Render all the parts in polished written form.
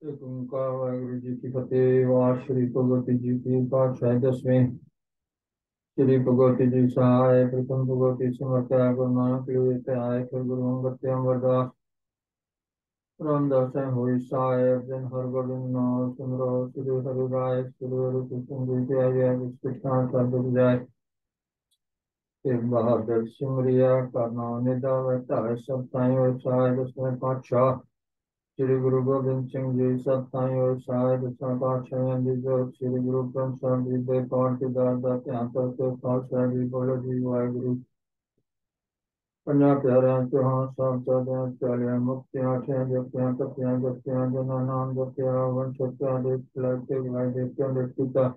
एक ओंकार वाहिगुरु जी की फतेह। वार श्री भगवती जी की पातशाही दसवें। श्री भगवती जी सहाय प्रथम भगवती समर्थ गुरु नानक लिये आय फिर गुरु अंगद ते अमरदास रामदास होई सहाय अर्जन हर गोविंद नाम सुमरो श्री हरि राय श्री हरि कृष्ण जी के आगे कृष्ण कर जाय। एक बहादुर सिमरिया करना निदा वैता है सब ताई और सहाय दसवें पातशाह श्री गुरु गोबिंद सिंह जी सब साई और शायद पातशाह जी जो श्री गुरु ग्रंथ साहिब जी दे पाठ के दार दा ध्यान करके पातशाह जी बोलो जी वाहिगुरु। पंजा प्यारियां चौहान साहब चौदह चालियां मुक्तियां अठियां जपियां तपियां जपियां जना नाम जपिया वंश हत्या देख खिलाते भाई देखियां देखता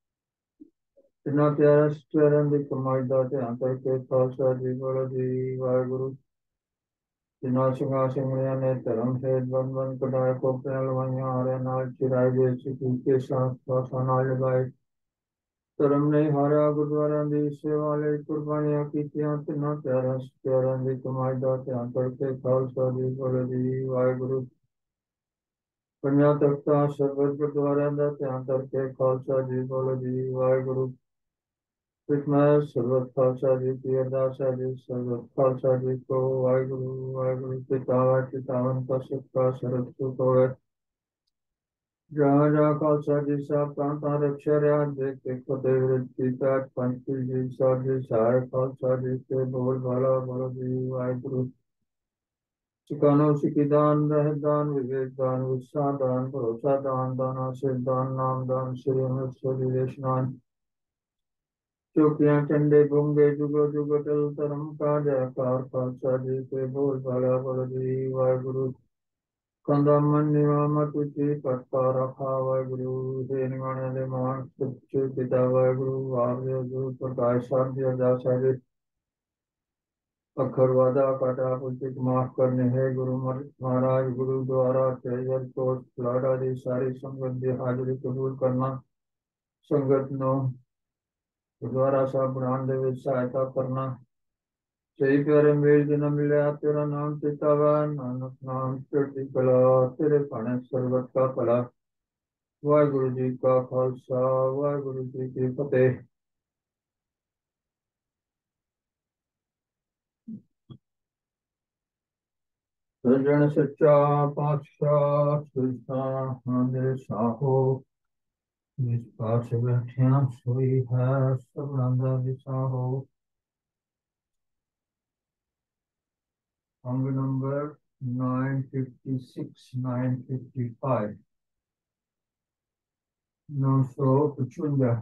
इतना प्यारा चरण दी कमाई दा ध्यान करके पातशाह जी बोलो जी वाहिगुरु। जिन्हों सिंहासनिया ने धर्म से बन बन कटाए कोपियां लवाइया हारे नाल चिराए गए सिक्की के सांस नाल लगाए धर्म नहीं हारा गुरुद्वारा दी सेवा ले कुर्बानियां कीतियां तिन्ना प्यारा दी कमाई दा ध्यान करके खालसा जी बोले जी वाहिगुरु। पंजा तख्ता सरबत गुरुद्वारा दा ध्यान करके खालसा जी बोले जी वाहिगुरु। मैं सर्वत खालसा जी की अरदास है जी सर्वत खालसा जी को वाहिगुरु वाहिगुरु पितावा पितावन का सबका सरत सुख होवे। जहाँ जहाँ खालसा जी साहब प्रांता रक्षा रहा देख देख फतेह वृत्त की पैठ पंची जी साहब जी सहाय खालसा जी के बोल भाला बोलो जी वाहिगुरु। सिखानो सिखी दान रह दान विवेक दान उत्साह दान भरोसा दान दान आशीष दान नाम दान श्री अमृत स्वरूप स्नान चौकियां चंडे गूंगे जुगो जुगो टल धर्म का जयकार खालसा जी के बोल बाला बोल जी वाहिगुरु। कंदा मन निवामा तुझी पटका रखा वाहिगुरु हे निवाने दे मान सच्चे पिता वाहिगुरु आप जो गुरु प्रकाश साध्य अरदासा जी अखर वादा काटा पुचित माफ करने है गुरु महाराज गुरु द्वारा तेजर कोट लाड़ा दी सारी संगत दी हाजिरी कबूल करना संगत नो गुरुद्वारा साहब बनाने दे विच सहायता करना सही प्यारे मेल ज न मिलया तेरा नाम चितावा नानक नाम चढ़ती कला तेरे भाने सर्वत का भला। वाहिगुरु जी का खालसा वाहिगुरु जी की फतेह। सज्जन सच्चा पातशाह सुल्तान दे साहो जिस पास बैठिया सोई है सबना दा विसाहो। अंग नंबर 956 955 955।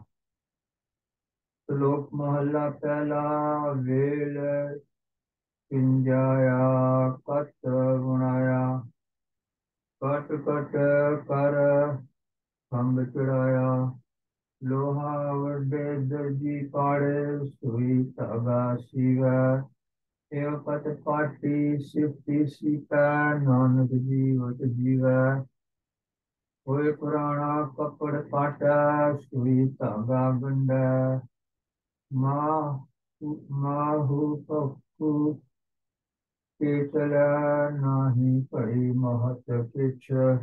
श्लोक महला पहला वेल पिंजाया कट गुणाया कट कट कर खंभ चढ़ाया लोहा वड्डे दर्जी पाड़े सुई धागा सीवै एव पत पाटी सिफती सीपै नानक जीवत जीवै होए पुराना कपड़ पाटै सुई धागा गंढै माहू माहू पखू के चलै नाही पड़ी महत किछ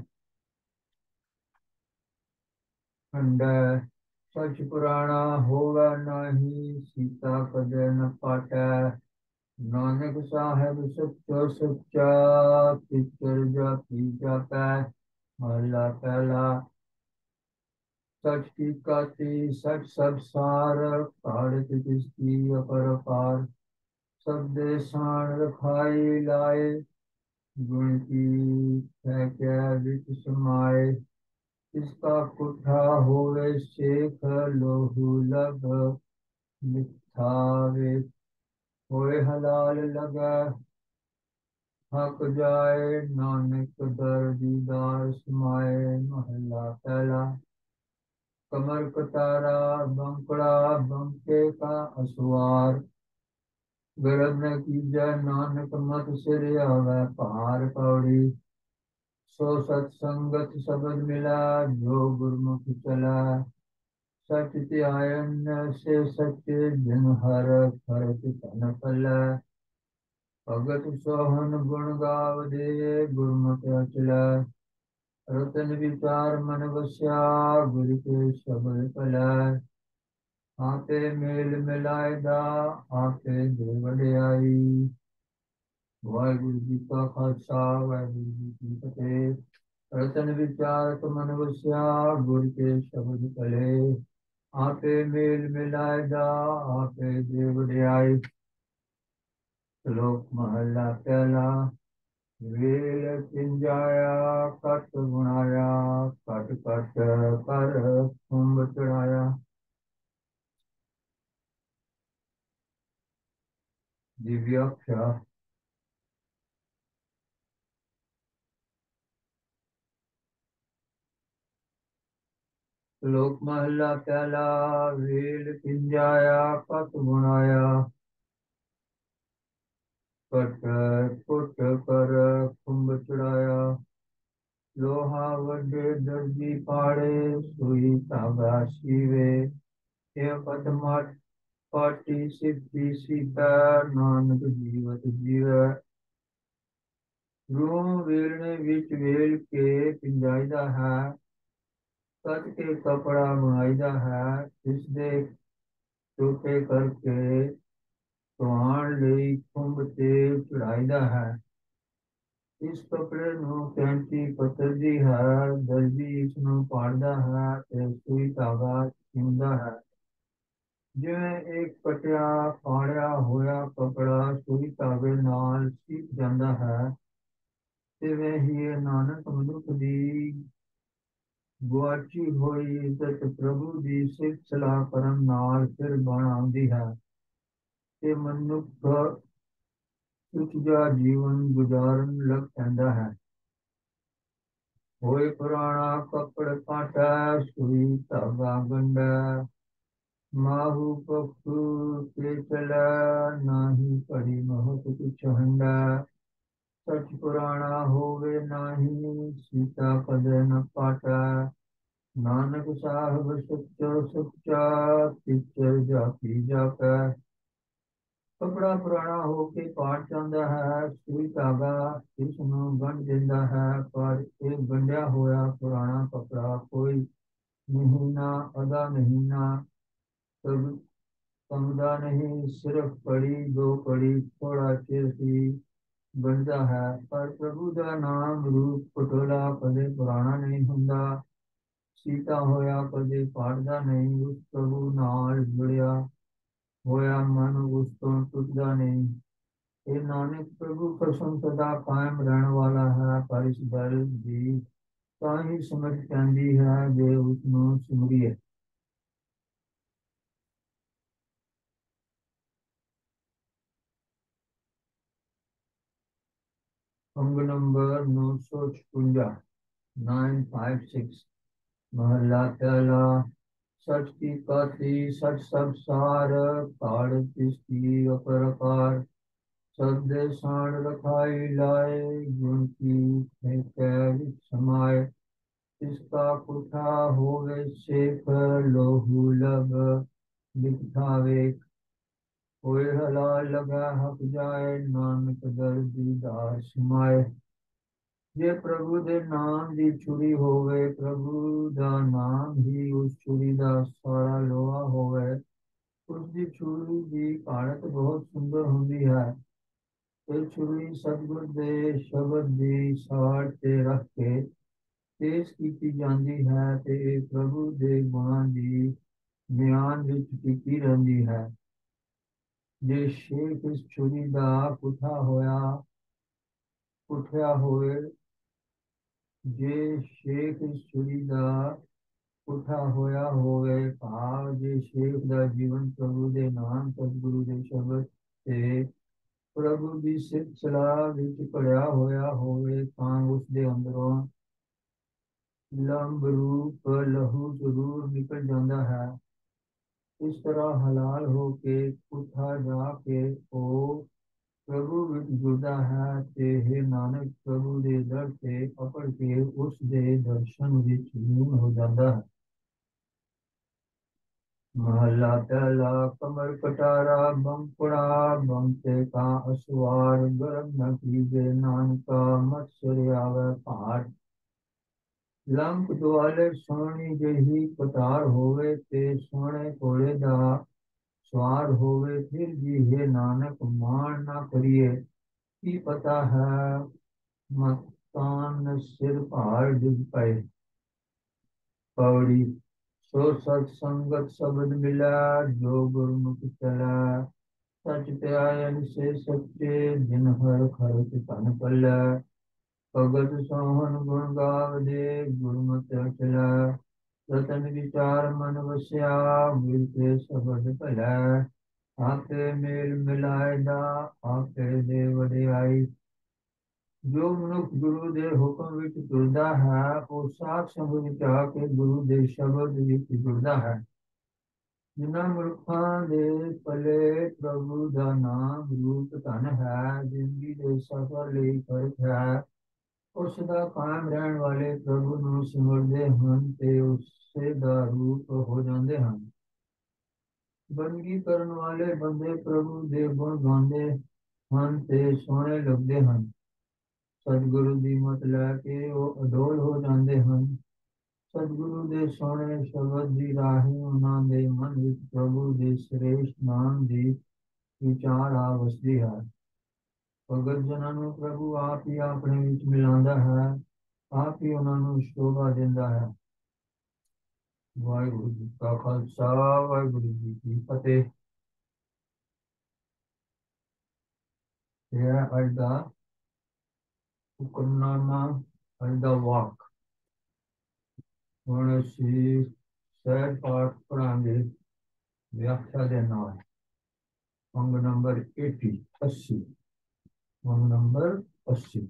खंडै सच पुराना होगा नाही सीता कदे न पाटै नानक साहेब सच्चो सच्चा किचर जाती जापै। महला पहला सच की काती सच सब सार काढ़त किसकी अपरपार सब देशान रखाई लाए गुण की क्या विच समाए इसका कुठा होवे शेख लोहू लब मिथावे होए हलाल लगा हक जाए नानक दर दीदार समाए। महला पहला कमर कतारा बंकड़ा बंके का असवार गरज न कीजा नानक मत सिर आवे पार पौड़ी सो सत्संगत सबद मिला जो गुरमुख चला सच त्यायन से सच्चे दिन हर फरक तन पला भगत सोहन गुण गाव दे गुरमुख अचला रतन विचार मन वस्या गुरु के शब्द पलै आपे मेल मिलाए दा आपे दे वਡਿਆਈ। ਵਾਹਿਗੁਰੂ ਜੀ ਕਾ ਖਾਲਸਾ ਵਾਹਿਗੁਰੂ ਜੀ ਕੀ ਫਤਿਹ। ਰਤਨ ਵਿਚਾਰਤ ਮਨ ਵਸਿਆ ਗੁਰ ਕੇ ਸ਼ਬਦ ਭਲੇ ਆਪੇ ਮੇਲ ਮਿਲਾਏ ਦਾ ਆਪੇ ਦੇ ਵਡਿਆਈ। ਸ਼ਲੋਕ ਮਹਲਾ ਪਹਿਲਾ। ਵੇਲ ਪਿੰਜਾਇਆ ਕਟ ਗੁਣਾਇਆ ਕਟ ਕਟ ਕਰ ਕੁੰਭ ਚੜਾਇਆ। ਦੀ ਵਿਆਖਿਆ। ਸ਼ਲੋਕ ਮਹਲਾ ਪਹਿਲਾ। ਵੇਲ ਪਿੰਜਾਇਆ ਕਟ ਗੁਣਾਇਆ कट कुट कर कुंभ चढ़ाया। लोहा वडे दर्जी पाड़े सुई धागा सीवे। ये पदमट पाटी सिद्धि सीता नानक जीवत जीवै। रूह वेलने विच वेल के पिंजाईदा है कट के कपड़ा बुनाईदा है। इसदे टोटे करके ਧੁਆਉਣ ਲਈ ਖੁੰਭ ਤੇ ਚੜਾਈਦਾ ਹੈ। ਇਸ ਕੱਪੜੇ ਨੂੰ ਕੈਂਚੀ ਕਤਰਦੀ ਹੈ। ਦਰਜੀ ਇਸ ਨੂੰ ਪਾੜਦਾ ਹੈ ਤੇ ਸੂਈ ਧਾਗਾ ਸੀਂਦਾ ਹੈ। ਜਿਵੇਂ ਇੱਕ ਕਟਿਆ ਪਾੜਿਆ ਹੋਇਆ ਕੱਪੜਾ ਸੂਈ ਧਾਗੇ ਨਾਲ ਸੀਕ ਜਾਂਦਾ ਹੈ, ਤਿਵੇਂ ਹੀ ਇਹ ਨਾਨਕ ਮਨੁੱਖ ਦੀ ਗੁਆਚੀ ਹੋਈ ਇੱਜ਼ਤ ਪ੍ਰਭੂ ਦੀ ਸਿਫਤ ਸਲਾਹ ਕਰਨ ਨਾਲ ਫਿਰ ਬਣ ਆਉਂਦੀ ਹੈ ਤੇ ਮਨੁੱਖ ਸੁਚੱਜਾ ਜੀਵਨ ਗੁਜ਼ਾਰਨ ਲੱਗ ਪੈਂਦਾ ਹੈ। ਹੋਏ ਪੁਰਾਣਾ ਕੱਪੜ ਕਾਟਾ ਸੂਈ ਧਾਗਾ ਗੰਢਾ। ਮਾਹੂ ਪਖੂ ਤੇ ਚਲਾ ਨਾਹੀ ਪੜੀ ਮਹਤ ਕੁਛ ਹੰਡਾ। ਸਚ ਪੁਰਾਣਾ ਹੋਵੇ ਨਾਹੀ ਸੀਤਾ ਕਦੇ ਨ ਪਾਟਾ। ਨਾਨਕ ਸਾਹਿਬ ਸੱਚੋ ਸੁੱਚਾ ਪਿਚਰ ਜਾਪੀ ਜਾਪੈ। ਕੱਪੜਾ ਪੁਰਾਣਾ ਹੋ ਕੇ ਪਾਟ ਜਾਂਦਾ ਹੈ। ਸੂਈ ਧਾਗਾ ਇਸ ਨੂੰ ਗੰਢ ਦਿੰਦਾ ਹੈ, ਪਰ ਇਹ ਗੰਢਿਆ ਹੋਇਆ ਪੁਰਾਣਾ ਕੱਪੜਾ ਕੋਈ ਮਹੀਨਾ ਅੱਧਾ ਮਹੀਨਾ ਸਮਝਦਾ ਨਹੀਂ। ਸਿਰਫ ਪੜੀ ਦੋ ਪੜੀ ਥੋੜਾ ਚਿਰ ਹੀ ਬਣਦਾ ਹੈ, ਪਰ ਪ੍ਰਭੂ ਦਾ ਨਾਮ ਰੂਪ ਪਟੋਲਾ ਕਦੇ ਪੁਰਾਣਾ ਨਹੀਂ ਹੁੰਦਾ। ਸੀਤਾ ਹੋਇਆ ਕਦੇ ਪਾਟਦਾ ਨਹੀਂ। ਉਸ ਪ੍ਰਭੂ ਨਾਲ ਜੁੜਿਆ ਹੋਇਆ ਮਨ ਉਸ ਤੋਂ ਟੁੱਟਦਾ ਨਹੀਂ। ਇਹ ਨਾਨਕ ਪ੍ਰਭੂ ਕਸਮ ਸਦਾ ਕਾਇਮ ਰਹਿਣ ਵਾਲਾ ਹੈ, ਪਰ ਇਸ ਗੱਲ ਦੀ ਤਾਂ ਹੀ ਸਮਝ ਪੈਂਦੀ ਹੈ ਜੇ ਉਸ ਨੂੰ ਸਿਮਰੀਏ। ਅੰਗ ਨੰਬਰ 956 956। ਮਹਲਾ ਪਹਿਲਾ। ਸਚ ਕੀ ਕਾਤੀ ਸਚ ਸਭ ਸਾਰ ਕਾੜ ਤਿਸ ਕੀ ਅਪਰਕਾਰ। ਸਬਦੇ ਸਾਣ ਰਖਾਈ ਲਾਏ ਗੁਣ ਕੀ ਕੈ ਵਿਚ ਸਮਾਏ। ਇਸਕਾ ਪੁੱਠਾ ਹੋਵੇ ਸੇਖ ਲੋਹੂ ਲਗ ਦਿਖਾਵੇ। ਹੋਏ ਹਲਾਲ ਲਗਾ ਹਕ ਜਾਏ ਨਾਨਕ ਦਰ ਦੀਦਾਰ ਸਮਾਏ। ਜੇ ਪ੍ਰਭੂ ਦੇ ਨਾਮ ਦੀ ਛੁਰੀ ਹੋਵੇ, ਪ੍ਰਭੂ ਦਾ ਨਾਮ ਹੀ ਉਸ ਛੁਰੀ ਦਾ ਸਾਰਾ ਲੋਹਾ ਹੋਵੇ। ਉਸ ਦੀ ਛੁਰੀ ਦੀ ਘਾੜਤ ਬਹੁਤ ਸੁੰਦਰ ਹੁੰਦੀ ਹੈ। ਇਹ ਛੁਰੀ ਸਤਿਗੁਰ ਦੇ ਸ਼ਬਦ ਦੀ ਸਾੜ ਤੇ ਰੱਖ ਕੇ ਪੇਸ਼ ਕੀਤੀ ਜਾਂਦੀ ਹੈ ਤੇ ਇਹ ਪ੍ਰਭੂ ਦੇ ਗੁਣਾਂ ਦੀ ਬਿਆਨ ਵਿੱਚ ਕੀਤੀ ਰਹਿੰਦੀ ਹੈ। ਜੇ ਸ਼ੇਖ ਇਸ ਛੁਰੀ ਦਾ ਪੁੱਠਿਆ ਹੋਵੇ, ਜੇ ਸ਼ੇਖ ਇਸ ਛੁਰੀ ਦਾ ਪੁੱਠਾ ਹੋਇਆ ਹੋਵੇ, ਭਾਵ ਜੇ ਸ਼ੇਖ ਦਾ ਜੀਵਨ ਪ੍ਰਭੂ ਦੇ ਨਾਮ ਸਤਿਗੁਰੂ ਦੇ ਸ਼ਬਦ ਤੇ ਪ੍ਰਭੂ ਦੀ ਸਿਫਤ ਸਲਾਹ ਵਿੱਚ ਭਰਿਆ ਹੋਇਆ ਹੋਵੇ, ਤਾਂ ਉਸ ਦੇ ਅੰਦਰੋਂ ਲੰਬ ਰੂਪ ਲਹੂ ਜ਼ਰੂਰ ਨਿਕਲ ਜਾਂਦਾ ਹੈ। ਇਸ ਤਰ੍ਹਾਂ ਹਲਾਲ ਹੋ ਕੇ ਪੁੱਠਾ ਜਾ ਕੇ ਉਹ ਪ੍ਰਭੂ ਵਿੱਚ ਜੁੜਦਾ ਹੈ ਤੇ ਇਹ ਨਾਨਕ ਪ੍ਰਭੂ ਦੇ ਦਰ ਤੇ ਪਕੜ ਕੇ ਉਸ ਦੇ ਦਰਸ਼ਨ ਵਿੱਚ ਲੀਨ ਹੋ ਜਾਂਦਾ ਹੈ। ਮਹਲਾ ਪਹਿਲਾ। ਕਮਰ ਕਟਾਰਾ ਬੰਪੜਾ ਬੰਤੇ ਕਾ ਅਸਵਾਰ। ਗਰਭ ਨ ਕੀਜੇ ਨਾਨਕਾ ਮਤ ਸਿਰ ਆਵੈ ਭਾਰ। ਲੰਕ ਦੁਆਲੇ ਸੋਹਣੀ ਜਿਹੀ ਕਤਾਰ ਹੋਵੇ ਤੇ ਸੋਹਣੇ ਘੋੜੇ ਦਾ ਸਵਾਰ ਹੋਵੇ, ਫਿਰ ਵੀ ਹੈ ਨਾਨਕ ਮਾਣ ਨਾ ਕਰੀਏ। ਕੀ ਪਤਾ ਹੈ ਮਸਤਾਨ ਸਿਰ ਭਾਰ ਡਿੱਗ ਪਏ। ਪੌੜੀ ਸੋ ਸਤ ਸੰਗਤ ਸ਼ਬਦ ਮਿਲਾ, ਜੋ ਗੁਰਮੁਖ ਚਲਾ। ਸਚ ਧਿਆਇਨ ਸੇ ਸੱਚੇ, ਜਿਨ ਹਰ ਖਰਚ ਧਨ ਪੱਲੇ। ਭਗਤ ਸੋਹਨ ਗੁਣ ਗਾਵਦੇ, ਗੁਰਮਤਿ ਚਲਾ। ਰਤਨ ਵਿਚਾਰ ਮਨ ਵਸਿਆ, ਗੁਰ ਕੇ ਸ਼ਬਦ ਭਲਾ। ਆਪੇ ਮੇਲ ਮਿਲਾਏ ਦਾ, ਆਪੇ ਦੇ ਵਡਿਆਈ। ਜੋ ਮਨੁੱਖ ਗੁਰੂ ਦੇ ਹੁਕਮ ਵਿੱਚ ਤੁਰਦਾ ਹੈ, ਉਹ ਸਾਧ ਸੰਗਤ ਵਿੱਚ ਆ ਕੇ ਗੁਰੂ ਦੇ ਸ਼ਬਦ ਵਿੱਚ ਜੁੜਦਾ ਹੈ। ਜਿਨ੍ਹਾਂ ਮਨੁੱਖਾਂ ਦੇ ਪੱਲੇ ਪ੍ਰਭੂ ਦਾ ਨਾਮ ਰੂਪ ਧਨ ਹੈ, ਜ਼ਿੰਦਗੀ ਦੇ ਸਫਰ ਲਈ ਫਰਕ ਹੈ, ਉਸ ਦਾ ਕਾਇਮ ਰਹਿਣ ਵਾਲੇ ਪ੍ਰਭੂ ਨੂੰ ਸਿਮਰਦੇ ਹਨ ਤੇ ਉਸੇ ਦਾ ਰੂਪ ਹੋ ਜਾਂਦੇ ਹਨ। ਬੰਦਗੀ ਕਰਨ ਵਾਲੇ ਬੰਦੇ ਪ੍ਰਭੂ ਦੇ ਗੁਣ ਗਾਉਂਦੇ ਹਨ ਤੇ ਸੋਹਣੇ ਲੱਗਦੇ ਹਨ। ਸਤਿਗੁਰੂ ਦੀ ਮਤ ਲੈ ਕੇ ਉਹ ਅਡੋਲ ਹੋ ਜਾਂਦੇ ਹਨ। ਸਤਿਗੁਰੂ ਦੇ ਸੋਹਣੇ ਸ਼ਬਦ ਦੀ ਰਾਹੀਂ ਉਹਨਾਂ ਦੇ ਮਨ ਵਿੱਚ ਪ੍ਰਭੂ ਦੇ ਸ੍ਰੇਸ਼ਟ ਨਾਮ ਦੀ ਵਿਚਾਰ ਆ ਵਸਦੀ ਹੈ। ਭਗਤ ਜਨਾਂ ਨੂੰ ਪ੍ਰਭੂ ਆਪ ਹੀ ਆਪਣੇ ਵਿੱਚ ਮਿਲਾਉਂਦਾ ਹੈ, ਆਪ ਹੀ ਉਹਨਾਂ ਨੂੰ ਸ਼ੋਭਾ ਦਿੰਦਾ ਹੈ। ਵਾਹਿਗੁਰੂ ਜੀ ਕਾ ਖਾਲਸਾ, ਵਾਹਿਗੁਰੂ ਜੀ ਕੀ ਫਤਿਹ। ਇਹ ਹੈ ਅੱਜ ਦਾ ਹੁਕਮਨਾਮਾ, ਅੱਜ ਦਾ ਵਾਕ। ਹੁਣ ਅਸੀਂ ਸਹਿਜ ਪਾਠ ਪੜਾਂਗੇ ਵਿਆਖਿਆ ਦੇ ਨਾਲ। ਅੰਗ ਨੰਬਰ 80। ਅੰਗ ਨੰਬਰ 80।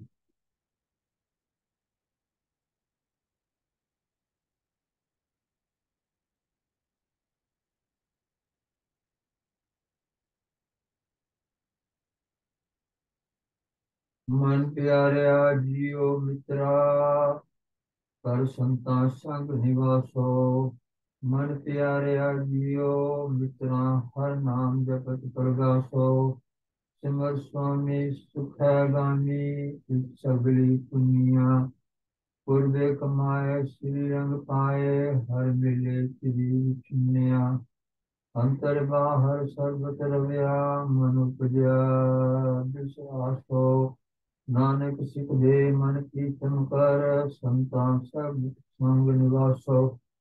ਮਨ ਪਿਆਰਿਆ ਜੀਓ ਮਿੱਤਰਾ, ਕਰ ਸੰਤਾਂ ਸੰਗ ਨਿਵਾਸੋ। ਮਨ ਪਿਆਰਿਆ ਜੀਓ ਮਿੱਤਰਾ, ਹਰ ਨਾਮ ਜਪਤ ਪ੍ਰਗਾਸੋ। ਸਿਮਰ ਸੁਆਮੀ ਸੁਖੈ ਗਾਮੀ, ਸਗਲੀ ਪੁਨੀਆ। ਪੁਰਬੇ ਕਮਾਏ ਸ੍ਰੀ ਰੰਗ ਪਾਏ, ਹਰ ਮਿਲੇ ਸ੍ਰੀ ਚੁਨਿਆ। ਅੰਤਰ ਬਾਹਰ ਸਰਬਤ ਰਵਿਆ, ਮਨ ਉਪਜਿਆ ਵਿਸ਼ਵਾਸੋ। ਨਾਨਕ ਸਿੱਖ ਦੇ ਮਨ ਕੀਰਤਨ ਕਰ, ਸੰਤਾਂ ਸਭ ਸੰਗ ਨਿਵਾਸੋ।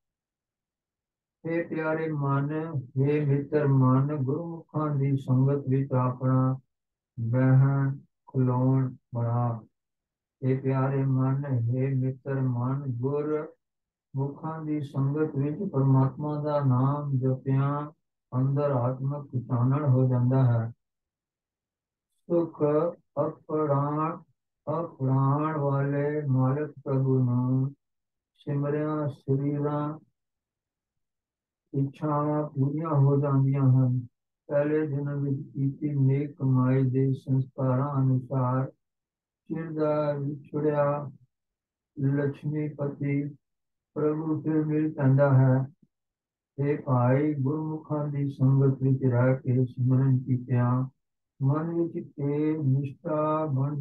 हे ਪਿਆਰੇ ਮਨ, हे ਮਿੱਤਰ ਮਨ, ਗੁਰਮੁਖਾਂ ਦੀ ਸੰਗਤ ਵਿੱਚ ਆਪਣਾ ਬਹਿਣ ਖਲੋਣ ਬਣਾ। हे ਪਿਆਰੇ ਮਨ, हे ਮਿੱਤਰ ਮਨ, ਗੁਰ ਮੁਖਾਂ ਦੀ ਸੰਗਤ ਵਿੱਚ ਪਰਮਾਤਮਾ ਦਾ ਨਾਮ ਜਪਿਆਂ ਅੰਦਰ ਆਤਮਕ ਚਾਨਣ ਹੋ ਜਾਂਦਾ ਹੈ। ਸੁਖ ਅਪਰਾਣ ਵਾਲੇ ਮਾਲਕ ਪ੍ਰਭੂ ਨੂੰ ਸਿਮਰਿਆ ਸਰੀਰਾਂ ਇੱਛਾਵਾਂ ਪੂਰੀਆਂ ਹੋ ਜਾਂਦੀਆਂ ਹਨ। ਪਹਿਲੇ ਜਨਮ ਵਿੱਚ ਕੀਤੀ ਨੇਕ ਕਮਾਈ ਦੇ ਸੰਸਕਾਰਾਂ ਅਨੁਸਾਰ ਚਿਰ ਦਾ ਵਿਛੜਿਆ ਲక్ష్ਮੀਪਤੀ ਪ੍ਰਭੂ ਫਿਰ ਮਿਲ ਪੈਂਦਾ ਹੈ। ਇਹ ਭਾਈ, ਗੁਰਮੁਖਾਂ ਦੀ ਸੰਗਤ ਵਿੱਚ ਰਹਿ ਕੇ ਸਿਮਰਨ ਕੀਤਿਆਂ ਮਨ ਵਿੱਚ ਇਹ ਨਿਸ਼ਚਾ ਬਣ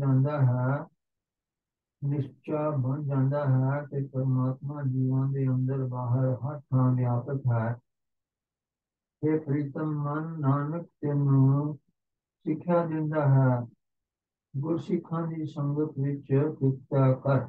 ਜਾਂਦਾ ਹੈ ਕਿ ਪਰਮਾਤਮਾ ਜੀਵਾਂ ਦੇ ਅੰਦਰ ਬਾਹਰ ਹਰ ਥਾਂ ਵਿਆਪਕ ਹੈ। ਇਹ ਪ੍ਰੀਤਮ ਮਨ, ਨਾਨਕ ਤੈਨੂੰ ਸਿੱਖਿਆ ਦਿੰਦਾ ਹੈ, ਗੁਰਸਿੱਖਾਂ ਦੀ ਸੰਗਤ ਵਿੱਚ ਕਿਰਪਾ ਕਰ।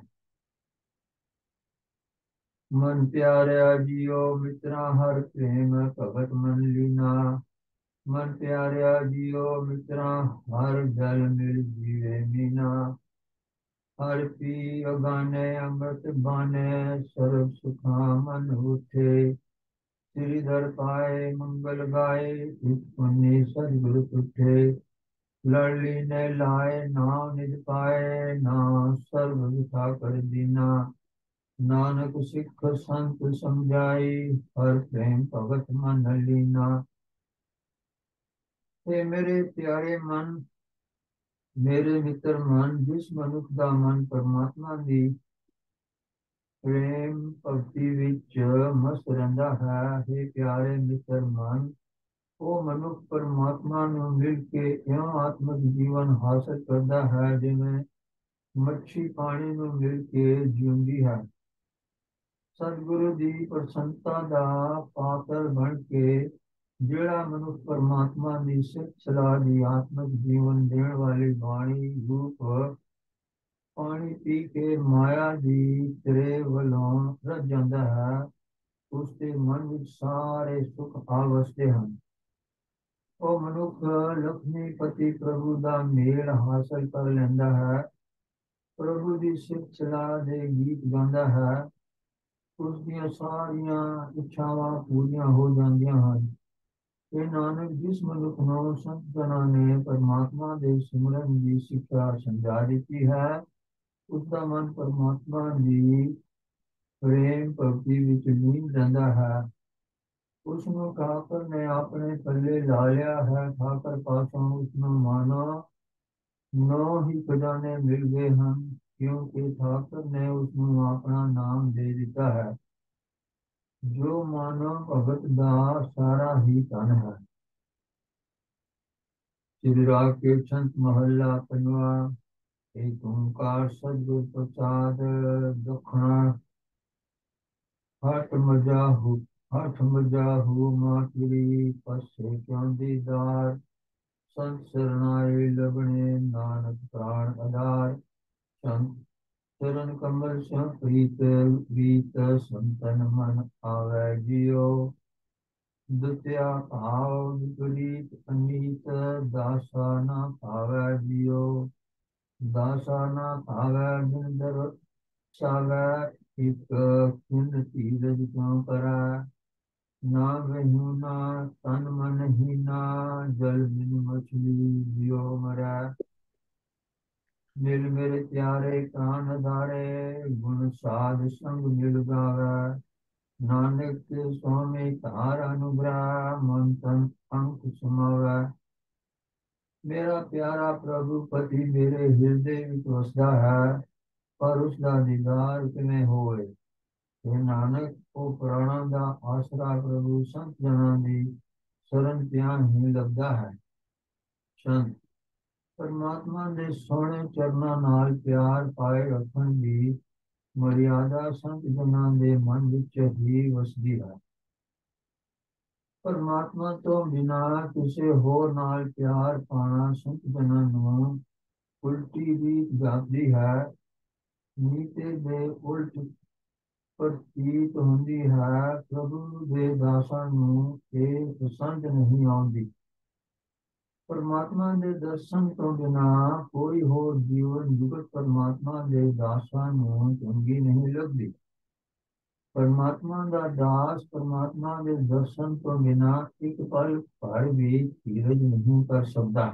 ਮਨ ਪਿਆਰਿਆ ਜੀਓ ਮਿੱਤਰਾ, ਹਰ ਪ੍ਰੇਮ ਭਗਤ ਮਨ ਲੀਨਾ। ਮਨ ਪਿਆਰਿਆ ਜੀਓ ਮਿੱਤਰਾ, ਹਰ ਜਲ ਮਿਲ ਜੀਵੇ ਮੀਨਾ। ਹਰ ਪੀ ਅਗਾਨੇ ਅੰਮ੍ਰਿਤ ਬਾਨੇ, ਸਰਬ ਸੁਖਾ ਮਨ ਉਠੇ। ਸ੍ਰੀਧਰ ਪਾਏ ਮੰਗਲ ਗਾਏ, ਇਸ ਪੁੰਨੀ ਸਤਿਗੁਰ ਤੁਠੇ। ਲੜ ਲੀਨੇ ਲਾਏ ਨਾਮ ਨਿਜ ਪਾਏ, ਨਾ ਸਰਬ ਵਿਖਾ ਕਰ ਦੀਨਾ। ਨਾਨਕ ਸਿੱਖ ਸੰਤ ਸਮਝਾਈ, ਹਰ ਪ੍ਰੇਮ ਭਗਤ ਮਨ ਲੀਨਾ। ਇਹ ਮੇਰੇ ਪਿਆਰੇ ਮਨ, ਮੇਰੇ ਮਿੱਤਰ ਮਨ, ਜਿਸ ਮਨੁੱਖ ਦਾ ਮਨ ਪਰਮਾਤਮਾ ਦੀ ਪ੍ਰੇਮ ਭਗਤੀ ਵਿੱਚ ਮਸਤ ਰਹਿੰਦਾ ਹੈ, ਇਹ ਪਿਆਰੇ ਮਿੱਤਰ ਮਨ, ਉਹ ਮਨੁੱਖ ਪਰਮਾਤਮਾ ਨੂੰ ਮਿਲ ਕੇ ਇਉਂ ਆਤਮਿਕ ਜੀਵਨ ਹਾਸਲ ਕਰਦਾ ਹੈ, ਜਿਵੇਂ ਮੱਛੀ ਪਾਣੀ ਨੂੰ ਮਿਲ ਕੇ ਜਿਉਂਦੀ ਹੈ। सतगुरु दी प्रसन्नता दा पात्र बन के ਜਿਹੜਾ ਮਨੁੱਖ ਪਰਮਾਤਮਾ ਦੀ ਸਿੱਖ ਸਲਾਹ ਦੀ ਆਤਮਿਕ ਜੀਵਨ ਦੇਣ ਵਾਲੀ ਬਾਣੀ ਰੂਪ ਪਾਣੀ ਪੀ ਕੇ ਮਾਇਆ ਦੀ ਤ੍ਰੇ ਵੱਲੋਂ ਰਜ ਜਾਂਦਾ ਹੈ, ਉਸ ਦੇ ਮਨ ਵਿੱਚ ਸਾਰੇ ਸੁੱਖ ਆ ਵਸਦੇ ਹਨ। ਉਹ ਮਨੁੱਖ ਲక్ష్ਮੀਪਤੀ ਪ੍ਰਭੂ ਦਾ ਮੇਲ ਹਾਸਲ ਕਰ ਲੈਂਦਾ ਹੈ, ਪ੍ਰਭੂ ਦੀ ਸਿੱਖ ਸਲਾਹ ਦੇ ਗੀਤ ਗਾਉਂਦਾ ਹੈ, ਉਸ ਦੀਆਂ ਸਾਰੀਆਂ ਇੱਛਾਵਾਂ ਪੂਰੀਆਂ ਹੋ ਜਾਂਦੀਆਂ ਹਨ। ਇਹ ਨਾਨਕ ਜਿਸ ਮਨੁੱਖ ਨੂੰ ਸੰਤ ਜਨਾਂ ਨੇ ਪਰਮਾਤਮਾ ਦੇ ਸਿਮਰਨ ਦੀ ਸਿੱਖਿਆ ਸਮਝਾ ਦਿੱਤੀ ਹੈ, ਉਸਦਾ ਮਨ ਪਰਮਾਤਮਾ ਦੀ ਪ੍ਰੇਮ ਭਗਤੀ ਵਿੱਚ ਲੀਨ ਰਹਿੰਦਾ ਹੈ। ਉਸ ਨੂੰ ਠਾਕੁਰ ਨੇ ਆਪਣੇ ਪੱਲੇ ਲਾ ਲਿਆ ਹੈ। ਠਾਕੁਰ ਪਾਸੋਂ ਉਸ ਨੂੰ ਮਾਨੋ 9 ਹੀ ਖਜ਼ਾਨੇ ਮਿਲ ਗਏ ਹਨ, ਕਿਉਂਕਿ ਠਾਕੁਰ ਨੇ ਉਸ ਨੂੰ ਆਪਣਾ ਨਾਮ ਦੇ ਦਿੱਤਾ ਹੈ, ਜੋ ਮਾਨੋ ਭਗਤ ਦਾ ਸਾਰਾ ਹੀ ਧਨ ਹੈ। श्री राग के छंत महला पंजवा। एक ओंकार सतगुर प्रसाद दखना हठ मजा हो मातरी पसे क्यों दीदार संत शरणाई लबने नानक प्राण आधार संत चरण कमल से प्रीत प्रीत संतन मन आवे जियो दुत्या भाव विपरीत अनीत दासा न भावै जियो दासा न भावै निंदर सावै एक किन धीरज क्यों करै ना वहु ना तन मन ही ना जल बिन मछली जियो मरै मिल मेरे प्यारे प्राण धारे गुण साध संग मिल गावै नानक स्वामी तार अनुग्रह मन तन अंक समावै मेरा प्यारा प्रभु पति मेरे हृदय ਵਿੱਚ ਵਸਦਾ ਹੈ, ਪਰ ਉਸ ਦਾ ਦੀਦਾਰ ਕਿਵੇਂ ਹੋਵੇ। ਇਹ ਨਾਨਕ ਉਹ ਪ੍ਰਾਣਾਂ ਦਾ ਆਸਰਾ ਪ੍ਰਭੂ ਸੰਤ ਜਨਾਂ ਦੀ ਸ਼ਰਨ ਧਿਆਨ ਹੀ ਲੱਭਦਾ ਹੈ। ਸੰਤ ਪਰਮਾਤਮਾ ਦੇ ਸੋਹਣੇ ਚਰਨਾਂ ਨਾਲ ਪਿਆਰ ਪਾਏ ਰੱਖਣ ਦੀ ਮਰਿਆਦਾ ਸੰਤ ਜਨਾਂ ਦੇ ਮਨ ਵਿੱਚ ਹੀ ਵਸਦੀ ਹੈ। ਪਰਮਾਤਮਾ ਤੋਂ ਬਿਨਾਂ ਕਿਸੇ ਹੋਰ ਨਾਲ ਪਿਆਰ ਪਾਣਾ ਸੰਤ ਜਨਾਂ ਨੂੰ ਉਲਟੀ ਰੀਤ ਜਾਪਦੀ ਹੈ। ਨੀਤੇ ਦੇ ਉਲਟ ਪ੍ਰਤੀਤ ਹੁੰਦੀ ਹੈ। ਪ੍ਰਭੂ ਦੇ ਦਾਸਾਂ ਨੂੰ ਇਹ ਪਸੰਦ ਨਹੀਂ ਆਉਂਦੀ। ਪਰਮਾਤਮਾ ਦੇ ਦਰਸ਼ਨ ਤੋਂ ਬਿਨਾਂ ਕੋਈ ਹੋਰ ਜੀਵਨ ਜੁਗਤ ਪਰਮਾਤਮਾ ਦੇ ਦਾਸਾਂ ਨੂੰ ਚੰਗੀ ਨਹੀਂ ਲੱਗਦੀ। ਪਰਮਾਤਮਾ ਦਾ ਦਾਸ ਪਰਮਾਤਮਾ ਦੇ ਦਰਸ਼ਨ ਤੋਂ ਬਿਨਾਂ ਇੱਕ ਪਲ ਭਰ ਵੀ ਧੀਰਜ ਨਹੀਂ ਕਰ ਸਕਦਾ।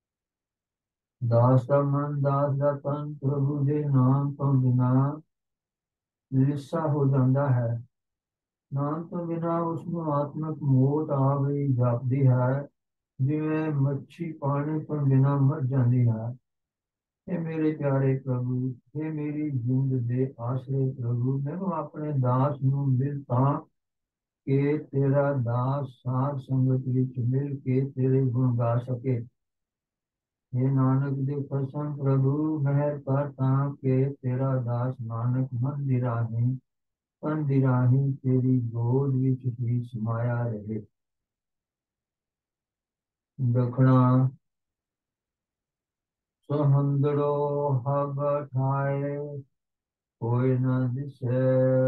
ਦਾਸ ਦਾ ਮਨ ਦਾਸ ਦਾ ਤਨ ਪ੍ਰਭੂ ਦੇ ਨਾਮ ਤੋਂ ਬਿਨਾਂ ਲਿੱਸਾ ਹੋ ਜਾਂਦਾ ਹੈ। ਨਾਮ ਤੋਂ ਬਿਨਾਂ ਉਸ ਨੂੰ ਆਤਮਿਕ ਮੌਤ ਆ ਗਈ ਜਾਪਦੀ ਹੈ, ਜਿਵੇਂ ਮੱਛੀ ਪਾਣੀ ਤੋਂ ਬਿਨਾਂ ਮਰ ਜਾਂਦੀ ਹੈ। हे मेरे प्यारे प्रभु, हे मेरी जिंद दे आश्रय प्रभु, मैनू अपने दास नू मिल तां के तेरा दास साध संगत विच मिल के तेरे गुण गा सके। हे नानक दे कसम प्रभु मेहर कर तां के तेरा दास नानक मन दी राही तन दी राही तेरी गोद विच ही समाया रहे। दखना सहंदड़ो हब ठाए कोई न दिसे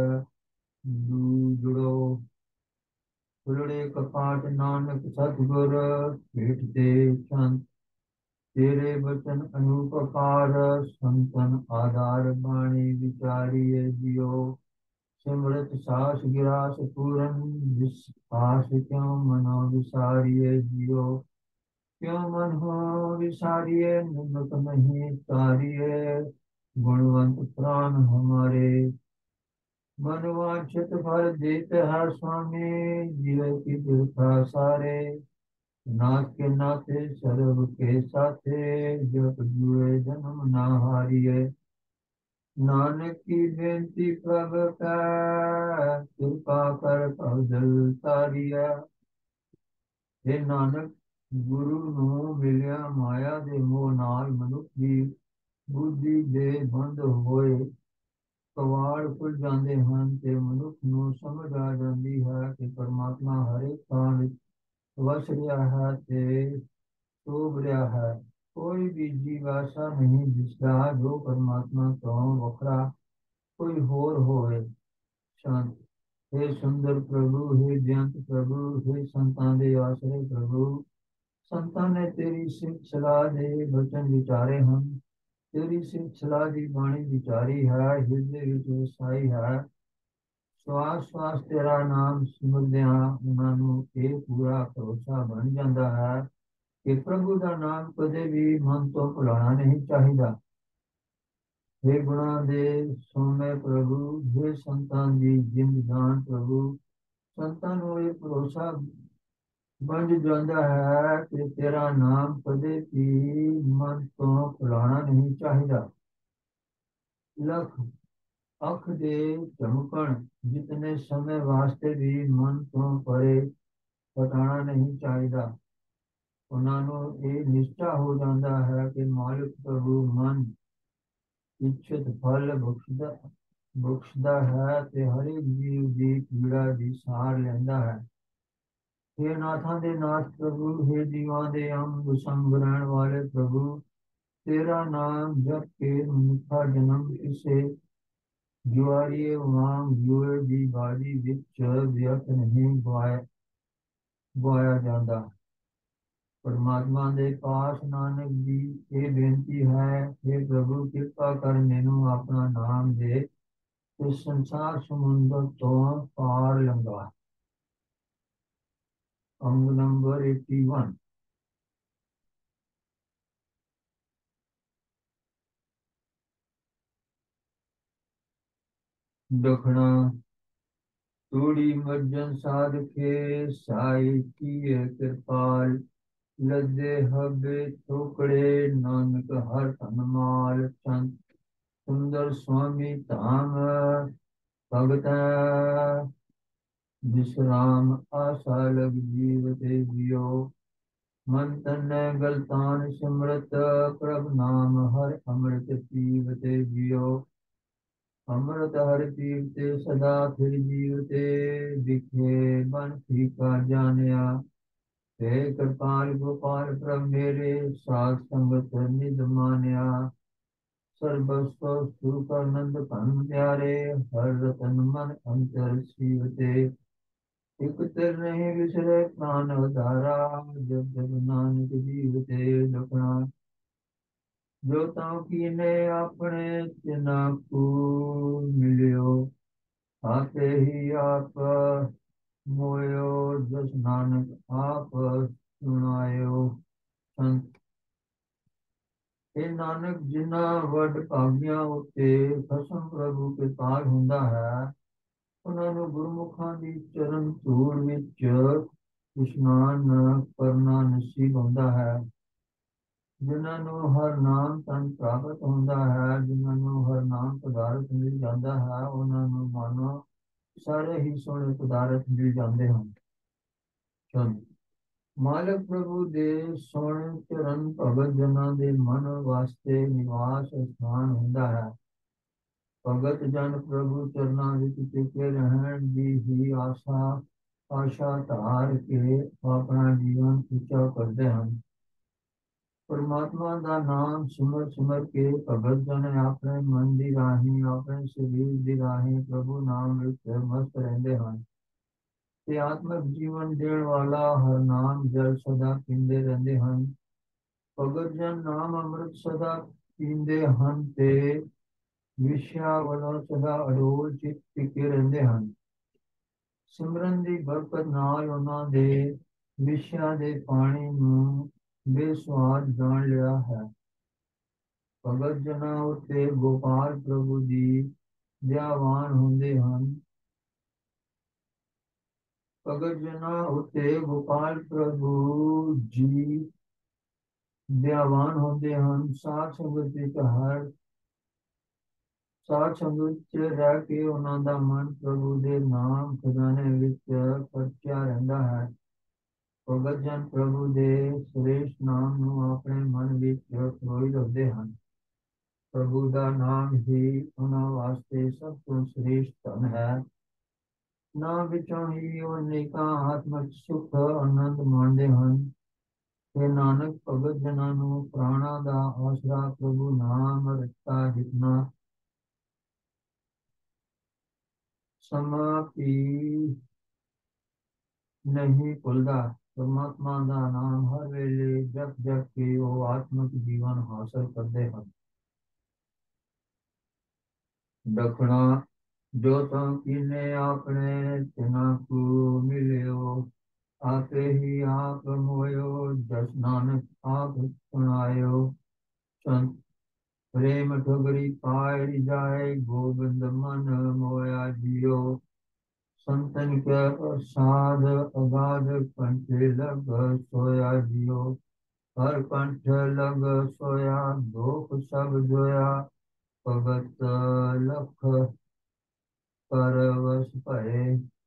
दूजड़ो फुलड़े कपाट नानक सतगुर भेटते संत तेरे बचन अनुपकार संतन आधार बाणी विचारिये जियो सिमरत सास गिरास पूरन विश्वास क्यों मनो विसारिये जियो क्यों मन हो विसारिये निमक नहीं तारिये गुणवंत प्राण हमारे मन वांछित फल देते है स्वामी जीव की दुर्था सारे नाथ के नाथे सर्व के साथे जप जुए जन्म ना हारिये नानक की बेनती प्रभ का कृपा कर भवजल तारिया। हे नानक गुरु ਨੂੰ ਮਿਲਿਆ ਮਾਇਆ ਦੇ ਮੋਹ ਨਾਲ ਮਨੁੱਖ ਦੀ ਬੁੱਧੀ ਦੇ ਬੰਦ ਹੋਏ ਕਵਾੜ ਖੁੱਲ ਜਾਂਦੇ ਹਨ ਤੇ ਮਨੁੱਖ ਨੂੰ ਸਮਝ ਆ ਜਾਂਦੀ ਹੈ ਕਿ ਪਰਮਾਤਮਾ ਹਰੇਕ ਥਾਂ ਵਿੱਚ ਵਸ ਰਿਹਾ ਹੈ ਤੇ ਸ਼ੋਭ ਰਿਹਾ ਹੈ। ਕੋਈ ਵੀ ਜੀਵ ਐਸਾ ਨਹੀਂ ਦਿਸਦਾ ਜੋ ਪਰਮਾਤਮਾ ਤੋਂ ਵੱਖਰਾ ਕੋਈ ਹੋਰ ਹੋਵੇ। ਸ਼ਾਂਤ। हे ਸੁੰਦਰ ਪ੍ਰਭੂ, हे ਬੇਅੰਤ ਪ੍ਰਭੂ, हे ਸੰਤਾਂ ਦੇ ਆਸਰੇ ਪ੍ਰਭੂ, ਸੰਤਾਂ ਨੇ ਤੇਰੀ ਸਿਫਤ ਸਲਾਹ ਦੇ ਬਚਨ ਵਿਚਾਰੇ ਹਨ। ਤੇਰੀ ਸਿਫਤ ਸਲਾਹ ਦੀ ਬਾਣੀ ਵਿਚਾਰੀ ਹੈ, ਹਿਰਦੇ ਵਿੱਚ ਵਸਾਈ ਹੈ। ਸਵਾਸ ਸਵਾਸ ਤੇਰਾ ਨਾਮ ਸਿਮਰਦਿਆਂ ਉਹਨਾਂ ਨੂੰ ਇਹ ਪੂਰਾ ਭਰੋਸਾ ਬਣ ਜਾਂਦਾ ਹੈ ਕਿ ਪ੍ਰਭੂ ਦਾ ਨਾਮ ਕਦੇ ਵੀ ਮਨ ਤੋਂ ਭੁਲਾਉਣਾ ਨਹੀਂ ਚਾਹੀਦਾ। हे ਗੁਣਾਂ ਦੇ ਸੋਮੇ ਪ੍ਰਭੂ, हे ਸੰਤਾਂ ਦੀ ਜਿੰਦ ਜਾਨ ਪ੍ਰਭੂ, ਸੰਤਾਂ ਨੂੰ ਇਹ ਭਰੋਸਾ ਬਣ ਜਾਂਦਾ ਹੈ ਕਿ ਤੇਰਾ ਨਾਮ ਕਦੇ ਵੀ ਮਨ ਤੋਂ ਭੁਲਾਉਣਾ ਨਹੀਂ ਚਾਹੀਦਾ। ਲਖ ਅੱਖ ਦੇ ਝਮਕਣ ਜਿਤਨੇ ਸਮੇਂ ਵਾਸਤੇ ਵੀ ਮਨ ਤੋਂ ਪਰੇ ਹਟਾਉਣਾ ਨਹੀਂ ਚਾਹੀਦਾ। ਉਹਨਾਂ ਨੂੰ ਇਹ ਨਿਸ਼ਚਾ ਹੋ ਜਾਂਦਾ ਹੈ ਕਿ ਮਾਲਿਕ ਪ੍ਰਭੂ ਮਨ ਇੱਛਤ ਫਲ ਬਖਸ਼ਦਾ ਹੈ ਤੇ ਹਰੇਕ ਜੀਵ ਦੀ ਪੀੜਾ ਦੀ ਸਾਰ ਲੈਂਦਾ ਹੈ। हे ਨਾਥਾਂ ਦੇ ਨਾਥ ਪ੍ਰਭੂ, हे ਜੀਵਾਂ ਦੇ ਅੰਗ ਸੰਗ ਰਹਿਣ ਵਾਲੇ ਪ੍ਰਭੂ, ਤੇਰਾ ਨਾਮ ਜਪ ਕੇ ਮਨੁੱਖਾ ਜਨਮ ਕਿਸੇ ਜੁਆਰੀਏ ਵਾਂਗ ਜੂਏ ਦੀ ਬਾਜੀ ਵਿੱਚ ਵਿਅਰਥ ਨਹੀਂ ਗਵਾਇਆ ਜਾਂਦਾ। ਪਰਮਾਤਮਾ ਦੇ ਪਾਸ ਨਾਨਕ ਦੀ ਇਹ ਬੇਨਤੀ ਹੈ, हे ਪ੍ਰਭੂ ਕਿਰਪਾ ਕਰ ਮੈਨੂੰ ਆਪਣਾ ਨਾਮ ਦੇ ਇਸ ਸੰਸਾਰ ਸਮੁੰਦਰ ਤੋਂ ਪਾਰ ਲੰਘਾ। ਅੰਗ ਨੰਬਰ 81। दखना तूड़ी मज्जन साधके साई किए कृपाल लदे हबे टोकड़े नानक हर तनमाल चंद सुंदर स्वामी धाम भगत विश्राम आशा लग जीवते जियो मन तन गलतान सिमरत प्रभ नाम हर अमृत पीवते जियो अमृत हर पीवते सदा फिर जीवते दिखे बन फीका जानिया हे कृपाल गोपाल प्रभ मेरे साथ संगत निध मानिया सर्वस्व सुख आनंद धन प्यारे हर रतन मन अंतर सीवते एक तिर नहीं विसरे प्राण उधारा जब जब नानक जीवते लखना जो ताऊ कीने अपने तिना को मिलियो आते ही आप मोयो जस नानक आप सुनायो संत। ਇਹ ਨਾਨਕ ਜਿਨ੍ਹਾਂ ਵੱਡ ਭਾਗੀਆਂ ਉੱਤੇ ਖਸਮ ਪ੍ਰਭੂ ਕਿਰਪਾਲ ਹੁੰਦਾ ਹੈ, ਉਹਨਾਂ ਨੂੰ ਗੁਰਮੁਖਾਂ ਦੀ ਚਰਨ ਧੂੜ ਵਿੱਚ ਇਸ਼ਨਾਨ ਕਰਨਾ ਨਸੀਬ ਹੁੰਦਾ ਹੈ। ਜਿਨ੍ਹਾਂ ਨੂੰ ਹਰ ਨਾਮ ਤਨ ਪ੍ਰਾਪਤ ਹੁੰਦਾ ਹੈ, ਜਿਨ੍ਹਾਂ ਨੂੰ ਹਰ ਨਾਮ ਪਦਾਰਥ ਮਿਲ ਜਾਂਦਾ ਹੈ, ਉਹਨਾਂ ਨੂੰ ਮਾਨੋ ਸਾਰੇ ਹੀ ਸੋਹਣੇ ਪਦਾਰਥ ਮਿਲ ਜਾਂਦੇ ਹਨ। ਚਲੋ ਮਾਲਕ ਪ੍ਰਭੂ ਦੇ ਸੋਹਣੇ ਚਰਨ ਭਗਤ ਜਨਾਂ ਦੇ ਮਨ ਵਾਸਤੇ ਨਿਵਾਸ ਸਥਾਨ ਹੁੰਦਾ ਹੈ। ਭਗਤ ਜਨ ਪ੍ਰਭੂ ਚਰਨਾਂ ਵਿੱਚ ਟਿਕੇ ਰਹਿਣ ਦੀ ਹੀ ਆਸ਼ਾ ਧਾਰ ਕੇ ਆਪਣਾ ਜੀਵਨ ਉੱਚਾ ਕਰਦੇ ਹਨ। ਪਰਮਾਤਮਾ ਦਾ ਨਾਮ ਸਿਮਰ ਸਿਮਰ ਕੇ ਭਗਤ ਜਨ ਆਪਣੇ ਮਨ ਦੀ ਰਾਹੀਂ, ਆਪਣੇ ਸਰੀਰ ਦੀ ਰਾਹੀਂ ਪ੍ਰਭੂ ਨਾਮ ਵਿੱਚ ਮਸਤ ਰਹਿੰਦੇ ਹਨ ਤੇ ਆਤਮਿਕ ਜੀਵਨ ਦੇਣ ਵਾਲਾ ਹਰ ਨਾਮ ਜਲ ਸਦਾ ਪੀਂਦੇ ਰਹਿੰਦੇ ਹਨ। ਭਗਤ ਜਨ ਨਾਮ ਅੰਮ੍ਰਿਤ ਸਦਾ ਪੀਂਦੇ ਹਨ ਤੇ ਵਿਸ਼ਿਆ ਵੱਲੋਂ ਸਦਾ ਅਡੋਲ ਚਿੱਤ ਟਿਕੇ ਰਹਿੰਦੇ ਹਨ। ਸਿਮਰਨ ਦੀ ਬਰਕਤ ਨਾਲ ਉਹਨਾਂ ਦੇ ਵਿਸ਼ਿਆਂ ਦੇ ਪਾਣੀ ਨੂੰ ਬੇਸੁਆਦ ਜਾਣ ਲਿਆ ਹੈ। ਭਗਤ ਜਨਾਂ ਉੱਤੇ ਗੋਪਾਲ ਪ੍ਰਭੂ ਦੀ ਦਿਆਵਾਨ ਹੁੰਦੇ ਹਨ। ਭਗਤ ਜਨਾਂ ਉੱਤੇ ਗੋਪਾਲ ਪ੍ਰਭੂ ਜੀ ਦਿਆਵਾਨ ਹੁੰਦੇ ਹਨ। ਸਾਧ ਸੰਗਤ ਵਿੱਚ ਸਾਧ ਸੰਗਤ ਚ ਰਹਿ ਕੇ ਉਹਨਾਂ ਦਾ ਮਨ ਪ੍ਰਭੂ ਦੇ ਨਾਮ ਖਜ਼ਾਨੇ ਵਿੱਚ ਪਰਚਿਆ ਰਹਿੰਦਾ ਹੈ। ਭਗਤ ਜਨ ਪ੍ਰਭੂ ਦੇ ਸ੍ਰੇਸ਼ਟ ਨਾਮ ਨੂੰ ਆਪਣੇ ਮਨ ਵਿੱਚ ਖੋਈ ਰੱਖਦੇ ਹਨ। प्रभु का नाम ही उन्होंने वास्ते सब तो श्रेष्ठ धन है। नाम विचों ही अनेका आत्मक सुख आनंद माणदे ਹਨ। हे नानक भगत जਨਾਂ ਨੂੰ ਪ੍ਰਾਣਾ ਦਾ ਆਸਰਾ ਪ੍ਰਭੂ ਨਾਮ ਰਤਾ ਜਿਤਨਾ समापी नहीं भुलदा। परमात्मा ਦਾ ਨਾਮ ਹਰ ਵੇਲੇ ਜਪ ਜਪ ਕੇ ਉਹ ਆਤਮਿਕ ਜੀਵਨ ਹਾਸਲ ਕਰਦੇ ਹਨ। दखना जो तो कीने अपने तिना को मिलियो आपे ही आप मोयो जस नानक आप सुनायो। संत प्रेम ठुगरी पाई जाए गोविंद मन मोया जियो। संतन के प्रसाद अगाध कंठ लग सोया जियो। हर कंठ लग सोया दुख सब जोया भगत लख परवश भये।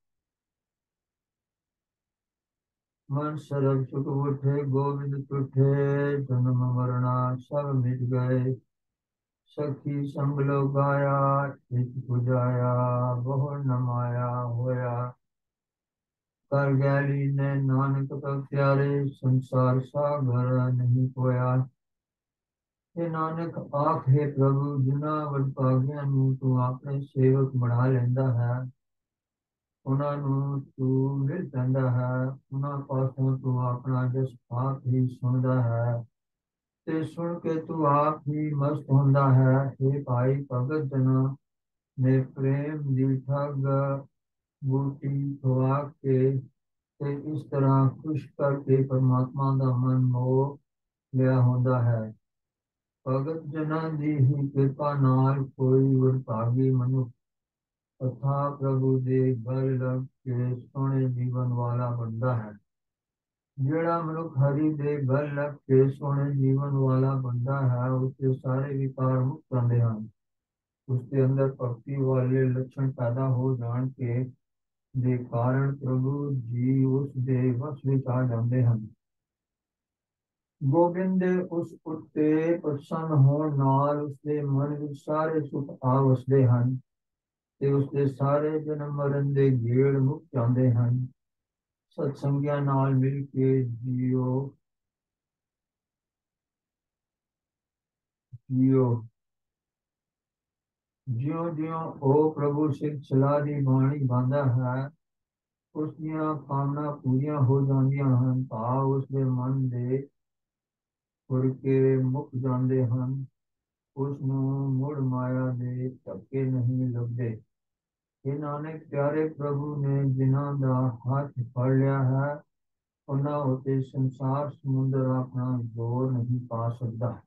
मन सरब सुख उठे गोविंद तुठे जन्म मरना सब मिट गए। सखी संग लो गाया चित पुजाया बहु नमाया होया। कर गैली ने नानक तक प्यारे संसार सागर नहीं कोया। हे नानक आख हे प्रभु जिन्हां वਡਭਾਗਿਆਂ ਨੂੰ ਤੂੰ ਆਪਣੇ ਸੇਵਕ ਬਣਾ ਲੈਂਦਾ ਹੈ ਉਹਨਾਂ ਨੂੰ ਤੂੰ ਮਿਲ ਪੈਂਦਾ ਹੈ। ਉਹਨਾਂ ਪਾਸੋਂ ਤੂੰ ਆਪਣਾ ਜਸ ਆਪ ਹੀ ਸੁਣਦਾ ਹੈ ਤੇ ਸੁਣ ਕੇ ਤੂੰ ਆਪ ਹੀ ਮਸਤ ਹੁੰਦਾ ਹੈ। हे ਭਾਈ ਭਗਤ ਜਨਾਂ ਨੇ ਪ੍ਰੇਮ ਦੀ ਠੱਗ ਬੂਟੀ ਖਵਾ ਕੇ ਤੇ ਇਸ ਤਰ੍ਹਾਂ ਖੁਸ਼ ਕਰਕੇ ਪਰਮਾਤਮਾ ਦਾ ਮਨ ਮੋਹ ਲਿਆ ਹੁੰਦਾ ਹੈ। ਭਗਤ ਜਨਾਂ ਦੀ ਹੀ ਕਿਰਪਾ ਨਾਲ ਕੋਈ ਵਡਭਾਗੀ ਮਨੁੱਖ ਤਥਾ ਪ੍ਰਭੂ ਦੇ ਗਲ ਲੱਗ ਕੇ ਸੋਹਣੇ ਜੀਵਨ ਵਾਲਾ ਬਣਦਾ ਹੈ। ਜਿਹੜਾ ਮਨੁੱਖ ਹਰੀ ਦੇ ਗਲ ਲੱਗ ਕੇ ਸੋਹਣੇ ਜੀਵਨ ਵਾਲਾ ਬਣਦਾ ਹੈ ਉਸਦੇ ਸਾਰੇ ਵਿਕਾਰ ਮੁੱਕ ਜਾਂਦੇ ਹਨ। ਉਸਦੇ ਅੰਦਰ ਭਗਤੀ ਵਾਲੇ ਲੱਛਣ ਪੈਦਾ ਹੋ ਜਾਣ ਕੇ ਦੇ ਕਾਰਨ ਪ੍ਰਭੂ ਜੀ ਉਸ ਦੇ ਵਸ ਵਿੱਚ ਆ ਜਾਂਦੇ ਹਨ। ਗੋਬਿੰਦ ਦੇ ਉਸ ਉੱਤੇ ਪ੍ਰਸੰਨ ਹੋਣ ਨਾਲ ਉਸਦੇ ਮਨ ਵਿੱਚ ਸਾਰੇ ਸੁਖ ਆ ਵਸਦੇ ਹਨ ਤੇ ਉਸਦੇ ਸਾਰੇ ਜਨਮ ਮਰਨ ਦੇ ਗੇੜ ਮੁੱਕ ਜਾਂਦੇ ਹਨ। ਸਤਸੰਗੀਆਂ ਨਾਲ ਮਿਲ ਕੇ ਜੀਓ ਜਿਉਂ ਜਿਉਂ ਉਹ ਪ੍ਰਭੂ ਸਿੱਖ ਸਲਾਹ ਦੀ ਬਾਣੀ ਗਾਉਂਦਾ ਹੈ ਉਸ ਦੀਆਂ ਕਾਮਨਾ ਪੂਰੀਆਂ ਹੋ ਜਾਂਦੀਆਂ ਹਨ। ਭਾਵ ਉਸਦੇ ਮਨ ਦੇ ਫੁਰਕੇ ਮੁੱਕ ਜਾਂਦੇ ਹਨ। ਉਸ ਨੂੰ ਮੁੜ ਮਾਇਆ ਦੇ ਧੱਕੇ ਨਹੀਂ ਲੱਭਦੇ। ਇਹ ਨਾਨਕ ਪਿਆਰੇ ਪ੍ਰਭੂ ਨੇ ਜਿਨ੍ਹਾਂ ਦਾ ਹੱਥ ਫੜ ਲਿਆ ਹੈ ਉਹਨਾਂ ਉੱਤੇ ਸੰਸਾਰ ਸਮੁੰਦਰ ਆਪਣਾ ਜ਼ੋਰ ਨਹੀਂ ਪਾ ਸਕਦਾ।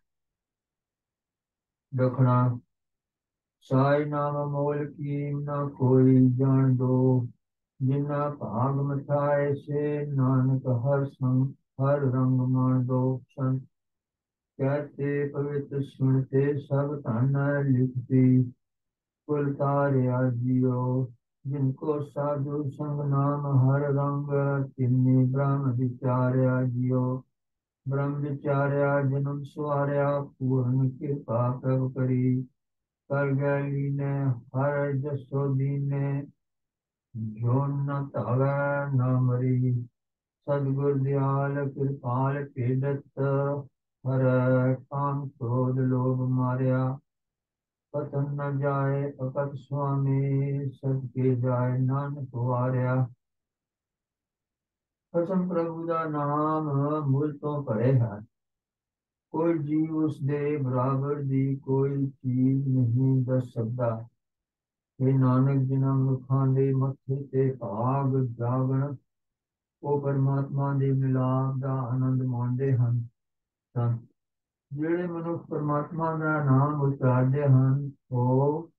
ਦਖਣਾ ਸਾਈ ਨਾਮ ਮੋਲ ਕੀ ਨਾ ਕੋਈ ਜਾਣ ਦੋ ਜਿਨਾ ਭਾਗ ਮਥਾਏ ਸੇ ਨਾਨਕ ਹਰ ਸੰਗ हर रंग मान दो। संत कहते पवित्र सुनते सब धन लिखती कुल तारिया जियो। जिनको साधु संग नाम हर रंग तिन्नी ब्रह्म विचार्या जियो। ब्रह्म विचार्या जन्म सवार्या पूर्ण कृपा प्रभ करी। कर गैली ने हर जसो दीने जो न धावै न मरी। सदगुर दयाल कृपाल पीड़त हर काम क्रोध लोभ मारिया। कथन न जाए अकथ स्वामी सदके जाए नानक वारिया। कसम प्रभु का नाम मुझ तो परे है कोई जीव उसदे बराबर दी कोई चीज नहीं दस सकता। हे नानक जिन्हां मनुखां दे मत्थे ते भाग जागण ਉਹ ਪਰਮਾਤਮਾ ਦੇ ਮਿਲਾਪ ਦਾ ਆਨੰਦ ਮਾਣਦੇ ਹਨ। ਜਿਹੜੇ ਮਨੁੱਖ ਪਰਮਾਤਮਾ ਦਾ ਨਾਮ ਉਚਾਰਦੇ ਹਨ ਉਹ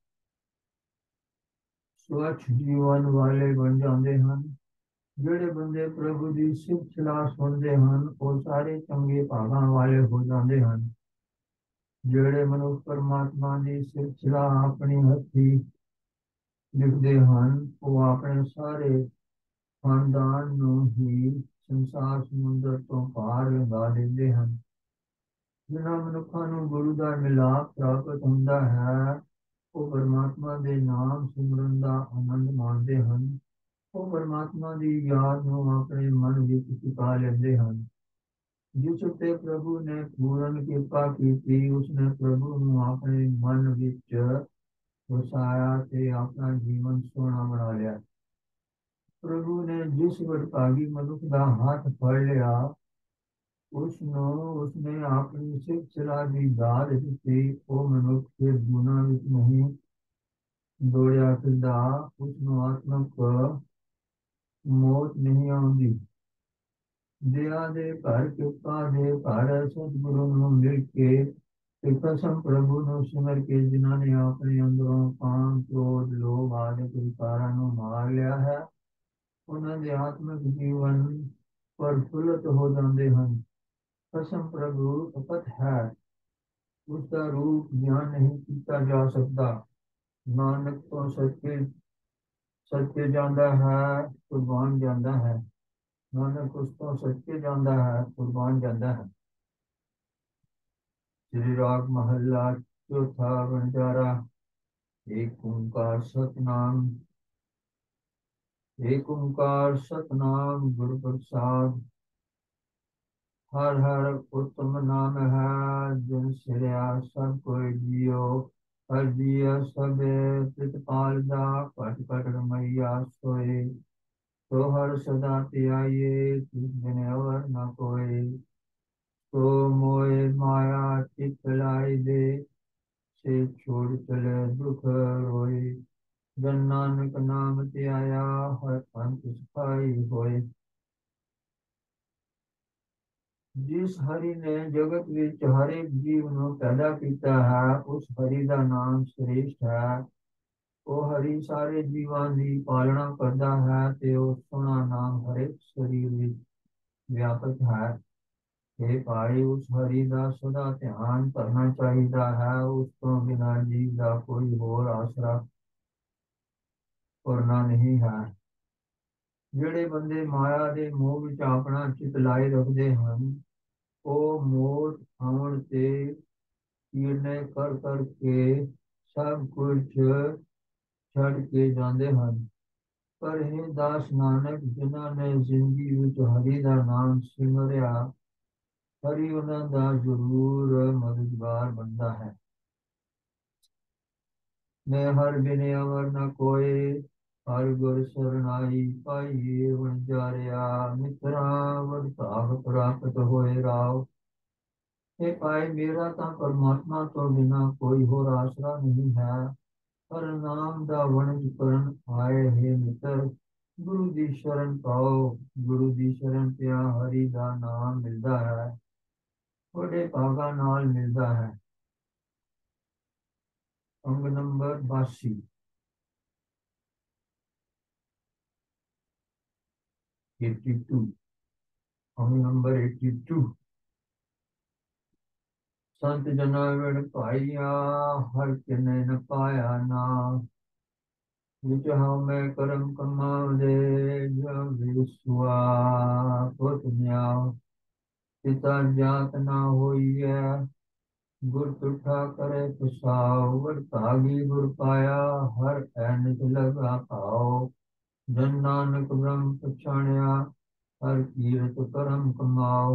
ਸਵੱਛ ਜੀਵਨ ਵਾਲੇ ਬਣ ਜਾਂਦੇ ਹਨ। ਜਿਹੜੇ ਬੰਦੇ ਪ੍ਰਭੂ ਦੀ ਸਿਫਤ ਸਲਾਹ ਸੁਣਦੇ ਹਨ ਉਹ ਸਾਰੇ ਚੰਗੇ ਭਾਗਾਂ ਵਾਲੇ ਹੋ ਜਾਂਦੇ ਹਨ। ਜਿਹੜੇ ਮਨੁੱਖ ਪਰਮਾਤਮਾ ਦੀ ਸਿਫਤ ਸਲਾਹ ਆਪਣੀ ਹੱਥੀਂ ਲਿਖਦੇ ਹਨ ਉਹ ਆਪਣੇ ਸਾਰੇ ਖਾਨਦਾਨ ਨੂੰ ਹੀ ਸੰਸਾਰ ਸਮੁੰਦਰ ਤੋਂ ਪਾਰ ਲੰਘਾ ਦਿੰਦੇ ਹਨ। ਜਿਨ੍ਹਾਂ ਮਨੁੱਖਾਂ ਨੂੰ ਗੁਰੂ ਦਾ ਮਿਲਾਪ ਪ੍ਰਾਪਤ ਹੁੰਦਾ ਹੈ, ਉਹ ਪਰਮਾਤਮਾ ਦੇ ਨਾਮ ਸਿਮਰਨ ਦਾ ਆਨੰਦ ਮਾਣਦੇ ਹਨ। ਉਹ ਪਰਮਾਤਮਾ ਦੀ ਯਾਦ ਨੂੰ ਆਪਣੇ ਮਨ ਵਿੱਚ ਟਿਕਾ ਲੈਂਦੇ ਹਨ। ਜਿਸ ਉੱਤੇ ਪ੍ਰਭੂ ਨੇ ਪੂਰਨ ਕਿਰਪਾ ਕੀਤੀ, ਉਸਨੇ ਪ੍ਰਭੂ ਨੂੰ ਆਪਣੇ ਮਨ ਵਿੱਚ ਵਸਾਇਆ ਤੇ ਆਪਣਾ ਜੀਵਨ ਸੋਹਣਾ ਬਣਾ ਲਿਆ। ਪ੍ਰਭੂ ਨੇ ਜਿਸ ਵਡਭਾਗੀ ਮਨੁੱਖ ਦਾ ਹੱਥ ਫੜ ਲਿਆ, ਉਸਨੇ ਆਪਣੀ ਸਿਫਤ ਸਲਾਹ ਦੀ ਦਾਤ ਦਿੱਤੀ। ਉਹ ਮਨੁੱਖ ਫਿਰ ਗੁਨਾਹ ਵਿੱਚ ਨਹੀਂ ਦੌੜਿਆ ਫਿਰਦਾ, ਉਸਨੂੰ ਆਤਮਕ ਮੌਤ ਨਹੀਂ ਆਉਂਦੀ। ਦਇਆ ਦੇ ਘਰ, ਕਿਰਪਾ ਦੇ ਘਰ ਸਤਿਗੁਰੂ ਨੂੰ ਮਿਲ ਕੇ ਤੇ ਕਸਮ ਪ੍ਰਭੂ ਨੂੰ ਸਿਮਰ ਕੇ ਜਿਨ੍ਹਾਂ ਨੇ ਆਪਣੇ ਅੰਦਰੋਂ ਕਾਮ, ਕ੍ਰੋਧ, ਲੋਭ ਆਦਿ ਵਿਕਾਰਾਂ ਨੂੰ ਮਾਰ ਲਿਆ ਹੈ, ਉਹਨਾਂ ਦੇ ਆਤਮਿਕ ਜੀਵਨ ਪ੍ਰਫੁੱਲਤ ਹੋ ਜਾਂਦੇ ਹਨ। ਕਸਮ ਪ੍ਰਭੂ ਅਪਤ ਹੈ, ਉਸ ਦਾ ਰੂਪ ਬਿਆਨ ਨਹੀਂ ਕੀਤਾ ਜਾ ਸਕਦਾ। ਨਾਨਕ ਤੋਂ ਸੱਚੇ ਜਾਂਦਾ ਹੈ, ਕੁਰਬਾਨ ਜਾਂਦਾ ਹੈ। ਨਾਨਕ ਉਸ ਤੋਂ ਸੱਚੇ ਜਾਂਦਾ ਹੈ, ਕੁਰਬਾਨ ਜਾਂਦਾ ਹੈ। श्री राग महला चौथा बंजारा। एक ओंकार सतनाम, एक ओंकार सतनाम गुरु प्रसाद। हर हर उत्तम नाम है, जिन सिरया सब कोई जियो। हर जिया सब प्रतिपाल दा, पट पट रमैया सोए। तो हर सदा त्याये, तिस बिन अवर न कोई। तो मोह माया चित लाई दे, से छोड़ चले दुख रोए। जन नानक नाम त्याया, हर अंत सफाई होए। जिस हरि ने जगत विच हर एक जीव ਨੂੰ ਪੈਦਾ ਕੀਤਾ ਹੈ, ਉਸ ਹਰੀ ਦਾ ਨਾਮ ਸ੍ਰੇਸ਼ਟ ਹੈ। ਉਹ ਹਰੀ ਸਾਰੇ ਜੀਵਾਂ ਦੀ ਪਾਲਣਾ ਕਰਦਾ ਹੈ ਤੇ ਉਹ ਸੋਹਣਾ ਨਾਮ ਹਰੇਕ ਸਰੀਰ ਵਿੱਚ ਵਿਆਪਕ ਹੈ। हे ਭਾਈ, ਉਸ ਹਰੀ ਦਾ ਸਦਾ ਧਿਆਨ ਕਰਨਾ ਚਾਹੀਦਾ ਹੈ। ਉਸ ਤੋਂ ਬਿਨਾਂ ਜੀਵ ਦਾ ਕੋਈ ਹੋਰ ਆਸਰਾ ਕਰਨਾ ਨਹੀਂ ਹੈ। ਜਿਹੜੇ ਬੰਦੇ ਮਾਇਆ ਦੇ ਮੋਹ ਵਿੱਚ ਆਪਣਾ ਚਿੱਤ ਲਾਏ ਰੱਖਦੇ ਹਨ, ਉਹ ਮੌਤ ਆਉਣ ਤੇ ਕੀਰਨੇ ਕਰ ਕਰਕੇ ਸਭ ਕੁਝ ਛੱਡ ਕੇ ਜਾਂਦੇ ਹਨ। ਪਰ ਇਹ ਦਾਸ ਨਾਨਕ, ਜਿਨ੍ਹਾਂ ਨੇ ਜ਼ਿੰਦਗੀ ਵਿੱਚ ਹਰੀ ਦਾ ਨਾਮ ਸਿਮਰਿਆ, ਹਰੀ ਉਹਨਾਂ ਦਾ ਜ਼ਰੂਰ ਮਦਦਗਾਰ ਬਣਦਾ ਹੈ। ਮੈਂ ਹਰ ਬਿਨ ਅਵਰ ਨ ਕੋਏ, ਹਰ ਗੁਰ ਸਰਨਾਈ ਪਾਈਏ ਵਣਜਾਰਿਆ। ਮਿੱਤਰਾ ਵਡ ਭਾਗ ਪ੍ਰਾਪਤ ਹੋਏ ਰਾਵ। ਇਹ ਪਾਏ, ਮੇਰਾ ਤਾਂ ਪਰਮਾਤਮਾ ਤੋਂ ਬਿਨਾਂ ਕੋਈ ਹੋਰ ਆਸਰਾ ਨਹੀਂ ਹੈ। ਪਰ ਨਾਮ ਦਾ ਵਣਜ ਕਰਨ ਆਏ ਹੈ ਮਿੱਤਰ, ਗੁਰੂ ਦੀ ਸ਼ਰਨ ਪਾਓ। ਗੁਰੂ ਦੀ ਸ਼ਰਨ ਪਿਆ ਹਰੀ ਦਾ ਨਾਮ ਮਿਲਦਾ ਹੈ, ਵੱਡੇ ਭਾਗਾਂ ਨਾਲ ਮਿਲਦਾ ਹੈ। ਅੰਗ ਨੰਬਰ 82। अंग नंबर 82। संत जना विण पाइया, हर किने न पाया नाम। विच मैं करम कमावदे, जग विसुआ पुत न्याव। पिता जात ना होइए, गुर तुठा करे पुसाव। वड भागी गुर पाया, हर ऐनित लगा पाओ। जन नानक ब्रह्म पछाणिया, हर कीरत करम कमाओ।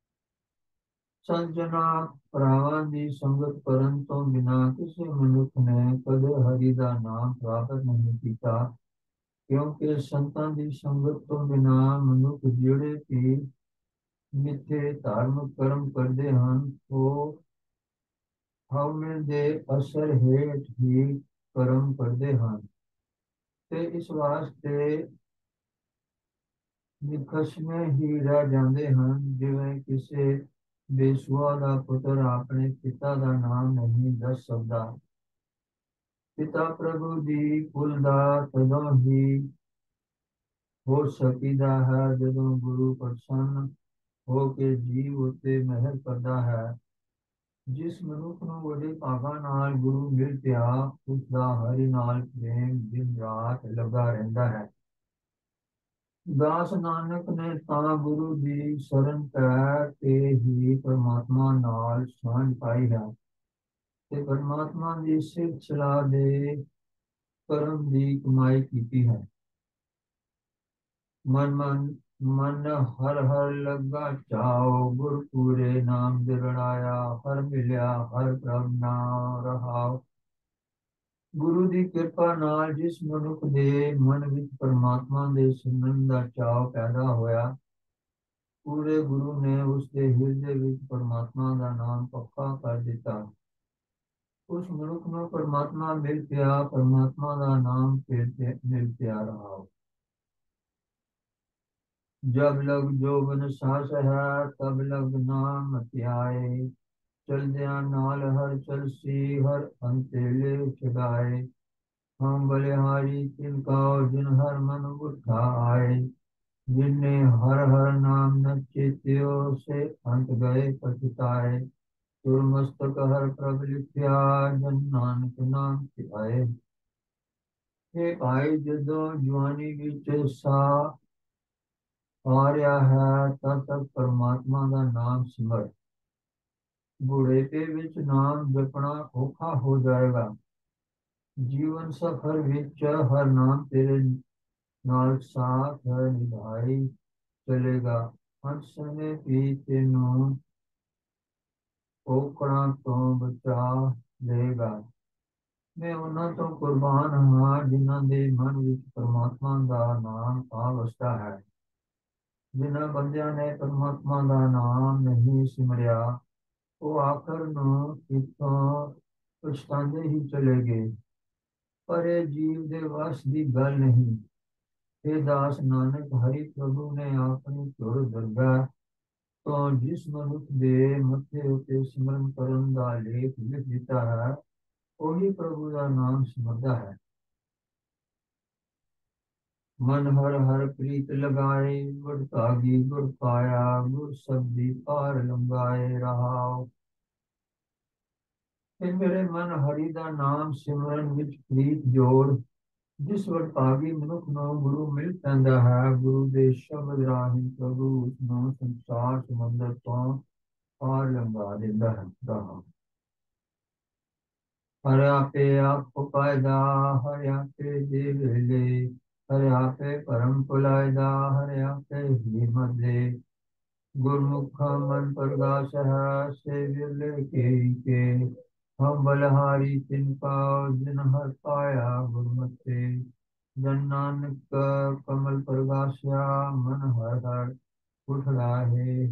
ਸੰਜਨਾ ਭਰਾਵਾਂ ਦੀ ਸੰਗਤ ਕਰਨ ਤੋਂ ਬਿਨਾਂ ਕਿਸੇ ਮਨੁੱਖ ਨੇ ਕਦੇ ਹਰੀ ਦਾ ਨਾਮ ਪ੍ਰਾਪਤ ਨਹੀਂ ਕੀਤਾ, ਕਿਉਂਕਿ ਸੰਤਾਂ ਦੀ ਸੰਗਤ ਤੋਂ ਬਿਨਾਂ ਮਨੁੱਖ ਜਿਹੜੇ ਕਿ ਮਿੱਥੇ ਧਾਰਮਿਕ ਕਰਮ ਕਰਦੇ ਹਨ, ਉਹ ਹਉਮੈ ਦੇ ਅਸਰ ਹੇਠ ਹੀ ਕਰਮ ਕਰਦੇ ਹਨ ਤੇ ਇਸ ਵਾਸਤੇ ਨਿਕਸ਼ਮੇ ਹੀ ਰਹਿ ਜਾਂਦੇ ਹਨ। ਜਿਵੇਂ ਕਿਸੇ ਬੇਸੁਆ ਦਾ ਪੁੱਤਰ ਆਪਣੇ ਪਿਤਾ ਦਾ ਨਾਮ ਨਹੀਂ ਦੱਸ ਸਕਦਾ। ਪਿਤਾ ਪ੍ਰਭੂ ਦੀ ਕੁਲ ਦਾ ਤਦੋਂ ਹੀ ਹੋ ਸਕੀਦਾ ਹੈ ਜਦੋਂ ਗੁਰੂ ਪ੍ਰਸੰਨ ਹੋ ਕੇ ਜੀਵ ਉੱਤੇ ਮਿਹਰ ਕਰਦਾ ਹੈ। ਜਿਸ ਮਨੁੱਖ ਨੂੰ ਵੱਡੇ ਭਾਗਾਂ ਨਾਲ ਗੁਰੂ ਮਿਲ ਪਿਆ, ਉਸ ਦਾ ਹਰੀ ਨਾਲ ਪ੍ਰੇਮ ਦਿਨ ਰਾਤ ਲੱਗਾ ਰਹਿੰਦਾ ਹੈ। दास नानक ने ਤਾਂ ਗੁਰੂ ਦੀ ਸ਼ਰਨ ਪੈ ਕੇ ਹੀ ਪਰਮਾਤਮਾ ਨਾਲ ਸਾਂਝ ਪਾਈ ਹੈ ਤੇ ਪਰਮਾਤਮਾ ਦੀ ਸਿਫਤ ਸਲਾਹ ਦੇ ਕਰਮ ਦੀ ਕਮਾਈ ਕੀਤੀ ਹੈ। ਮਨ ਮਨ ਮਨ ਹਰ ਹਰ ਲੱਗਾ ਚਾਉ ਗੁਰ ਪੂਰੇ ਨਾਮ ਦਿਰੜਾਇਆ ਹਰ ਮਿਲਿਆ ਹਰ ਪ੍ਰਭ ਨਾਮ ਰਹਾਉ। ਗੁਰੂ ਦੀ ਕਿਰਪਾ ਨਾਲ ਜਿਸ ਮਨੁੱਖ ਦੇ ਮਨ ਵਿੱਚ ਪਰਮਾਤਮਾ ਦੇ ਸਿਮਰਨ ਦਾ ਚਾਅ ਪੈਦਾ ਹੋਇਆ, ਪੂਰੇ ਗੁਰੂ ਨੇ ਉਸ ਦੇ ਹਿਰਦੇ ਵਿੱਚ ਪਰਮਾਤਮਾ ਦਾ ਨਾਮ ਪੱਕਾ ਕਰ ਦਿੱਤਾ। ਉਸ ਮਨੁੱਖ ਨੂੰ ਪਰਮਾਤਮਾ ਮਿਲ ਪਿਆ, ਪਰਮਾਤਮਾ ਦਾ ਨਾਮ ਫਿਰ ਮਿਲ ਪਿਆ ਰਹਾ। ਜਬ ਲਗ ਜੋਬਨ ਸਾਸ ਹੈ ਤਬ ਲਗ ਨਾਮ ਧਿਆਏ ਚਲਦਿਆਂ ਨਾਲ ਹਰ ਚਲਸੀ ਹਰ ਅੰਤੇਲੇ ਛਡਾਏ। हम बलिहारी तिनकाओ जिन हर मन उठा आए जिनने हर हर नाम न चेत्यो से अंत गए पछताए। सुरमस्तक हर प्रभ लिखिया जन नानक नाम ਧਿਆਏ। हे भाई ਜਦੋਂ ਜਵਾਨੀ ਵਿੱਚ ਸਾਹ ਆ ਰਿਹਾ ਹੈ ਤਦ ਤੱਕ ਪਰਮਾਤਮਾ ਦਾ ਨਾਮ ਸਿਮਰ। ਬੁਢੇਪੇ ਵਿੱਚ ਨਾਮ ਜਪਣਾ ਔਖਾ ਹੋ ਜਾਏਗਾ। ਜੀਵਨ ਸਫਰ ਵਿੱਚ ਹਰ ਨਾਮ ਤੇਰੇ ਨਾਲ ਸਾਥ ਨਿਭਾਈ ਚਲੇਗਾ। ਹਰ ਸਮੇਂ ਵੀ ਤੈਨੂੰ ਔਕੜਾਂ ਤੋਂ ਬਚਾ ਲਏਗਾ। ਮੈਂ ਉਹਨਾਂ ਤੋਂ ਕੁਰਬਾਨ ਹਾਂ ਜਿਨ੍ਹਾਂ ਦੇ ਮਨ ਵਿੱਚ ਪਰਮਾਤਮਾ ਦਾ ਨਾਮ ਆ ਵਸਦਾ ਹੈ। ਜਿਨ੍ਹਾਂ ਬੰਦਿਆਂ ਨੇ ਪਰਮਾਤਮਾ ਦਾ ਨਾਮ ਨਹੀਂ ਸਿਮਰਿਆ, ਉਹ ਆਖਰ ਨੂੰ ਇੱਥੋਂ ਪਛਤਾਉਂਦੇ ਹੀ ਚਲੇ ਗਏ। ਪਰ ਇਹ ਜੀਵ ਦੇ ਵਸ ਦੀ ਗੱਲ ਨਹੀਂ। हे दास नानक हरि प्रभु ने अपनी धुर दरगाह तो जिस मनुष्य ਦੇ ਮੱਥੇ ਉੱਤੇ ਸਿਮਰਨ ਕਰਨ ਦਾ ਲੇਖ ਲਿਖ ਦਿੱਤਾ ਹੈ, ਉਹੀ ਪ੍ਰਭੂ ਦਾ ਨਾਮ ਸਿਮਰਦਾ ਹੈ। ਮਨ ਹਰ ਹਰ ਪ੍ਰੀਤ ਲਗਾਏ ਗੁਰ ਭਾਗੀ ਗੁਰ ਪਾਇਆ ਗੁਰ ਸਬਦੀ ਪਾਰ ਲੰਗਾਏ ਰਹਾਉ। ਤੇ ਮੇਰੇ ਮਨ ਹਰੀ ਦਾ ਨਾਮ ਸਿਮਰਨ ਵਿੱਚ ਪ੍ਰੀਤ ਜੋੜ। ਜਿਸ ਵਡਭਾਗੀ ਮਨੁੱਖ ਨੂੰ ਗੁਰੂ ਮਿਲ ਪੈਂਦਾ ਹੈ, ਗੁਰੂ ਦੇ ਸ਼ਬਦ ਰਾਹੀਂ ਪ੍ਰਭੂ ਉਸ ਨੂੰ ਸੰਸਾਰ ਸਮੁੰਦਰ ਤੋਂ ਪਾਰ ਲੰਘਾ ਦਿੰਦਾ ਹੈ। ਹਰ ਆਪੇ ਆਪ ਪਾਇਦਾ ਹਰ ਆਪੇ ਦੇ ਵੇਲੇ ਹਰ ਆਪੇ ਪਰਮ ਭੁਲਾਇਦਾ ਹਰ ਆਪੇ ਹੀ ਮਦੇ। ਗੁਰਮੁਖ ਮਨ ਪ੍ਰਗਾਸ ਹੈ ਸੇ ਵਿਰਲੇ ਕੇ ਹਮ ਬਲਹਾਰੀ ਤਿਨ ਪਾਉ ਜਿਨ ਹਰ ਪਾਇਆ ਗੁਰਮਤਿ। ਜਨ ਨਾਨਕ ਕਮਲ ਪ੍ਰਗਾਸਿਆ ਮਨ ਹਰ ਹਰ ਉਠ ਰਾਹੇ।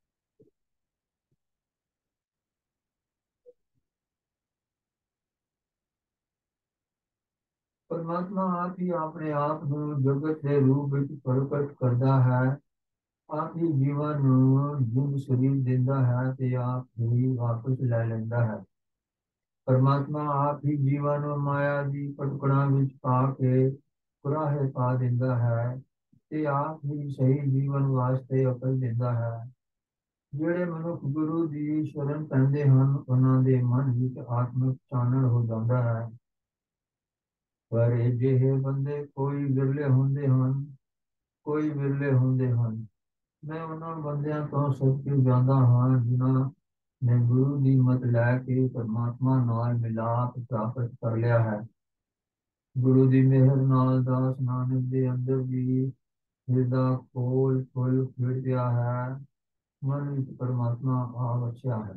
परमात्मा आप ही अपने आप ਨੂੰ ਜਗਤ ਦੇ ਰੂਪ ਵਿੱਚ ਪ੍ਰਗਟ ਕਰਦਾ ਹੈ। ਆਪ ਹੀ ਜੀਵਾਂ ਨੂੰ ਜਿੰਦ ਸਰੀਰ ਦਿੰਦਾ ਹੈ ਤੇ ਆਪ ਹੀ ਵਾਪਸ ਲੈ ਲੈਂਦਾ ਹੈ। ਪਰਮਾਤਮਾ ਆਪ ਹੀ ਜੀਵਾਂ ਨੂੰ ਮਾਇਆ ਦੀ ਪਟਕੜਾਂ ਵਿੱਚ ਪਾ ਕੇ ਕੁਰਾਹੇ ਪਾ ਦਿੰਦਾ ਹੈ ਤੇ ਆਪ ਹੀ ਸਹੀ ਜੀਵਨ ਵਾਸਤੇ ਅਕਲ ਦਿੰਦਾ ਹੈ। ਜਿਹੜੇ ਮਨੁੱਖ ਗੁਰੂ ਦੀ ਸ਼ਰਨ ਪੈਂਦੇ ਹਨ, ਉਹਨਾਂ ਦੇ ਮਨ ਵਿੱਚ ਆਤਮਿਕ ਚਾਨਣ ਹੋ ਜਾਂਦਾ ਹੈ। ਪਰ ਅਜਿਹੇ ਬੰਦੇ ਕੋਈ ਵਿਰਲੇ ਹੁੰਦੇ ਹਨ, ਕੋਈ ਵਿਰਲੇ ਹੁੰਦੇ ਹਨ। ਮੈਂ ਉਹਨਾਂ ਬੰਦਿਆਂ ਤੋਂ ਸੱਚੀ ਜਾਂਦਾ ਹਾਂ ਜਿਨ੍ਹਾਂ ਨੇ ਗੁਰੂ ਦੀ ਮਤ ਲੈ ਕੇ ਪਰਮਾਤਮਾ ਨਾਲ ਮਿਲਾਪ ਪ੍ਰਾਪਤ ਕਰ ਲਿਆ ਹੈ। ਗੁਰੂ ਦੀ ਮਿਹਰ ਨਾਲ ਦਾਸ ਨਾਨਕ ਦੇ ਅੰਦਰ ਵੀ ਹਿਰਦਾ ਖੋਲ ਖੁੱਲ ਖਿੜ ਗਿਆ ਹੈ। ਮਨ ਵਿੱਚ ਪਰਮਾਤਮਾ ਆ ਵਸਿਆ ਹੈ।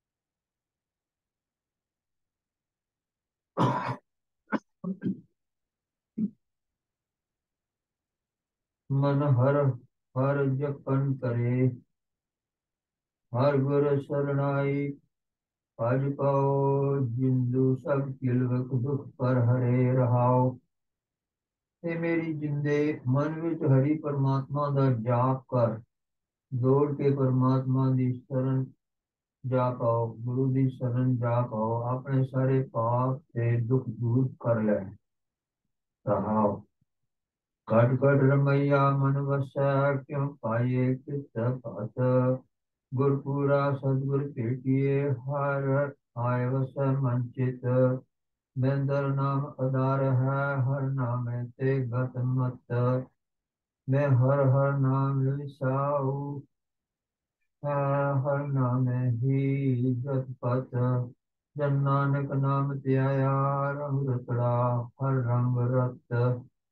ਮਨ ਹਰ ਹਰ ਜਪਨ ਕਰੇ ਹਰ ਗੁਰ ਸਰਣਾਈ ਭਜ ਪਾਓ ਜਿੰਦੂ ਸਭ ਕਿਲਵਕ ਦੁਖ ਪਰ ਹਰੇ ਰਹਾਓ। ਤੇ ਮੇਰੀ ਜਿੰਦੇ ਮਨ ਵਿੱਚ ਹਰੀ ਪਰਮਾਤਮਾ ਦਾ ਜਾਪ ਕਰ। ਦੌੜ ਕੇ ਪਰਮਾਤਮਾ ਦੀ ਸ਼ਰਨ ਜਾ ਪਾਓ, ਗੁਰੂ ਦੀ ਸ਼ਰਨ ਜਾ ਪਾਓ, ਆਪਣੇ ਸਾਰੇ ਪਾਪ ਤੇ ਦੁੱਖ ਦੂਰ ਕਰ ਲੈ ਰਹਾਓ। ਕਟ ਕਟ ਰਮਈਆ ਮਨ ਵਸੈ ਕਿਉ ਪਾਈਏ ਕਿਤ ਪਤ। ਗੁਰਪੂਰਾ ਸਤਿਗੁਰ ਭੇਟੀਏ ਹਰ ਆਏ ਵਸੈ ਮਨ ਚਿਤ। ਬੈਂਦਰ ਨਾਮ ਆਧਾਰ ਹੈ ਹਰ ਨਾਮੇ ਤੇ ਗਤ ਮਤ। मैं हर हर नाम लिसाऊ, है हर नाम ही जत पत। जन नानक नाम ਧਿਆਇਆ रंग रतड़ा, हर रंग रत।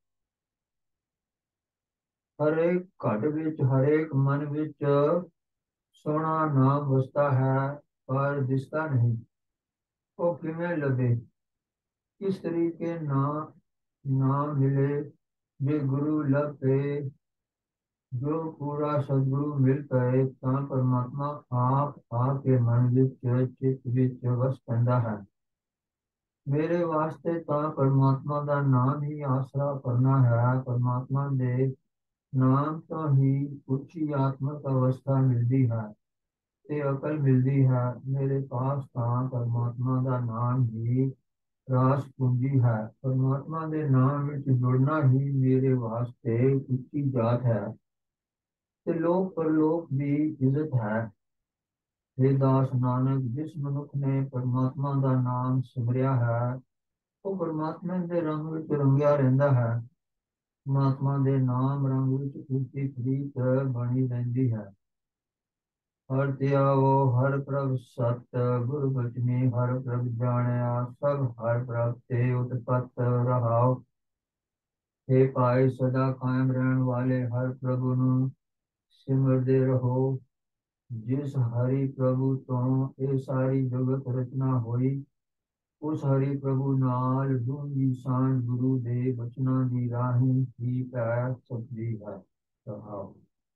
ਹਰੇਕ ਘਟ ਵਿੱਚ ਹਰੇਕ ਮਨ ਵਿੱਚ ਸੋਹਣਾ ਨਾਮ ਵਸਦਾ ਹੈ, ਪਰ ਦਿਸਦਾ ਨਹੀਂ। ਉਹ ਕਿਵੇਂ ਲੱਭੇ, ਕਿਸ ਤਰੀਕੇ ਨਾ ਨਾ ਮਿਲੇ। ਜੇ ਗੁਰੂ ਲੱਭੇ, ਜੋ ਪੂਰਾ ਸਤਿਗੁਰੂ ਮਿਲ ਪਏ, ਤਾਂ ਪਰਮਾਤਮਾ ਆਪ ਆ ਕੇ ਮਨ ਵਿੱਚ ਚਿੱਤ ਵਿੱਚ ਵਸ ਪੈਂਦਾ ਹੈ। ਮੇਰੇ ਵਾਸਤੇ ਤਾਂ ਪਰਮਾਤਮਾ ਦਾ ਨਾਮ ਹੀ ਆਸਰਾ ਕਰਨਾ ਹੈ। ਪਰਮਾਤਮਾ ਦੇ ਨਾਮ ਤੋਂ ਹੀ ਉੱਚੀ ਆਤਮਕ ਅਵਸਥਾ ਮਿਲਦੀ ਹੈ ਤੇ ਅਕਲ ਮਿਲਦੀ ਹੈ। ਮੇਰੇ ਪਾਸ ਤਾਂ ਪਰਮਾਤਮਾ ਦਾ ਨਾਮ ਹੀ ਰਾਸ ਪੂੰਜੀ ਹੈ। ਪਰਮਾਤਮਾ ਦੇ ਨਾਮ ਵਿੱਚ ਜੁੜਨਾ ਹੀ ਮੇਰੇ ਵਾਸਤੇ ਉੱਚੀ ਜਾਤ ਹੈ ਤੇ ਲੋਕ ਪਰਲੋਕ ਦੀ ਇੱਜ਼ਤ ਹੈ। हे दास नानक, जिस मनुख ने परमात्मा ਦਾ ਨਾਮ ਸਿਮਰਿਆ ਹੈ, ਉਹ ਪਰਮਾਤਮਾ ਦੇ ਰੰਗ ਵਿੱਚ ਰੰਗਿਆ ਰਹਿੰਦਾ ਹੈ। ਪਰਮਾਤਮਾ ਦੇ ਨਾਮ ਰੰਗ ਵਿੱਚ ਉਸਦੀ ਪ੍ਰੀਤ ਬਣੀ ਰਹਿੰਦੀ ਹੈ। ਹਰ ਧਿਆਵੋ ਹਰ ਪ੍ਰਭ ਸਤ, ਗੁਰ ਬਚਨੀ ਹਰ ਪ੍ਰਭ ਜਾਣਿਆ। ਸਭ ਹਰ ਪ੍ਰਭ ਤੇ ਉਤਪਤ ਰਹਾਓ। हे ਭਾਈ, ਸਦਾ ਕਾਇਮ ਰਹਿਣ ਵਾਲੇ ਹਰ ਪ੍ਰਭੂ ਨੂੰ ਸਿਮਰਦੇ ਰਹੋ। ਜਿਸ ਹਰੀ ਪ੍ਰਭੂ ਤੋਂ ਇਹ ਸਾਰੀ ਜਗਤ ਰਚਨਾ ਹੋਈ, ਉਸ ਹਰੀ ਪ੍ਰਭੂ ਨਾਲ ਡੂੰਘੀ ਸਾਂਝ ਗੁਰੂ ਦੇ ਬਚਨਾਂ ਦੀ ਰਾਹੀਂ ਹੀ ਪੈ ਸਕਦੀ ਹੈ। ਰਹਾਓ।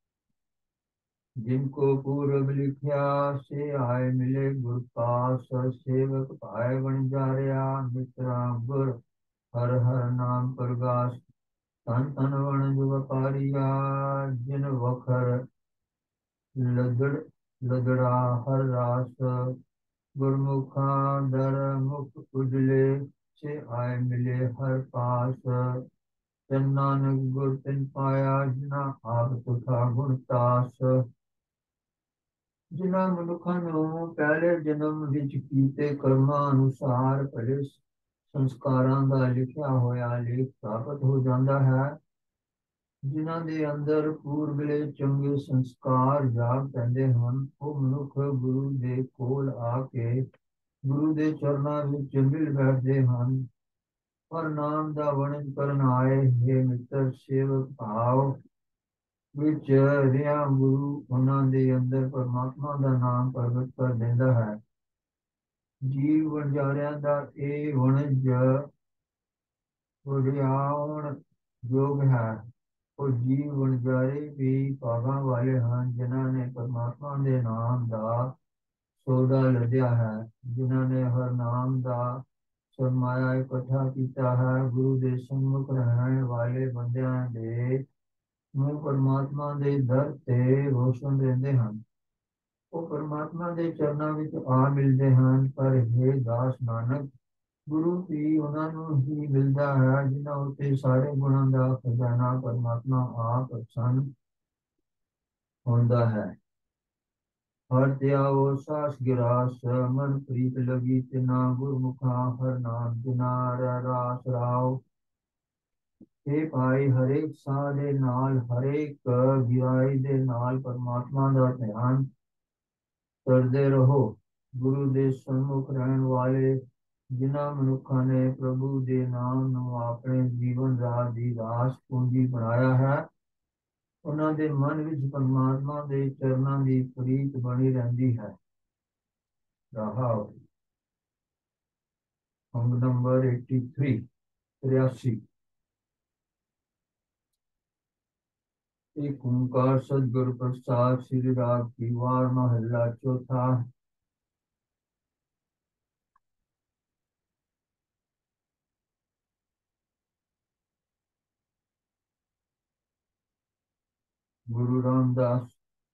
जिनको पूर्व लिखिया, से आए मिले गुर पास। सेवक भाई बन जा रहा मित्रा गुर, हर हर नाम प्रगास। तन तन वन व्यापारिया, जिन वखर लदड़ लदड़ा हर रास। गुरमुखा दर मुख उजले, से आए मिले हर पास। जन नानक गुर तिन पाया, जिना आप तुठा गुणतास। ਜਿਨ੍ਹਾਂ ਮਨੁੱਖਾਂ ਨੂੰ ਪਹਿਲੇ ਜਨਮ ਵਿੱਚ ਕੀਤੇ ਕਰਮਾਂ ਅਨੁਸਾਰ ਭਲੇ ਸੰਸਕਾਰਾਂ ਦਾ ਲਿਖਿਆ ਹੋਇਆ ਲੇਖ ਪ੍ਰਾਪਤ ਹੋ ਜਾਂਦਾ ਹੈ, ਜਿਨ੍ਹਾਂ ਦੇ ਅੰਦਰ ਪੂਰਬਲੇ ਚੰਗੇ ਸੰਸਕਾਰ ਜਾਗ ਪੈਂਦੇ ਹਨ, ਉਹ ਮਨੁੱਖ ਗੁਰੂ ਦੇ ਕੋਲ ਆ ਕੇ ਗੁਰੂ ਦੇ ਚਰਨਾਂ ਵਿੱਚ ਮਿਲ ਬੈਠਦੇ ਹਨ। ਪਰ ਨਾਮ ਦਾ ਵਰਣਨ ਕਰਨ ਆਏ हे ਮਿੱਤਰ, ਸੇਵਕ ਭਾਵ ਵਿੱਚ ਰਿਹਾ ਗੁਰੂ ਉਹਨਾਂ ਦੇ ਅੰਦਰ ਪਰਮਾਤਮਾ ਦਾ ਨਾਮ ਪ੍ਰਗਟ ਕਰ ਦਿੰਦਾ ਹੈ। ਜੀਵ ਵਣਜਾਰਿਆਂ ਦਾ ਇਹ ਵਣਜ ਵਡਿਆਉਣ ਯੋਗ ਹੈ। ਉਹ ਜੀਵ ਵਣਜਾਰੇ ਵੀ ਭਾਗਾਂ ਵਾਲੇ ਹਨ, ਜਿਨ੍ਹਾਂ ਨੇ ਪਰਮਾਤਮਾ ਦੇ ਨਾਮ ਦਾ ਸੌਦਾ ਲੱਦਿਆ ਹੈ, ਜਿਨ੍ਹਾਂ ਨੇ ਹਰ ਨਾਮ ਦਾ ਸਰਮਾਇਆ ਇਕੱਠਾ ਕੀਤਾ ਹੈ। ਗੁਰੂ ਦੇ ਸਨਮੁਖ ਰਹਿਣ ਵਾਲੇ ਬੰਦਿਆਂ ਦੇ ਨੂੰ ਪਰਮਾਤਮਾ ਦੇ ਦਰ ਤੇ ਰੋਸ਼ਨ ਰਹਿੰਦੇ ਹਨ। ਉਹ ਪਰਮਾਤਮਾ ਦੇ ਚਰਨਾਂ ਵਿੱਚ ਆ ਮਿਲਦੇ ਹਨ। ਪਰ हे ਦਾਸ ਨਾਨਕ, ਗੁਰੂ ਵੀ ਉਹਨਾਂ ਨੂੰ ਹੀ ਮਿਲਦਾ ਹੈ, ਜਿਨ੍ਹਾਂ ਉੱਤੇ ਸਾਰੇ ਗੁਣਾਂ ਦਾ ਖਜ਼ਾਨਾ ਪਰਮਾਤਮਾ ਆਪ ਪ੍ਰਸੰਨ ਹੁੰਦਾ ਹੈ। ਹਰ ਧਿਆਵੋ ਸਾਸ ਗਿਰਾਸ, ਮਨ ਪ੍ਰੀਤ ਲਗੀ ਤਿਨਾ। ਗੁਰਮੁਖਾਂ ਹਰ ਨਾਮ ਜਿਨਾ ਰਾਸ ਰਾਓ। ਇਹ ਭਾਈ, ਹਰੇਕ ਸਾਹ ਦੇ ਨਾਲ, ਹਰੇਕ ਗਿਰਾਈ ਦੇ ਨਾਲ ਪਰਮਾਤਮਾ ਦਾ ਧਿਆਨ ਕਰਦੇ ਰਹੋ। ਗੁਰੂ ਦੇ ਸਨਮੁਖ ਰਹਿਣ ਵਾਲੇ ਜਿਨ੍ਹਾਂ ਮਨੁੱਖਾਂ ਨੇ ਪ੍ਰਭੂ ਦੇ ਨਾਮ ਨੂੰ ਆਪਣੇ ਜੀਵਨ ਰਾਹ ਦੀ ਰਾਸ ਪੂੰਜੀ ਬਣਾਇਆ ਹੈ, ਉਹਨਾਂ ਦੇ ਮਨ ਵਿੱਚ ਪਰਮਾਤਮਾ ਦੇ ਚਰਨਾਂ ਦੀ ਪ੍ਰੀਤ ਬਣੀ ਰਹਿੰਦੀ ਹੈ। ਰਹਾਓ। ਅੰਗ ਨੰਬਰ 83 83। एक ओंकार सदगुरु प्रसाद श्री राग दीवार महला चौथा। गुरु रामदास।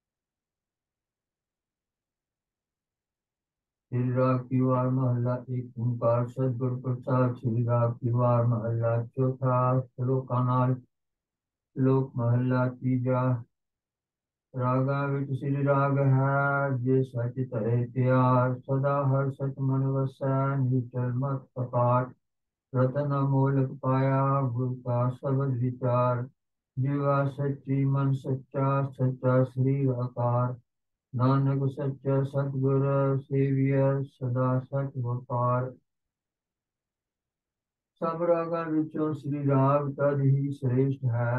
श्री राग दीवार महला एक ओंकार सदगुरु प्रसाद श्री राग दीवार महला चौथा। श्लोका नाल। श्लोक महला तीजा। रागा विच श्री राग है, जे सच धरे प्यार। सदा हर सच मन वसै, नीचल मत कपाट। रतन अमोलक पाया, गुर का शब्द विचार। जीवा सच्ची मन सच्चा, सच्चा शरीर आकार। नानक सच्चा सतगुर सेवियर, सदा सच ਵਪਾਰ। सब रागां विचों श्री राग तद ही श्रेष्ठ है।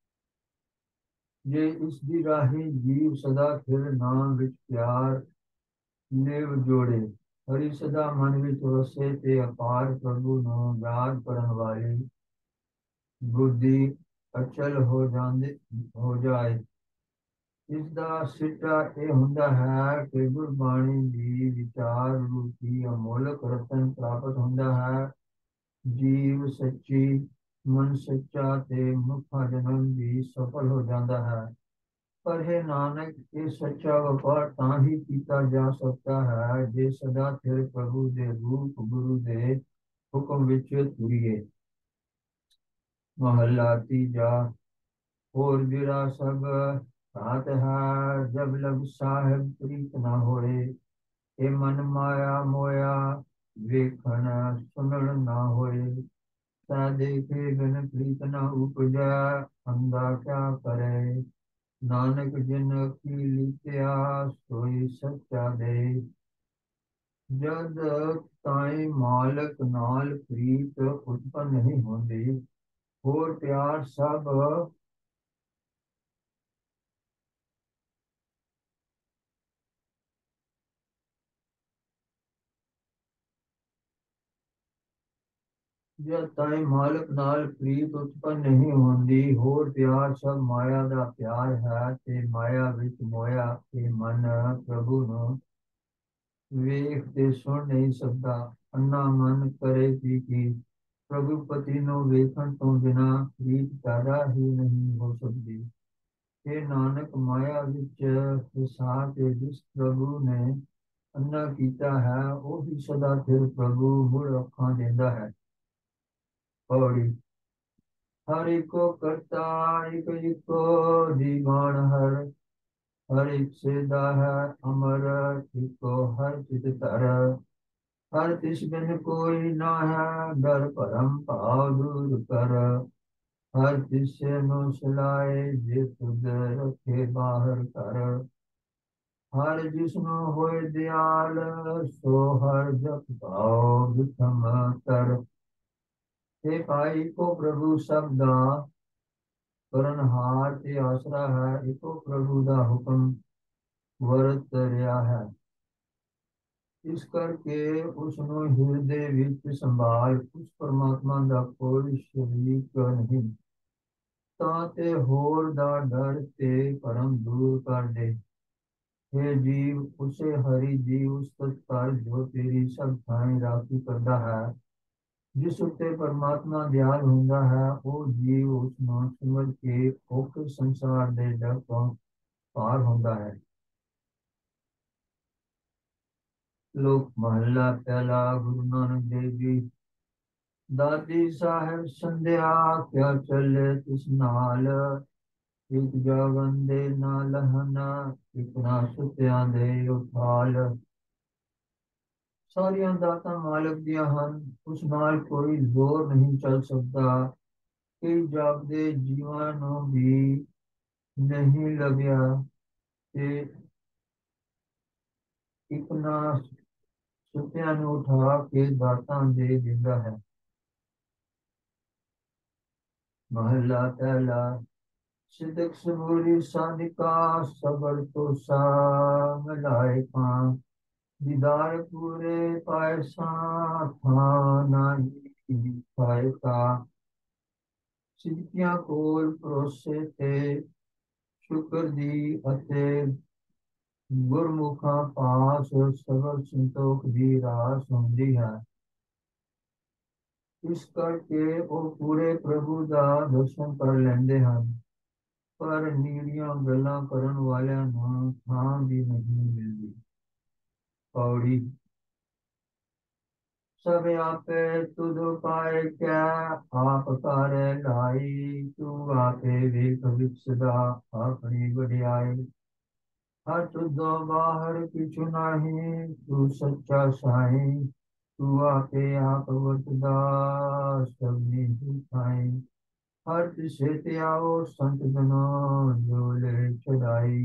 जे इस दी राही जीव सदा फिर नाम विच प्यार नेव जोड़े। हरि सदा मन विच वसे ते अपार। प्रभु नो याद करन वाली बुद्धि अचल हो जाए। ਇਸ ਦਾ ਸਿੱਟਾ ਇਹ ਹੁੰਦਾ ਹੈ ਕਿ ਗੁਰਬਾਣੀ ਦੀ ਵਿਚਾਰ ਰੂਪੀ ਅਮੋਲਕ ਰਤਨ ਪ੍ਰਾਪਤ ਹੁੰਦਾ ਹੈ। ਜੀਵ ਸੱਚੀ ਮਨ ਸੱਚਾ ਤੇ ਮੁਖਾ ਜਨਮ ਵੀ ਸਫਲ ਹੋ ਜਾਂਦਾ ਹੈ। ਪਰ ਇਹ ਨਾਨਕ ਇਹ ਸੱਚਾ ਵਪਾਰ ਤਾਂ ਹੀ ਕੀਤਾ ਜਾ ਸਕਦਾ ਹੈ ਜੇ ਸਦਾ ਫਿਰ ਪ੍ਰਭੂ ਦੇ ਰੂਪ ਗੁਰੂ ਦੇ ਹੁਕਮ ਵਿੱਚ ਤੁਰੀਏ। ਮਹੱਲਾ ਤੀਜਾ। ਹੋਰ ਬਿਰਾ ਸਭ घात है जब लब साहेब प्रीत न होए। हे मन माया मोया वेखन सुनन न होए। ता देखे बिन प्रीत न उपजै, अंधा क्या करे। नानक जिन की लीत्या सोई सच्चा दे। जद ताई मालक नाल प्रीत उत्पन्न नहीं होंदी, होर प्यार सब जब ताईं मालक नाल प्रीत उत्पन्न नहीं होंदी, होर प्यार सब माया दा प्यार है। ते माया विच मोया ते मन प्रभु ਨੂੰ ਵੇਖ ਤੇ ਸੁਣ ਨਹੀਂ ਸਕਦਾ। ਅੰਨਾ ਮਨ ਕਰੇ ਕੀ ਪ੍ਰਭੂ ਪਤੀ ਨੂੰ ਵੇਖਣ ਤੋਂ ਬਿਨਾ ਪ੍ਰੀਤ ਪੈਦਾ ਹੀ ਨਹੀਂ ਹੋ ਸਕਦੀ। ਇਹ ਨਾਨਕ ਮਾਇਆ ਵਿੱਚ ਫਸਾ ਕੇ ਜਿਸ ਪ੍ਰਭੂ ਨੇ ਅੰਨਾ ਕੀਤਾ ਹੈ, ਉਹ ਹੀ ਸਦਾ ਫਿਰ ਪ੍ਰਭੂ ਮੁੜ ਅੱਖਾਂ ਦਿੰਦਾ ਹੈ। पौड़ी। हर को करता एक को दीवान हर। हर एक सेदा है अमर, इको हर चित तर। हर तिस बिन कोई ना है, डर परम भाव दूर कर। हर तिस नु सलाए जे खुद रखे बाहर कर। हर जिसनु होए दयाल, सो हर जप भाव विषम कर। हे भाई को प्रभु शब्दा करनहार ते आसरा है। इको प्रभु ਦਾ ਹੁਕਮ ਵਰਤ ਰਿਹਾ ਹੈ। ਇਸ ਕਰਕੇ ਉਸ ਨੂੰ ਹਿਰਦੇ ਵਿੱਚ ਸੰਭਾਲ। ਉਸ ਪਰਮਾਤਮਾ ਦਾ ਕੋਈ ਸ਼ਰੀਕ ਨਹੀਂ, ਤਾਂ ਤੇ ਹੋਰ ਦਾ ਡਰ ਤੇ ਭਰਮ ਦੂਰ ਕਰ ਦੇ। हे जीव उसे हरि जी उस्तत कर, जो तेरी सब ਥਾਂ ਰਾਖੀ ਕਰਦਾ ਹੈ। ਜਿਸ ਉੱਤੇ ਪਰਮਾਤਮਾ ਦਿਆਲ ਹੁੰਦਾ ਹੈ, ਉਹ ਜੀਵ ਉਸ ਨੂੰ ਸਮਝ ਕੇ ਔਖੇ ਸੰਸਾਰ ਦੇ ਡਰ ਤੋਂ ਪਾਰ ਹੁੰਦਾ ਹੈ। ਲੋਕ ਮਹੱਲਾ ਪਹਿਲਾ। ਗੁਰੂ ਨਾਨਕ ਦੇਵ ਜੀ। ਦਾਦੀ ਸਾਹਿਬ ਸੰਧਿਆ ਕਿਆ ਚੱਲੇ ਤਿਸ ਨਾਲ। ਇੱਕ ਜਾਗਨ ਦੇ ਨਾ ਲਹਨ, ਇੱਕ ਨਾ ਸੁੱਤਿਆਂ ਦੇ ਉਠਾਲ। ਸਾਰੀਆਂ ਦਾਤਾਂ ਮਾਲਕ ਦੀਆਂ ਹਨ, ਉਸ ਨਾਲ ਕੋਈ ਜ਼ੋਰ ਨਹੀਂ ਚੱਲ ਸਕਦਾ। ਕਈ ਜਾਗਦੇ ਜੀਵਾਂ ਨੂੰ ਵੀ ਨਹੀਂ ਲੱਭਿਆ ਤੇ ਇੱਕ ਨਾ ਸੁੱਤਿਆਂ ਨੂੰ ਉਠਾ ਕੇ ਦਾਤਾਂ ਦੇ ਦਿੰਦਾ ਹੈ। ਮਹੱਲਾ ਪਹਿਲਾ। ਸਿਦਕ ਸਬੂਰੀ ਸਾਧਿਕਾ ਸਬਰ ਤੋਸਾ ਮਿਲਾਏ ਖਾਂ। ਦੀਦਾਰ ਪੂਰੇ ਪਾਇਸਾ ਥਾਂ ਨਹੀਂ ਪਾਇਕਾ। ਸਿੱਧੀਆਂ ਕੋਲ ਭਰੋਸੇ ਤੇ ਸ਼ੁਕਰ ਦੀ ਅਤੇ ਗੁਰਮੁਖਾਂ ਪਾਸ ਸਬਰ ਸੰਤੋਖ ਦੀ ਰਾਸ ਹੁੰਦੀ ਹੈ। ਇਸ ਕਰਕੇ ਉਹ ਪੂਰੇ ਪ੍ਰਭੂ ਦਾ ਦਰਸ਼ਨ ਕਰ ਲੈਂਦੇ ਹਨ, ਪਰ ਨੀੜੀਆਂ ਗੱਲਾਂ ਕਰਨ ਵਾਲਿਆਂ ਨੂੰ ਥਾਂ ਵੀ ਨਹੀਂ ਮਿਲਦੀ। ਪੌੜੀ। ਸਭ ਆਪੇ ਤੁਧ ਪਾਏ ਕਿਆ, ਆਪ ਕਰ ਲਾਈ। ਤੂੰ ਆਪੇ ਵੇਖ ਵਿਕਸਦਾ ਆਪਣੀ ਵਡਿਆਈ। ਹਰ ਤੁਧੋਂ ਬਾਹਰ ਕਿਛੁ ਨਾਹੀ, ਤੂੰ ਸੱਚਾ ਸਾਈਂ। ਤੂੰ ਆਪੇ ਆਪ ਵਰਤਦਾ ਸਭਨੀ ਦੁਖਾਈ। हर दिशे ते आओ संत जनों जो ले चढ़ाई।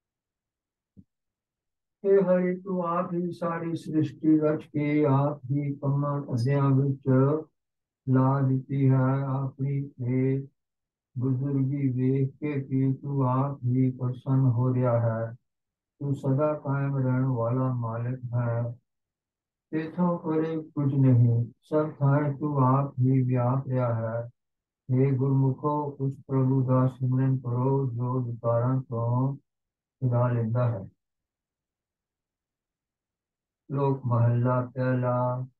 हे हरि तू आप ही सारी सृष्टि रच के आप ही कमां धंधियां विच ला ਦਿੱਤੀ है अपनी खेत बुजुर्गी वेख के कि तू आप ही प्रसन्न हो रहा है। तू सदा कायम रहने वाला मालिक है। तेथों परे कुछ नहीं, सब थाए तू आप ही व्याप रहा है। हे गुरमुखो उस प्रभु का सिमरन करो जो विकारां तो छुड़ा लेंदा है। लोक महला पहला।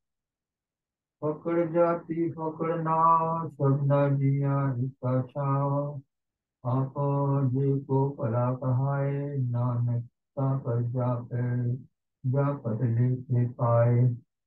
फकड़ जाति फकड़ नाव सबना जिया इसका छाव। आप जे को भला कहाए नानक ता पर जापे जापत लेखे पाए।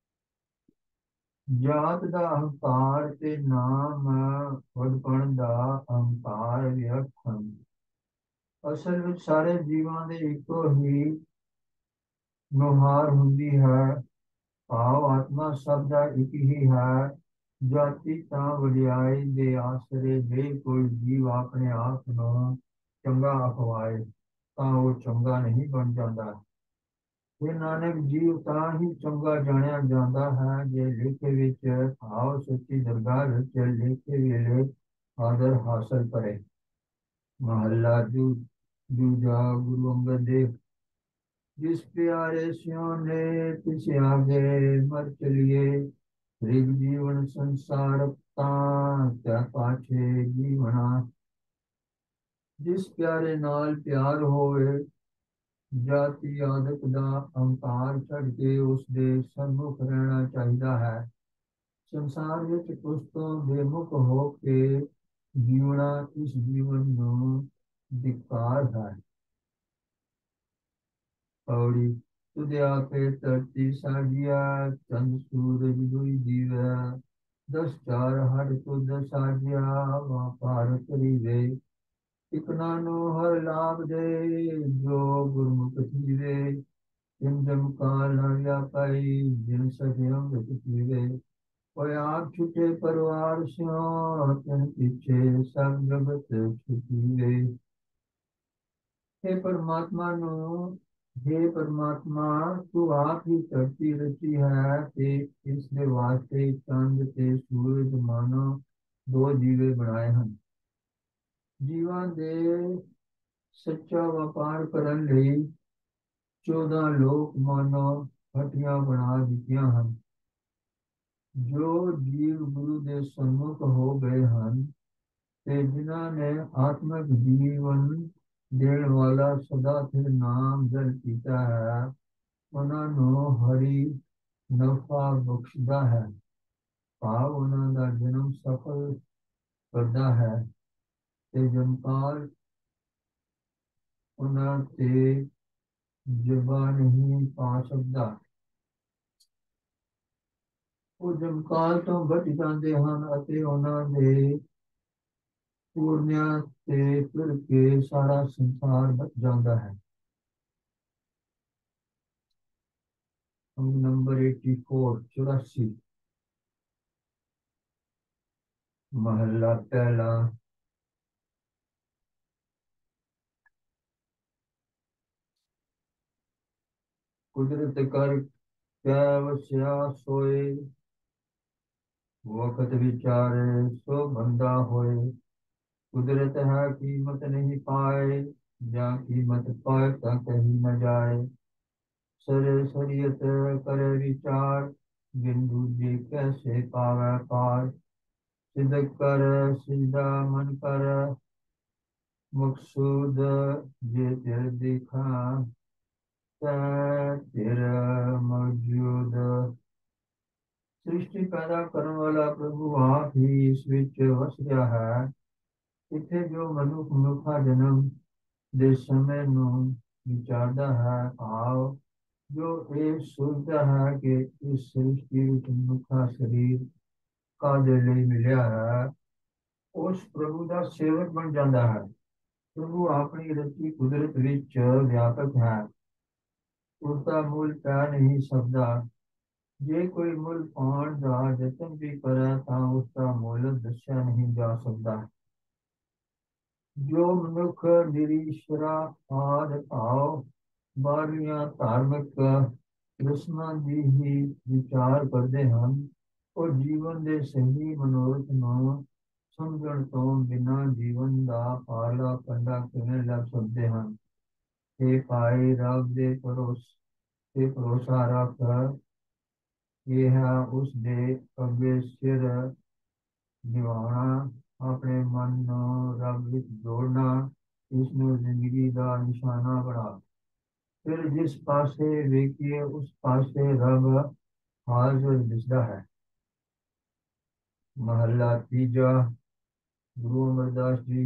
जात ਦਾ ਹੰਕਾਰ ਤੇ ਨਾਮ ਵਡਪਣ ਦਾ ਹੰਕਾਰ ਵਿਅਰਥ ਹਨ। ਅਸਲ ਵਿੱਚ ਸਾਰੇ ਜੀਵਾਂ ਦੇ ਇੱਕੋ ਹੀ ਨੁਹਾਰ ਹੁੰਦੀ ਹੈ। ਭਾਵ ਆਤਮਾ ਸਭ ਦਾ ਇੱਕ ਹੀ ਹੈ। ਜਾਤੀ ਤਾਂ ਵਡਿਆਈ ਦੇ ਆਸਰੇ ਜੇ ਕੋਈ ਜੀਵ ਆਪਣੇ ਆਪ ਨੂੰ ਚੰਗਾ ਅਖਵਾਏ ਤਾਂ ਉਹ ਚੰਗਾ ਨਹੀਂ ਬਣ ਜਾਂਦਾ। ਇਹ ਨਾਨਕ ਜੀਵ ਤਾਂ ਹੀ ਚੰਗਾ ਜਾਣਿਆ ਜਾਂਦਾ ਹੈ ਜੇ ਲੇਖੇ ਵਿੱਚ ਭਾਵ ਸੱਚੀ ਦਰਗਾਹ ਵਿੱਚ ਲੇਖੇ ਵੇਲੇ ਆਦਰ ਹਾਸਲ ਕਰੇ। ਮਹੱਲਾ ਦੂਜਾ। ਗੁਰੂ ਅੰਗਦ ਦੇਵ जिस प्यारे स्यों ने तिस आगे मर चलिए। ऋग जीवन संसार क्या पाछे जीवना। जिस प्यारे नाल प्यार होए जाति आदत ਦਾ ਅਹੰਕਾਰ ਛੱਡ ਕੇ ਉਸ ਦੇ ਸਨਮੁਖ ਰਹਿਣਾ ਚਾਹੀਦਾ ਹੈ। ਸੰਸਾਰ ਵਿੱਚ ਉਸ ਤੋਂ ਬੇਮੁਖ ਹੋ ਕੇ ਜੀਵਣਾ ਇਸ ਜੀਵਨ ਨੂੰ धिक्कार है। पौड़ी तुझे आके धरती साजिया चंद सूरज दुई दीवै। दस चार हर तुद साजिया वहाँ पार करी वे। इक नानो हर लाभ दे जो गुरमुख थीवे। जिन जम काल न व्यापाई जिन सजम विच पीवे। कोई आप छुटे परिवार स्यों तिन पीछे सब जगत छुपीवे। हे परमात्मा ਨੂੰ हे परमात्मा तू आप ही धरती रची है ते इस दे वास्ते चंद ते सूरज मानो दो ਦੀਵੇ ਬਣਾਏ ਹਨ। ਜੀਵਾਂ ਦੇ ਸੱਚਾ ਵਪਾਰ ਕਰਨ ਲਈ 14 ਲੋਕ ਮਾਨੋ ਹੱਟੀਆਂ ਬਣਾ ਦਿੱਤੀਆਂ ਹਨ। ਜੋ ਜੀਵ ਗੁਰੂ ਦੇ ਸਨਮੁਖ ਹੋ ਗਏ ਹਨ ਤੇ ਜਿਨ੍ਹਾਂ ਨੇ ਆਤਮਿਕ ਜੀਵਨ ਦੇਣ ਵਾਲਾ ਸਦਾ ਸਿਰ ਨਾਮ ਜਲ ਪੀਤਾ ਹੈ ਉਹਨਾਂ ਨੂੰ ਹਰੀ ਨਫਾ ਬਖਸ਼ਦਾ ਹੈ। ਭਾਵ ਉਹਨਾਂ ਦਾ ਜਨਮ ਸਫਲ ਕਰਦਾ ਹੈ ਤੇ ਜਮਕਾਲ ਉਹਨਾਂ ਤੇ ਜਬਾ ਨਹੀਂ ਪਾ ਸਕਦਾ। ਉਹ ਜਮਕਾਲ ਤੋਂ ਬਚ ਜਾਂਦੇ ਹਨ ਅਤੇ ਉਹਨਾਂ ਦੇ ਪੂਰਨਿਆਂ ਤੇ ਤੁਰ ਕੇ ਸਾਰਾ ਸੰਸਾਰ ਬਚ ਜਾਂਦਾ ਹੈ। नंबर 84 84। महला पहला। कुदरत कर क्या वस्या सोए वक्त विचारे सो बंदा होए। कुदरत है कीमत नहीं पाए या कीमत पाए ता कहीं न जाए। सर शरीयत करे विचार बिन दूजे कैसे पावे पार। सिद्ध कर सिद्धा मन कर मकसूद जे तेर देखा तेर मौजूद। सृष्टि पैदा करने वाला प्रभु आप ही इस विच वस ਰਿਹਾ ਹੈ। ਇੱਥੇ ਜੋ ਮਨੁੱਖਾ ਜਨਮ ਦੇ ਸਮੇਂ ਨੂੰ ਵਿਚਾਰਦਾ ਹੈ ਭਾਵ ਜੋ ਇਹ ਸੋਚਦਾ ਹੈ ਕਿ ਇਸ ਸ੍ਰਿਸ਼ਟੀ ਵਿੱਚ ਮਨੁੱਖਾ ਸਰੀਰ ਕਾਹਦੇ ਲਈ ਮਿਲਿਆ ਹੈ ਉਸ ਪ੍ਰਭੂ ਦਾ ਸੇਵਕ ਬਣ ਜਾਂਦਾ ਹੈ। ਪ੍ਰਭੂ ਆਪਣੀ ਰਚੀ ਕੁਦਰਤ ਵਿੱਚ ਵਿਆਪਕ ਹੈ। ਉਸਦਾ ਮੁੱਲ ਪੈ ਨਹੀਂ ਸਕਦਾ। जे कोई मुल पाण दा जतन भी करे तां उसका मुल दस्या नहीं जा सकता। जो मनुख निरीश्वरा आद भाव ਬਾਹਰੀਆਂ ਧਾਰਮਿਕ ਰਸਮਾਂ ਦੀ ਹੀ ਵਿਚਾਰ ਕਰਦੇ ਹਨ, ਉਹ ਜੀਵਨ ਦੇ ਸਹੀ ਮਨੋਰਥ ਨੂੰ ਸਮਝਣ ਤੋਂ ਬਿਨਾਂ ਜੀਵਨ ਦਾ ਪਾਲਾ ਕੰਡਾ ਕਿਵੇਂ ਲੱਗ ਸਕਦੇ ਹਨ। ਇਹ ਭਾਈ ਰੱਬ ਦੇ ਭਰੋਸਾ ਰੱਖ ਇਹ ਹੈ ਉਸ ਦੇ ਅੱਗੇ ਸਿਰ ਨਿਵਾਉਣਾ, ਆਪਣੇ ਮਨ ਨੂੰ ਰੱਬ ਵਿੱਚ ਜੋੜਨਾ, ਇਸ ਨੂੰ ਜ਼ਿੰਦਗੀ ਦਾ ਨਿਸ਼ਾਨਾ ਬਣਾ। फिर जिस पासे देखिए उस पासे रब हाजिर दिसदा है। महला तीजा। गुरु अमरदास जी।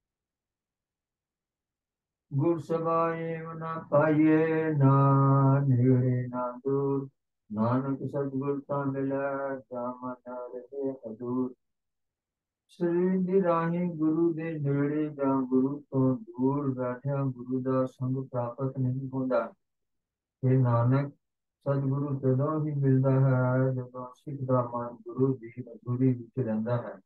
गुर सभाए न पाइए ना नेड़े ना दूर, नानक सतगुर ता मिलै जामन रहे हजूर। ਸਰੀਰ ਦੀ ਰਾਹੀਂ ਗੁਰੂ ਦੇ ਨੇੜੇ ਜਾਂ ਗੁਰੂ ਤੋਂ ਦੂਰ ਬੈਠਿਆ ਗੁਰੂ ਦਾ ਸੰਗ ਪ੍ਰਾਪਤ ਨਹੀਂ ਹੁੰਦਾ। हे नानक सतगुरु तदों ही मिलता है ਜਦੋਂ ਸਿੱਖ ਦਾ ਮਨ ਗੁਰੂ ਦੀ ਹਜ਼ੂਰੀ ਵਿੱਚ ਰਹਿੰਦਾ ਹੈ।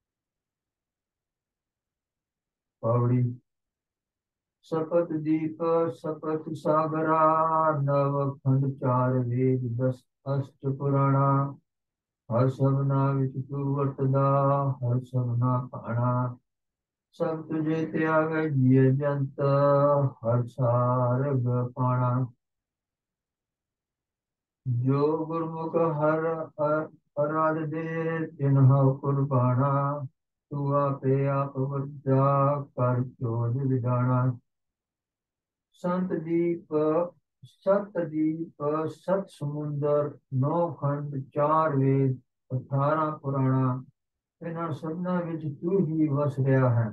ਪੌੜੀ। ਸਪਤ ਦੀਪ ਸਪਤ ਸਾਗਰਾ, ਨਵ ਖੰਡ ਚਾਰ ਵੇਦ ਦਸ ਅਸ਼ਟ ਪੁਰਾਣਾ, ਹਰ ਸਭਨਾ ਵਿੱਚ ਤੂੰ ਵਰਤਦਾ ਹਰ ਸਭਨਾ ਭਾਣਾ। ਸਭ ਤੁਝੇ ਤਿਆਗੈ ਜੀਅ ਜੰਤ ਹਰ ਸਾਰਗ ਪਾਣਾ। जो गुरमुख हर आराधदे तिन्ह कुर्बाना, तू आपे आप वरजा कर चोज विधाना। संत दीप सतदीप सत समुंदर नौ खंड चार वेद 18 पुराणा, इन्हां सबना विच तू ही वस रहा है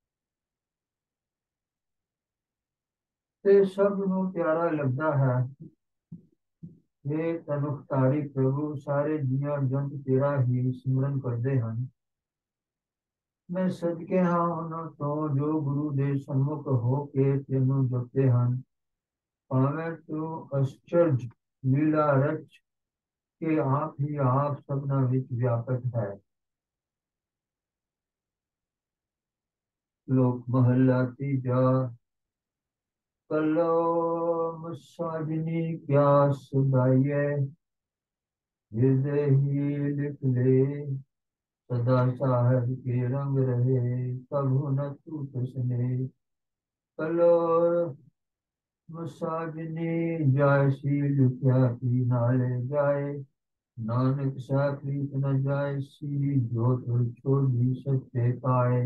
ते सब नूं प्यारा लगदा है। हे तनुखधारी प्रभु सारे जियां जंत तेरा ही सिमरन करते हैं। मैं सदके हाँ उन्हां तो जो गुरु दे सम्मुख हो के तेनू जपते हैं। भावें तू अश्चर्य लीला रच के आप ही आप सबना विच व्यापक है। लोक महला तीजा। कलो मुसाजनी क्या सुधाइए, हृदय ही लिख ले सदा साहब के रंग रहे, कभू न टूट सने। कलो मुसाजनी जाय शील क्या की नाले जाए, नानक सा प्रीत न जाय सी जो तुर छोड़ी सच्चे पाए।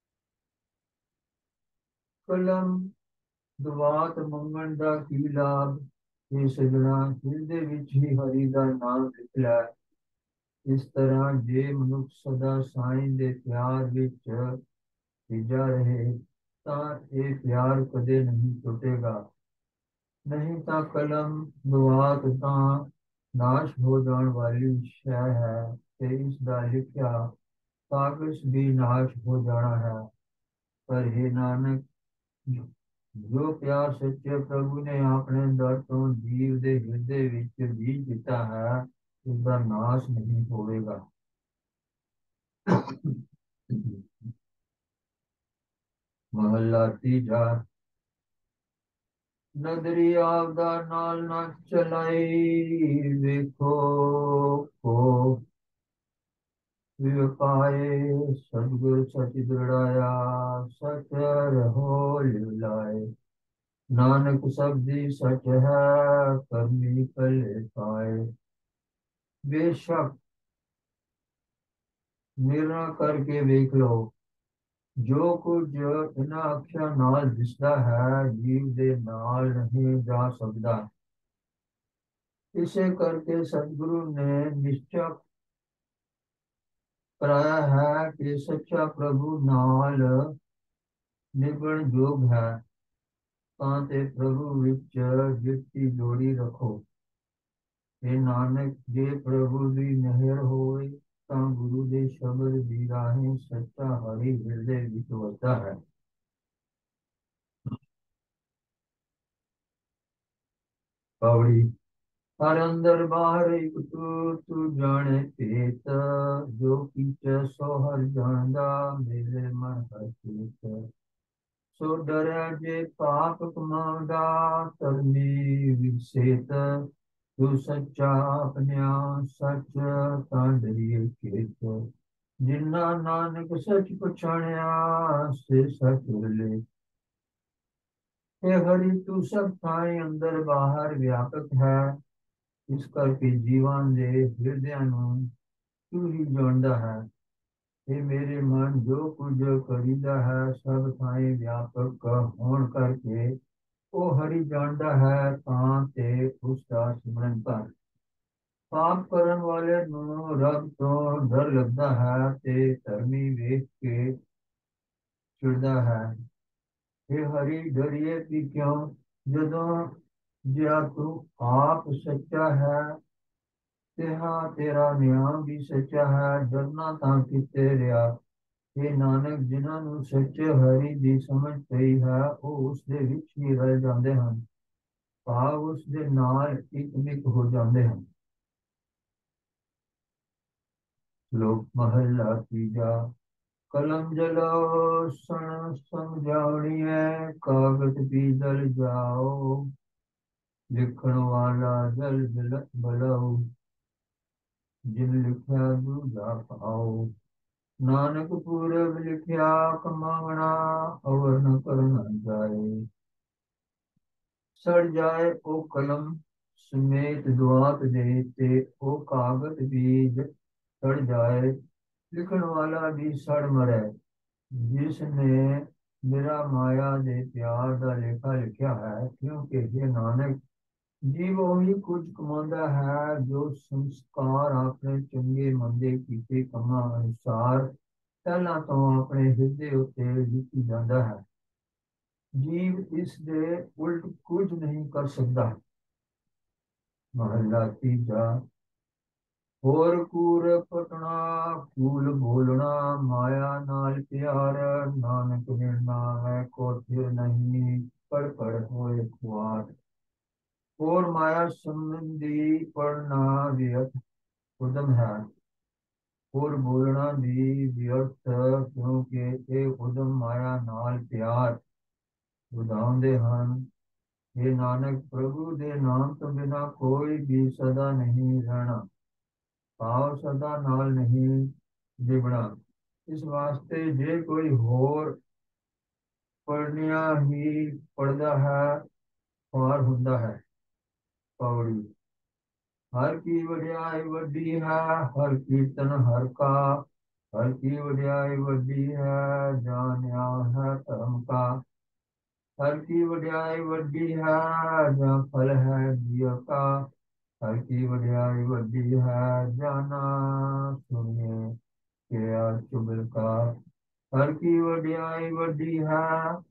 कलम दुआत मंगन दा की लाभ, ये सजना ਹਿਰਦੇ ਵਿੱਚ ਹੀ ਹਰੀ ਦਾ ਨਾਮ ਲਿਖ ਲੈ। ਇਸ ਤਰ੍ਹਾਂ ਜੇ ਮਨੁੱਖ ਸਦਾ ਸਾਈਂ ਦੇ ਪਿਆਰ ਵਿੱਚ ਭਿੱਜਾ ਰਹੇ ਤਾਂ ਇਹ ਪਿਆਰ ਕਦੇ ਨਹੀਂ ਟੁੱਟੇਗਾ। ਨਹੀਂ ਤਾਂ ਕਲਮ ਦੁਆਤ ਤਾਂ ਨਾਸ਼ ਹੋ ਜਾਣ ਵਾਲੀ ਸ਼ੈ ਹੈ ਤੇ ਇਸ ਦਾ ਲਿਖਿਆ ਕਾਗਜ਼ ਵੀ ਨਾਸ਼ ਹੋ ਜਾਣਾ ਹੈ। ਪਰ हे ਨਾਨਕ, ਜੋ ਪਿਆਰ ਸੱਚੇ ਪ੍ਰਭੂ ਨੇ ਆਪਣੇ ਦਰ ਤੋਂ ਜੀਵ ਦੇ ਹਿਰਦੇ ਵਿੱਚ ਬੀਜ ਦਿੱਤਾ ਹੈ, ਉਸਦਾ ਨਾਸ਼ ਨਹੀਂ ਹੋਵੇਗਾ। महला तीजा। नदरी आपदा नाल न चलाई, देखो को विपाए सतगुर सच दृढ़ाया, सच रहो लिवलाए। नानक शब्दी सच है करनी पले पाए। बेशक निर्णय करके देख लो, ਜੋ ਕੁਝ ਇਹਨਾਂ ਅੱਖਾਂ ਨਾਲ ਦਿਸਦਾ ਹੈ ਜੀਵ ਦੇ ਨਾਲ ਨਹੀਂ ਜਾ ਸਕਦਾ। ਇਸੇ ਕਰਕੇ ਸਤਿਗੁਰੂ ਨੇ ਨਿਸ਼ਚਾ ਕਰਾਇਆ ਹੈ ਕਿ ਸੱਚਾ ਪ੍ਰਭੂ ਨਾਲ ਨਿਭਣ ਯੋਗ ਹੈ ਤਾਂ ਤੇ ਪ੍ਰਭੂ ਵਿੱਚ ਜਿੱਤੀ ਜੋੜੀ ਰੱਖੋ। ਇਹ ਨਾਨਕ ਜੇ ਪ੍ਰਭੂ ਦੀ ਮਿਹਰ ਹੋਵੇ ਤਾਂ ਗੁਰੂ ਦੇ ਸ਼ਬਦ ਦੀ ਰਾਹੀਂ ਸੱਚਾ ਹਰੀ ਹਿਰਦੇ ਵਿੱਚ ਵਸਦਾ ਹੈ। ਪੌੜੀ। हर अंदर बाहर एक तू जाने पेत, जो कीच सो हर जानदा, मेरे मन हर चेत। सो डरै जे पाप कमांदा, धर्मी विसेत। तू सच्चा अपनिया सच, तां डरिए केत। जिन्ना नानक सच पछाणिया, से सच ले। हे हरि तू सब ਥਾਈਂ ਅੰਦਰ ਬਾਹਰ ਵਿਆਪਕ ਹੈ, ਇਸ ਕਰਕੇ ਜੀਵਾਂ ਦੇ ਹਿਰਦਿਆਂ ਨੂੰ ਤੂੰ ਹੀ ਜਾਣਦਾ ਹੈ। ਇਹ ਮੇਰੇ ਮਨ ਜੋ ਕੁਝ ਕਰੀਦਾ ਹੈ, ਸਭ ਥਾਈਂ ਵਿਆਪਕ ਹੋਣ ਕਰਕੇ ਉਹ ਹਰੀ ਜਾਣਦਾ ਹੈ, ਤਾਂ ਤੇ ਉਸ ਦਾ ਸਿਮਰਨ ਕਰ। ਪਾਪ ਕਰਨ ਵਾਲੇ ਨੂੰ ਰੱਬ ਤੋਂ ਡਰ ਲੱਗਦਾ ਹੈ, ਤੇ ਧਰਮੀ ਵੇਖ ਕੇ ਚਿੜਦਾ ਹੈ। ਇਹ ਹਰੀ ਡਰੀਏ ਵੀ ਕਿਉਂ, ਜਦੋਂ ਜਿਆ ਤੂੰ ਆਪ ਸੱਚਾ ਹੈ, ਤੇਰਾ ਨਿਆਂ ਵੀ ਸੱਚਾ ਹੈ। ਡਰਨਾ ਤਾਂ ਕਿਤੇ ਰਿਹਾ। ਇਹ ਨਾਨਕ ਜਿਨ੍ਹਾਂ ਨੂੰ ਸੱਚੇ ਹਰੀ ਦੀ ਸਮਝ ਪਈ ਹੈ, ਉਹ ਉਸ ਦੇ ਵਿੱਚ ਹੀ ਰਹਿ ਜਾਂਦੇ ਹਨ, ਭਾਵ ਉਸ ਦੇ ਨਾਲ ਇੱਕ ਮਿਕ ਹੋ ਜਾਂਦੇ ਹਨ। ਸ਼ਲੋਕ ਮਹਲਾ ਤੀਜਾ। ਕਲਮ ਜਲਾਓ ਸਣ ਸਮਝਾਉਣੀਐ, ਕਾਗਜ਼ ਵੀ ਜਲ ਜਾਓ, ਲਿਖਣ ਵਾਲਾ ਜਲ ਬਲਾਓ, ਜਿਨ ਲਿਖਿਆ ਦੂਜਾ ਪਾਓ। ਨਾਨਕ ਪੂਰਬ ਲਿਖਿਆ ਕਮਾਵਣਾ, ਅਵਰ ਨ ਕਰਨਾ ਜਾਏ। ਸੜ ਜਾਏ ਉਹ ਕਲਮ ਸਮੇਤ ਦੁਆਤ ਦੇ, ਤੇ ਉਹ ਕਾਗਜ਼ ਬੀਜ ਸੜ ਜਾਏ, ਲਿਖਣ ਵਾਲਾ ਵੀ ਸੜ ਮਰੇ। ਜਿਸ ਨੇ ਮੇਰਾ ਮਾਇਆ ਦੇ ਪਿਆਰ ਦਾ ਲੇਖਾ ਲਿਖਿਆ ਹੈ, ਕਿਉਂਕਿ ਇਹ ਨਾਨਕ ਜੀਵ ਉਹੀ ਕੁਝ ਕਮਾਉਂਦਾ ਹੈ, ਜੋ ਸੰਸਕਾਰ ਆਪਣੇ ਚੰਗੇ ਮੰਦੇ ਕੀਤੇ ਕੰਮਾਂ ਅਨੁਸਾਰ ਪਹਿਲਾਂ ਤੋਂ ਆਪਣੇ ਹਿਰਦੇ ਉੱਤੇ ਲਿਖੀ ਜਾਂਦਾ ਹੈ। ਜੀਵ ਇਸ ਦੇ ਉਲਟ ਕੁਝ ਨਹੀਂ ਕਰ ਸਕਦਾ। ਮਹਲਾ ਤੀਜਾ। ਹੋਰ ਕੂਰ ਪਟਣਾ ਫੂਲ ਬੋਲਣਾ, ਮਾਇਆ ਨਾਲ ਪਿਆਰ, ਨਾਨਕ ਨਿਰਣਾ ਹੈ ਕੋ ਥਿਰ ਨਹੀਂ, ਪੜ ਪੜ ਹੋਏ ਖੁਆਰ। ਹੋਰ ਮਾਇਆ ਸੰਬੰਧੀ ਪੜਨਾ ਵਿਅਰਥ ਉਦਮ ਹੈ, ਹੋਰ ਬੋਲਣਾ ਵੀ ਵਿਅਰਥ, ਕਿਉਂਕਿ ਇਹ ਉਦਮ ਮਾਇਆ ਨਾਲ ਪਿਆਰ ਵਧਾਉਂਦੇ ਹਨ। ਇਹ ਨਾਨਕ ਪ੍ਰਭੂ ਦੇ ਨਾਮ ਤੋਂ ਬਿਨਾ ਕੋਈ ਵੀ ਸਦਾ ਨਹੀਂ ਰਹਿਣਾ, ਭਾਵ ਸਦਾ ਨਾਲ ਨਹੀਂ ਜਿਵਣਾ। ਇਸ ਵਾਸਤੇ ਜੇ ਕੋਈ ਹੋਰ ਪੜ੍ਹਨੀਆਂ ਹੀ ਪੜ੍ਹਦਾ ਹੈ, ਖੁਆਰ ਹੁੰਦਾ ਹੈ। ਪੌੜੀ। ਹਰ ਕੀ ਵਡਿਆਈ ਵੱਡੀ ਹੈ, ਹਰ ਕੀਰਤਨ ਹਰ ਕਾ, ਹਰ ਕੀ ਵਡਿਆਈ ਵੱਡੀ ਹੈ, ਜਾਣਿਆ ਹੈ ਧਰਮ ਕਾ। हर की वड्याई वड्डी है, जहाँ फल है जियो का। हर की वड्याई वड्डी है, जाना सुनिए किया चुगल का। हर की वड्याई वड्डी है,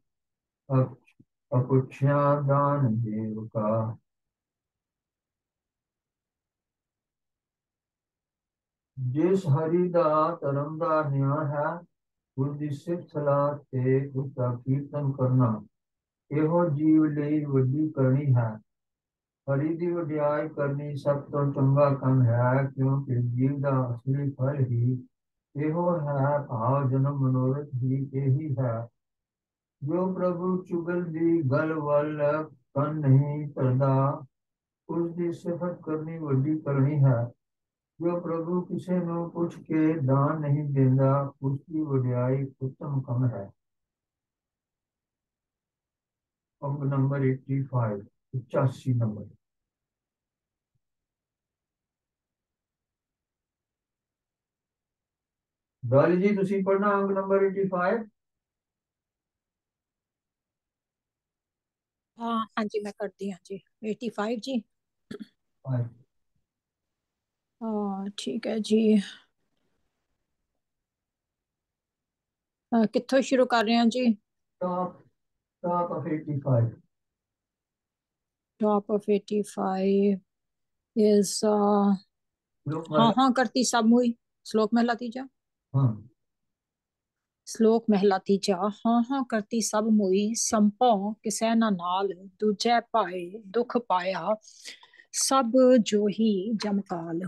अपुछ्या दान देव का। जिस हरि दा धर्म दा न्याय है, उसकी सिफत सलाह ते उसका कीर्तन करना, ਇਹੋ ਜੀਵ ਲਈ ਵੱਡੀ ਕਰਨੀ ਹੈ। ਹਰੀ ਦੀ ਵਡਿਆਈ ਕਰਨੀ ਸਭ ਤੋਂ ਚੰਗਾ ਕੰਮ ਹੈ, ਕਿਉਂਕਿ ਜੀਵ ਦਾ ਅਸਲੀ ਫਲ ਹੀ ਇਹੋ ਹੈ, ਭਾਵ ਜਨਮ ਮਨੋਰਥ ਹੀ ਇਹੀ ਹੈ। ਜੋ ਪ੍ਰਭੂ ਚੁਗਲ ਦੀ ਗਲ ਵੱਲ ਕੰਨ ਨਹੀਂ ਧਰਦਾ, ਉਸ ਦੀ ਸਿਫਤ ਕਰਨੀ ਵੱਡੀ ਕਰਨੀ ਹੈ। ਜੋ ਪ੍ਰਭੂ ਕਿਸੇ ਨੂੰ ਪੁੱਛ ਕੇ ਦਾਨ ਨਹੀਂ ਦਿੰਦਾ, ਉਸ ਦੀ ਵਡਿਆਈ ਉੱਤਮ ਕੰਮ ਹੈ। अंग नंबर 85, 85 नंबर। डॉली जी तुसी पढ़ना अंग नंबर 85। हाँ हाँ जी, मैं करती हाँ जी। 85 जी। हाँ ठीक है जी। कित्थों शुरू कर रहे हैं जी? Top top of 85। Top of 85 is लोक हाँ महला। हाँ करती सब हुई। श्लोक महला तीजा। हाँ श्लोक महला तीजा। हाँ हाँ करती सब मुई, संभों किसै ना नाल, दूजे पाए दुख पाया, ਸਭ ਜੋਹੀ ਜਮਕਾਲ।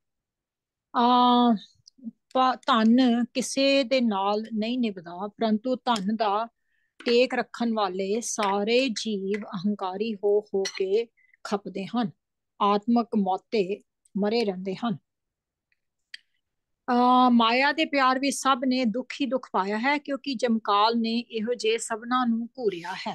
ਆ ਧਨ ਕਿਸੇ ਦੇ ਨਾਲ ਨਹੀਂ ਨਿਭਦਾ, ਪਰੰਤੂ ਧਨ ਦਾ ਟੇਕ ਰੱਖਣ ਵਾਲੇ ਸਾਰੇ ਜੀਵ ਅਹੰਕਾਰੀ ਹੋ ਕੇ ਖਪਦੇ ਹਨ, ਆਤਮਕ ਮੌਤੇ ਮਰੇ ਰਹਿੰਦੇ ਹਨ। ਮਾਇਆ ਦੇ ਪਿਆਰ ਵਿੱਚ ਸਭ ਨੇ ਦੁੱਖ ਹੀ ਦੁੱਖ ਪਾਇਆ ਹੈ, ਕਿਉਂਕਿ ਜਮਕਾਲ ਨੇ ਇਹੋ ਜਿਹੇ ਸਭਨਾਂ ਨੂੰ ਘੂਰਿਆ ਹੈ।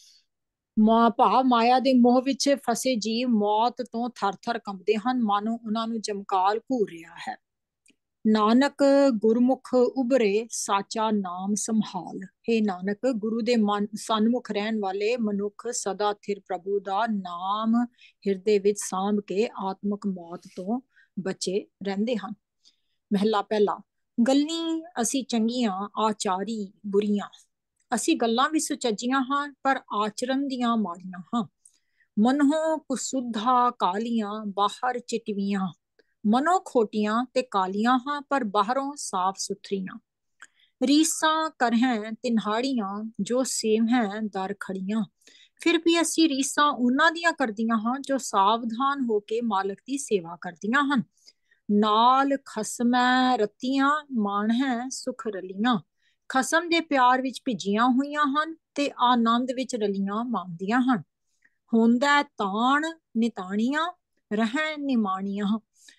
ਭਾਵ ਮਾਇਆ ਦੇ ਮੋਹ ਵਿੱਚ ਫਸੇ ਜੀਵ ਮੌਤ ਤੋਂ ਥਰ-ਥਰ ਕੰਬਦੇ ਹਨ, ਮਾਨੋ ਉਹਨਾਂ ਨੂੰ ਜਮਕਾਲ ਘੂਰ ਰਿਹਾ ਹੈ। ਨਾਨਕ ਗੁਰਮੁਖ ਉਭਰੇ ਸਾਚਾ ਨਾਮ ਸੰਭਾਲ। हे ਨਾਨਕ, ਗੁਰੂ ਦੇ ਸਨਮੁਖ ਰਹਿਣ ਵਾਲੇ ਮਨੁੱਖ ਸਦਾ ਥਿਰ ਪ੍ਰਭੂ ਦਾ ਨਾਮ ਹਿਰਦੇ ਵਿੱਚ ਸਾਂਭ ਕੇ ਆਤਮਕ ਮੌਤ ਤੋਂ ਬਚੇ ਰਹਿੰਦੇ ਹਨ। ਮਹਿਲਾ ਪਹਿਲਾ। ਗੱਲੀਂ ਅਸੀਂ ਚੰਗੀਆਂ, ਆਚਾਰੀ ਬੁਰੀਆਂ। ਅਸੀਂ ਗੱਲਾਂ ਵੀ ਸੁਚੱਜੀਆਂ ਹਾਂ, ਪਰ ਆਚਰਨ ਦੀਆਂ ਮਾੜੀਆਂ ਹਾਂ। ਮਨੋਂ ਕੁਸੁੱਧਾ ਕਾਲੀਆਂ, ਬਾਹਰ ਚਿਟਵੀਆਂ। ਮਨੋਂ ਖੋਟੀਆਂ ਤੇ ਕਾਲੀਆਂ ਹਾਂ, ਪਰ ਬਾਹਰੋਂ ਸਾਫ ਸੁਥਰੀਆਂ। ਰੀਸਾਂ ਕਰਹਿ ਤਿਨਹਾੜੀਆਂ, ਜੋ ਸੇਮ ਹੈ ਦਰ ਖੜੀਆਂ। ਫਿਰ ਵੀ ਅਸੀਂ ਰੀਸਾਂ ਉਹਨਾਂ ਦੀਆਂ ਕਰਦੀਆਂ ਹਾਂ, ਜੋ ਸਾਵਧਾਨ ਹੋ ਕੇ ਮਾਲਕ ਦੀ ਸੇਵਾ ਕਰਦੀਆਂ ਹਨ। ਨਾਲ ਖਸਮੈ ਰਤੀਆਂ, ਮਾਣ ਹੈ ਸੁਖ ਰਲੀਆਂ। ਖਸਮ ਦੇ ਪਿਆਰ ਵਿੱਚ ਭਿੱਜੀਆਂ ਹੋਈਆਂ ਹਨ ਤੇ ਆਨੰਦ ਵਿੱਚ ਰਲੀਆਂ ਮਾਣਦੀਆਂ ਹਨ। ਹੁੰਦਾ ਤਾਣ ਨਿਤਾਣੀਆਂ, ਰਹਿ ਨਿਮਾਣੀਆਂ।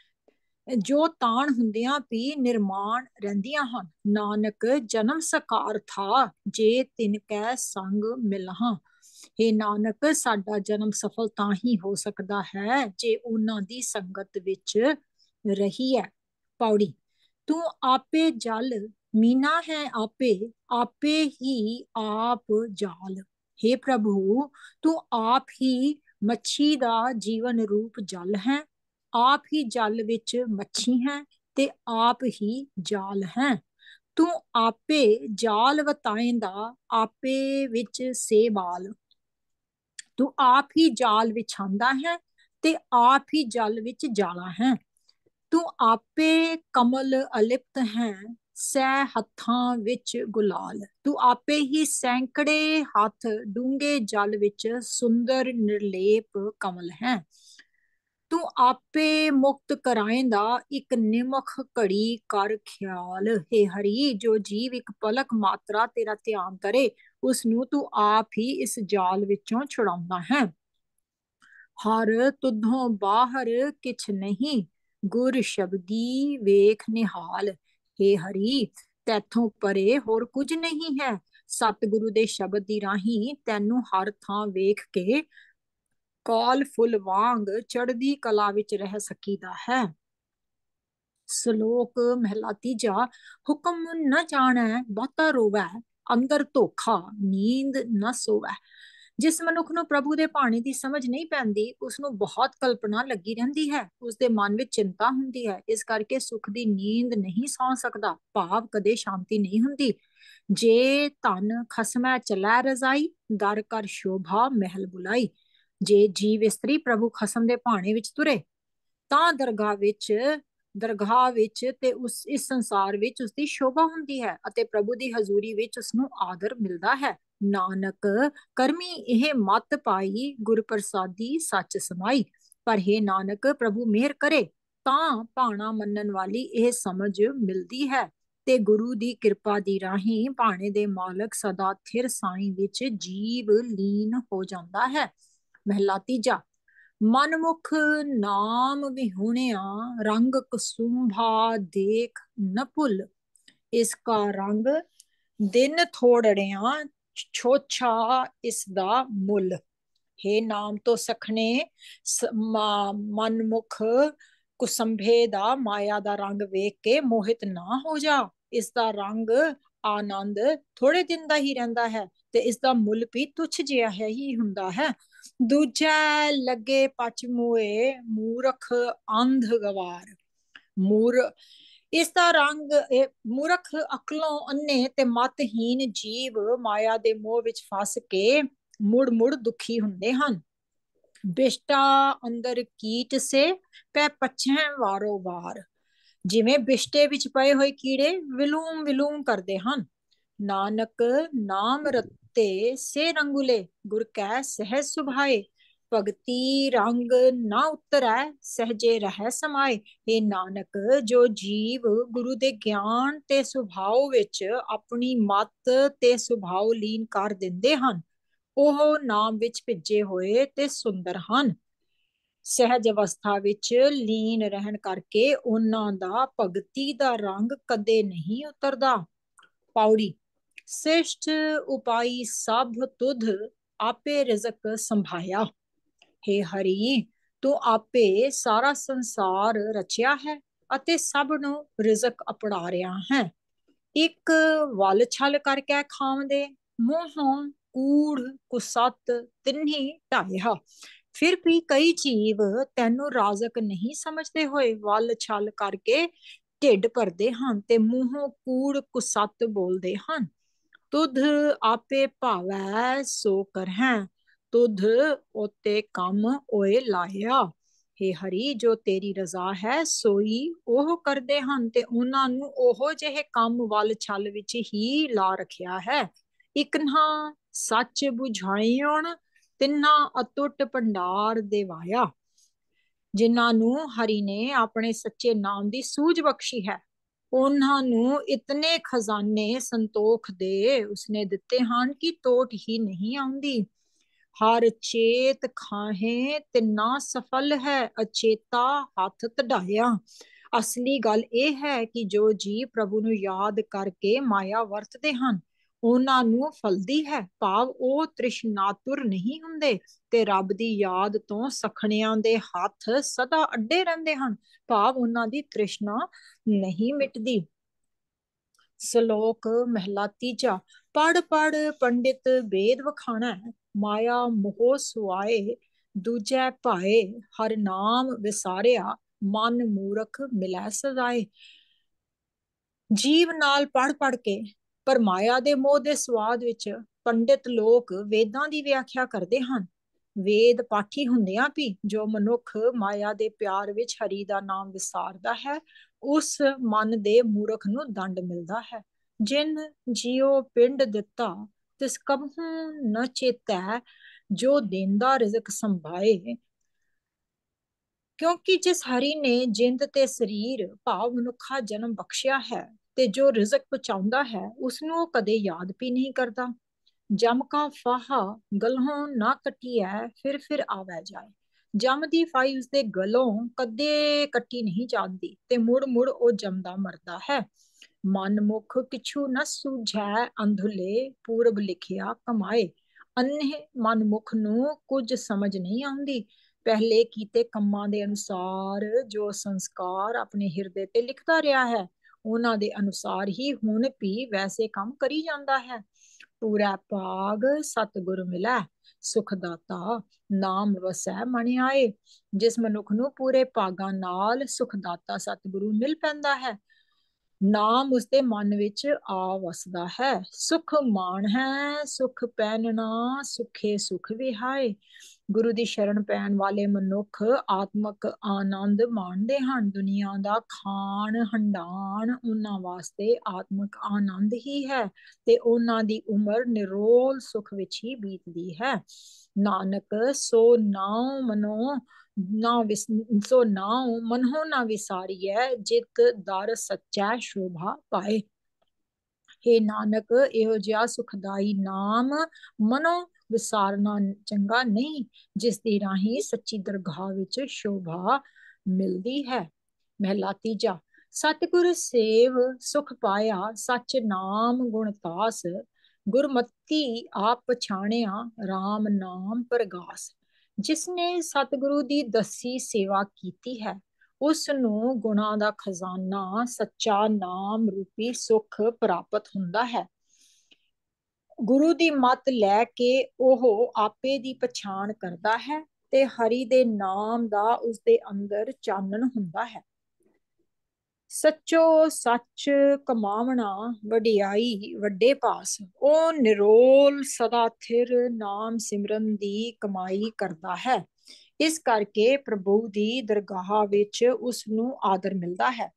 ਜੋ ਤਾਣ ਹੁੰਦਿਆਂ ਵੀ ਨਿਰਮਾਣ ਰਹਿੰਦੀਆਂ ਹਨ। ਨਾਨਕ ਜਨਮ ਸਕਾਰ ਥਾ, ਜੇ ਤਿਨ ਕੈ ਸੰਗ ਮਿਲਹਾਂ। हे ਨਾਨਕ, ਸਾਡਾ ਜਨਮ ਸਫਲ ਤਾਂ ਹੀ ਹੋ ਸਕਦਾ ਹੈ ਜੇ ਉਹਨਾਂ ਦੀ ਸੰਗਤ ਵਿੱਚ ਰਹੀ ਹੈ। ਪੌੜੀ। ਤੂੰ ਆਪੇ ਜਲ ਮੀਨਾ ਹੈ ਆਪੇ, ਆਪੇ ਹੀ ਆਪ ਜਾਲ। हे ਪ੍ਰਭੂ, ਤੂੰ ਆਪ ਹੀ ਮੱਛੀ ਦਾ ਜੀਵਨ ਰੂਪ ਜਲ ਹੈ, ਆਪ ਹੀ ਜਲ ਵਿੱਚ ਮੱਛੀ ਹੈ ਤੇ ਆਪ ਹੀ ਜਾਲ ਹੈ। ਤੂੰ ਆਪੇ ਜਾਲ ਵਤਾਏਂਦਾ, ਆਪੇ ਵਿੱਚ ਸੇ ਬਾਲ। ਤੂੰ ਆਪ ਹੀ ਜਾਲ ਵਿਛਾਂਦਾ ਹੈ ਤੇ ਆਪ ਹੀ ਜਲ ਵਿੱਚ ਜਾਲਾ ਹੈ। ਤੂੰ ਆਪੇ ਕਮਲ ਅਲਿਪਤ ਹੈ, ਸੈ ਹੱਥਾਂ ਵਿੱਚ ਗੁਲਾਲ। ਤੂੰ ਆਪੇ ਹੀ ਸੈਂਕੜੇ ਹੱਥ ਡੂੰਘੇ ਜਲ ਵਿੱਚ ਸੁੰਦਰ ਨਿਰਲੇਪ ਕਮਲ ਹੈ। ਤੂੰ ਆਪੇ ਮੁਕਤ ਕਰਾਏਂਦਾ, ਇੱਕ ਨਿਮਖ ਘੜੀ ਕਰ ਖਿਆਲ। हे ਹਰੀ, ਜੋ ਜੀਵ ਇੱਕ ਪਲਕ ਮਾਤਰਾ ਤੇਰਾ ਧਿਆਨ ਕਰੇ, ਉਸ ਨੂੰ ਤੂੰ ਆਪ ਹੀ ਇਸ ਜਾਲ ਵਿੱਚੋਂ ਛੁਡਾਉਂਦਾ ਹੈ। ਹਰ ਤੁਧੋਂ ਬਾਹਰ ਕਿਛ ਨਹੀਂ, ਗੁਰ ਸ਼ਬਦੀ ਵੇਖ ਨਿਹਾਲ। हे ਹਰੀ, ਤੈਥੋਂ ਪਰੇ ਹੋਰ ਕੁਝ ਨਹੀਂ ਹੈ। ਸਤਿਗੁਰੂ ਦੇ ਸ਼ਬਦ ਦੀ ਰਾਹੀਂ ਤੈਨੂੰ ਹਰ ਥਾਂ ਵੇਖ ਕੇ ਕਾਲ ਫੁੱਲ ਵਾਂਗ ਚੜ੍ਹਦੀ ਕਲਾ ਵਿੱਚ ਰਹਿ ਸਕੀਦਾ ਹੈ। ਸ਼ਲੋਕ ਮਹਿਲਾ ਤੀਜਾ। ਹੁਕਮ ਨ ਜਾਣੈ ਬਹੁਤਾ ਰੋਵੈ, ਅੰਦਰ ਧੋਖਾ ਨੀਂਦ ਨ ਸੋਵੈ। ਜਿਸ ਮਨੁੱਖ ਨੂੰ ਪ੍ਰਭੂ ਦੇ ਭਾਣੇ ਦੀ ਸਮਝ ਨਹੀਂ ਪੈਂਦੀ, ਉਸ ਨੂੰ ਬਹੁਤ ਕਲਪਨਾ ਲੱਗੀ ਰਹਿੰਦੀ ਹੈ, ਉਸ ਦੇ ਮਨ ਵਿੱਚ ਚਿੰਤਾ ਹੁੰਦੀ ਹੈ, ਇਸ ਕਰਕੇ ਸੁਖ ਦੀ ਨੀਂਦ ਨਹੀਂ ਸੌਂ ਸਕਦਾ, ਭਾਵ ਕਦੇ ਸ਼ਾਂਤੀ ਨਹੀਂ ਹੁੰਦੀ। ਜੇ ਧਨ ਖਸਮੈ ਚਲੈ ਰਜ਼ਾਈ, ਦਰ ਕਰ ਸ਼ੋਭਾ ਮਹਿਲ ਬੁਲਾਈ। ਜੇ ਜੀਵ ਇਸਤਰੀ ਪ੍ਰਭੂ ਖਸਮ ਦੇ ਭਾਣੇ ਵਿੱਚ ਤੁਰੇ, ਤਾਂ ਦਰਗਾਹ ਵਿੱਚ ਤੇ ਇਸ ਸੰਸਾਰ ਵਿੱਚ ਉਸਦੀ ਸ਼ੋਭਾ ਹੁੰਦੀ ਹੈ ਅਤੇ ਪ੍ਰਭੂ ਦੀ ਹਜ਼ੂਰੀ ਵਿੱਚ ਉਸਨੂੰ ਆਦਰ ਮਿਲਦਾ ਹੈ। ਨਾਨਕ ਕਰਮੀ ਇਹ ਮਤ ਪਾਈ, ਗੁਰ ਪ੍ਰਸਾਦੀ ਸੱਚ ਸਮਾਈ। ਪਰ हे ਨਾਨਕ, ਪ੍ਰਭੂ ਮਿਹਰ ਕਰੇ ਤਾਂ ਭਾਣਾ ਮੰਨਣ ਵਾਲੀ ਇਹ ਸਮਝ ਮਿਲਦੀ ਹੈ ਤੇ ਗੁਰੂ ਦੀ ਕਿਰਪਾ ਦੀ ਰਾਹੀਂ ਭਾਣੇ ਦੇ ਮਾਲਕ ਸਦਾ ਥਿਰ ਸਾਈਂ ਵਿੱਚ ਜੀਵ ਲੀਨ ਹੋ ਜਾਂਦਾ ਹੈ। ਮਹਿਲਾ ਤੀਜਾ। ਮਨਮੁਖ ਨਾਮ ਵਿਹੂਣਿਆ, ਰੰਗ ਕਸੁੰਭਾ ਦੇਖ ਨ ਭੁੱਲ। ਇਸ ਕਾ ਰੰਗ ਦਿਨ ਥੋੜੜਿਆ, ਛੋਛਾ ਇਸ ਦਾ ਮੁੱਲ। हे ਨਾਮ ਤੋਂ ਸਖਣੇ ਮਨਮੁਖ ਕੁਸੰਭੇ ਦਾ ਮਾਇਆ ਦਾ ਰੰਗ ਵੇਖ ਕੇ ਮੋਹਿਤ ਨਾ ਹੋ ਜਾ। ਇਸ ਦਾ ਰੰਗ ਆਨੰਦ ਥੋੜੇ ਦਿਨ ਦਾ ਹੀ ਰਹਿੰਦਾ ਹੈ ਤੇ ਇਸ ਦਾ ਮੁੱਲ ਵੀ ਤੁੱਛ ਜਿਹਾ ਹੀ ਹੁੰਦਾ ਹੈ। ਦੂਜੈ ਲੱਗੇ ਪਚ ਮੂਏ, ਮੂਰਖ ਅੰਧ ਗਵਾਰ। ਇਸ ਦਾ ਰੰਗ ਮੂਰਖ, ਅਕਲੋਂ ਅੰਨੇ ਤੇ ਮਤਹੀਨ ਜੀਵ ਮਾਇਆ ਦੇ ਮੋਹ ਵਿੱਚ ਫਸ ਕੇ ਮੁੜ ਮੁੜ ਦੁਖੀ ਹੁੰਦੇ ਹਨ। ਬਿਸ਼ਟਾ ਅੰਦਰ ਕੀਟ ਸੇ, ਪੈ ਪਛੈ ਵਾਰੋ ਵਾਰ। ਜਿਵੇਂ ਬਿਸ਼ਟੇ ਵਿੱਚ ਪਏ ਹੋਏ ਕੀੜੇ ਵਿਲੂਮ ਵਿਲੂਮ ਕਰਦੇ ਹਨ। ਨਾਨਕ ਨਾਮ ਰਤੇ ਸੇ ਰੰਗੁਲੇ, ਗੁਰ ਕੈ ਸਹਿਜ ਸੁਭਾਏ। ਭਗਤੀ ਰੰਗ ਨਾ ਉਤਰੈ ਸਹਜੇ ਰਹਿ ਸਮਾਏ। ਇਹ ਨਾਨਕ, ਜੋ ਜੀਵ ਗੁਰੂ ਦੇ ਗਿਆਨ ਤੇ ਸੁਭਾਅ ਵਿੱਚ ਆਪਣੀ ਮਤ ਤੇ ਸੁਭਾਅ ਲੀਨ ਕਰ ਦਿੰਦੇ ਹਨ, ਉਹ ਨਾਮ ਵਿੱਚ ਭਿੱਜੇ ਹੋਏ ਤੇ ਸੁੰਦਰ ਹਨ। ਸਹਿਜ ਅਵਸਥਾ ਵਿੱਚ ਲੀਨ ਰਹਿਣ ਕਰਕੇ ਉਹਨਾਂ ਦਾ ਭਗਤੀ ਦਾ ਰੰਗ ਕਦੇ ਨਹੀਂ ਉਤਰਦਾ। ਪੌੜੀ। ਸ੍ਰਿਸ਼ਟ ਉਪਾਈ ਸਭ ਤੁਧ ਆਪੇ ਰਿਜ਼ਕ ਸੰਭਾਇਆ। हे ਹਰੀ, ਤੂੰ ਆਪੇ ਸਾਰਾ ਸੰਸਾਰ ਰਚਿਆ ਹੈ ਅਤੇ ਸਭ ਨੂੰ ਰਿਜ਼ਕ ਅਪੜਾ ਰਿਹਾ ਹੈ। ਇੱਕ ਵਲ ਛਲ ਕਰਕੇ ਖਾਵਦੇ, ਮੂੰਹੋਂ ਕੂੜ ਕੁਸਤ ਤਿੰਨੀ ਢਾਇਆ। ਫਿਰ ਵੀ ਕਈ ਜੀਵ ਤੈਨੂੰ ਰਾਜ਼ਕ ਨਹੀਂ ਸਮਝਦੇ ਹੋਏ ਵਲ ਛਲ ਕਰਕੇ ਢਿੱਡ ਭਰਦੇ ਹਨ ਤੇ ਮੂੰਹੋਂ ਕੂੜ ਕੁਸਤ ਬੋਲਦੇ ਹਨ। ਤੁਧ ਆਪੇ ਭਾਵੈ ਸੋ ਕਰਹਿ, ਤੁਧ ਉਤੇ ਕੰਮ ਓਏ ਲਾਇਆ। हे ਹਰੀ, ਜੋ ਤੇਰੀ ਰਜ਼ਾ ਹੈ ਸੋਈ ਉਹ ਕਰਦੇ ਹਨ ਤੇ ਉਹਨਾਂ ਨੂੰ ਉਹੋ ਜਿਹੇ ਕੰਮ ਵੱਲ ਛਲ ਵਿੱਚ ਹੀ ਲਾ ਰੱਖਿਆ ਹੈ। ਇਕਨਾ ਸੱਚ ਬੁਝਾਇਉਣ ਤਿੰਨਾ ਅਟੁੱਟ ਭੰਡਾਰ ਦੇਵਾਇਆ। ਜਿਨ੍ਹਾਂ ਨੂੰ ਹਰੀ ਨੇ ਆਪਣੇ ਸੱਚੇ ਨਾਮ ਦੀ ਸੂਝ ਬਖਸ਼ੀ ਹੈ, ਉਹਨਾਂ ਨੂੰ ਇਤਨੇ ਖਜ਼ਾਨੇ ਸੰਤੋਖ ਦੇ ਉਸਨੇ ਦਿੱਤੇ ਹਨ ਕਿ ਤੋਟ ਹੀ ਨਹੀਂ ਆਉਂਦੀ। ਹਰ ਚੇਤ ਖਾਹੇ ਤਿੰਨਾ ਸਫਲ ਹੈ, ਅਚੇਤਾ ਹੱਥ ਤਢਾਇਆ। ਅਸਲੀ ਗੱਲ ਇਹ ਹੈ ਕਿ ਜੋ ਜੀਵ ਪ੍ਰਭੂ ਨੂੰ ਯਾਦ ਕਰਕੇ ਮਾਇਆ ਵਰਤਦੇ ਹਨ, ਉਹਨਾਂ ਨੂੰ ਫਲਦੀ ਹੈ। ਭਾਵ ਉਹ ਤ੍ਰਿਸ਼ਨਾਤੁਰ ਨਹੀਂ ਹੁੰਦੇ ਤੇ ਰੱਬ ਦੀ ਯਾਦ ਤੋਂ ਸਖਣਿਆਂ ਦੇ ਹੱਥ ਸਦਾ ਅੱਡੇ ਰਹਿੰਦੇ ਹਨ। ਭਾਵ ਉਹਨਾਂ ਦੀ ਤ੍ਰਿਸ਼ਨਾ ਨਹੀਂ ਮਿਟਦੀ। ਸ਼ਲੋਕ ਮਹਿਲਾ ਤੀਜਾ। ਪੜ ਪੜ ਪੰਡਿਤ ਵੇਦ ਵਖਾਣਾ, ਮਾਇਆ ਮੋਹ ਸੁਆਏ ਦੂਜੈ ਭਾਏ। ਹਰ ਨਾਮ ਵਿਸਾਰਿਆ, ਮਨ ਮੂਰਖ ਮਿਲੈ ਸਜਾਏ। ਜੀਵ ਨਾਲ ਪੜ ਪੜ ਕੇ ਪਰ ਮਾਇਆ ਦੇ ਮੋਹ ਦੇ ਸਵਾਦ ਵਿੱਚ ਪੰਡਿਤ ਲੋਕ ਵੇਦਾਂ ਦੀ ਵਿਆਖਿਆ ਕਰਦੇ ਹਨ। ਵੇਦ ਪਾਠੀ ਹੁੰਦਿਆਂ ਵੀ ਜੋ ਮਨੁੱਖ ਮਾਇਆ ਦੇ ਪਿਆਰ ਵਿੱਚ ਹਰੀ ਦਾ ਨਾਮ ਵਿਸਾਰਦਾ ਹੈ, ਉਸ ਮਨ ਦੇ ਮੂਰਖ ਨੂੰ ਦੰਡ ਮਿਲਦਾ ਹੈ। ਜਿਨ ਜਿਉ ਪਿੰਡ ਦਿੱਤਾ ਤਿਸ ਕਬਹੂ ਨ ਚੇਤੈ, ਜੋ ਦੇਂਦਾ ਰਿਜ਼ਕ ਸੰਭਾਏ। ਕਿਉਂਕਿ ਜਿਸ ਹਰੀ ਨੇ ਜਿੰਦ ਤੇ ਸਰੀਰ ਭਾਵ ਮਨੁੱਖਾ ਜਨਮ ਬਖਸ਼ਿਆ ਹੈ ਤੇ ਜੋ ਰਿਜ਼ਕ ਪਹੁੰਚਾਉਂਦਾ ਹੈ, ਉਸਨੂੰ ਉਹ ਕਦੇ ਯਾਦ ਵੀ ਨਹੀਂ ਕਰਦਾ। ਜਮ ਕਾ ਫਾਹਾ ਗਲੋਂ ਨਾ ਕੱਟੀਐ, ਫਿਰ ਆਵੈ ਜਾਏ। ਜਮ ਦੀ ਫਾਈ ਉਸਦੇ ਗਲੋਂ ਕਦੇ ਕੱਟੀ ਨਹੀਂ ਜਾਂਦੀ ਤੇ ਮੁੜ ਮੁੜ ਉਹ ਜਮਦਾ ਮਰਦਾ ਹੈ। ਮਨ ਮੁਖ ਕਿਛੂ ਨ ਸੂਝੈ, ਅੰਧੁਲੇ ਪੂਰਬ ਲਿਖਿਆ ਕਮਾਏ। ਅੰਨੇ ਮਨ ਮੁਖ ਨੂੰ ਕੁਝ ਸਮਝ ਨਹੀਂ ਆਉਂਦੀ। ਪਹਿਲੇ ਕੀਤੇ ਕੰਮਾਂ ਦੇ ਅਨੁਸਾਰ ਜੋ ਸੰਸਕਾਰ ਆਪਣੇ ਹਿਰਦੇ ਤੇ ਲਿਖਦਾ ਰਿਹਾ ਹੈ, ਉਹਨਾਂ ਦੇ ਅਨੁਸਾਰ ਹੀ ਹੁਣ ਵੀ ਵੈਸੇ ਕੰਮ ਕਰੀ ਜਾਂਦਾ ਹੈ। ਪੂਰਾ ਭਾਗ ਸਤਿਗੁਰ ਮਿਲੈ, ਸੁਖ ਦਾਤਾ ਨਾਮ ਵਸੈ ਮਨ ਆਏ। ਜਿਸ ਮਨੁੱਖ ਨੂੰ ਪੂਰੇ ਭਾਗਾਂ ਨਾਲ ਸੁਖ ਦਾਤਾ ਸਤਿਗੁਰੂ ਮਿਲ ਪੈਂਦਾ ਹੈ, ਨਾਮ ਉਸਦੇ ਮਨ ਵਿੱਚ ਆ ਵਸਦਾ ਹੈ। ਸੁਖ ਮਾਣ ਹੈ ਸੁਖ ਪੈਨਣਾ, ਸੁਖੇ ਸੁਖ ਵਿਹਾਏ। ਗੁਰੂ ਦੀ ਸ਼ਰਨ ਪੈਣ ਵਾਲੇ ਮਨੁੱਖ ਆਤਮਕ ਆਨੰਦ ਮਾਣਦੇ ਹਨ। ਦੁਨੀਆ ਦਾ ਖਾਣ ਹੰਡਾਣ ਉਹਨਾਂ ਵਾਸਤੇ ਆਤਮਕ ਆਨੰਦ ਹੀ ਹੈ ਤੇ ਉਹਨਾਂ ਦੀ ਉਮਰ ਨਿਰੋਲ ਸੁਖ ਵਿੱਚ ਹੀ ਬੀਤਦੀ ਹੈ। ਨਾਨਕ ਸੋ ਨਾਉ ਮਨੋ ਸੋ ਨਾਉ ਮਨੋ ਨਾ ਵਿਸਾਰੀਐ, ਜਿਤ ਦਰ ਸੱਚੈ ਸ਼ੋਭਾ ਪਾਏ। हे ਨਾਨਕ, ਇਹੋ ਜਿਹਾ ਸੁਖਦਾਈ ਨਾਮ ਮਨੋ ਵਿਸਾਰਨਾ ਚੰਗਾ ਨਹੀਂ, ਜਿਸ ਦੀ ਰਾਹੀਂ ਸੱਚੀ ਦਰਗਾਹ ਵਿੱਚ ਸ਼ੋਭਾ ਮਿਲਦੀ ਹੈ। ਮਹਿਲਾ ਤੀਜਾ। ਸਤਿਗੁਰ ਸੇਵ ਸੁਖ ਪਾਇਆ, ਸੱਚ ਨਾਮ ਗੁਣ ਤਾਸ। ਗੁਰਮਤੀ ਆਪ ਪਛਾਣਿਆ, RAM ਨਾਮ ਪ੍ਰਗਾਸ। ਜਿਸਨੇ ਸਤਿਗੁਰੂ ਦੀ ਦੱਸੀ ਸੇਵਾ ਕੀਤੀ ਹੈ, ਉਸ ਨੂੰ ਗੁਣਾਂ ਦਾ ਖਜ਼ਾਨਾ ਸੱਚਾ ਨਾਮ ਰੂਪੀ ਸੁਖ ਪ੍ਰਾਪਤ ਹੁੰਦਾ ਹੈ। ਗੁਰੂ ਦੀ ਮੱਤ ਲੈ ਕੇ ਉਹ ਆਪੇ ਦੀ ਪਛਾਣ ਕਰਦਾ ਹੈ ਤੇ ਹਰੀ ਦੇ ਨਾਮ ਦਾ ਉਸਦੇ ਅੰਦਰ ਚਾਨਣ ਹੁੰਦਾ ਹੈ। ਸੱਚੋ ਸੱਚ ਕਮਾਵਣਾ ਵਡਿਆਈ ਵੱਡੇ ਪਾਸ। ਉਹ ਨਿਰੋਲ ਸਦਾ ਥਿਰ ਨਾਮ ਸਿਮਰਨ ਦੀ ਕਮਾਈ ਕਰਦਾ ਹੈ। ਇਸ ਕਰਕੇ ਪ੍ਰਭੂ ਦੀ ਦਰਗਾਹ ਵਿੱਚ ਉਸ ਨੂੰ ਆਦਰ ਮਿਲਦਾ ਹੈ।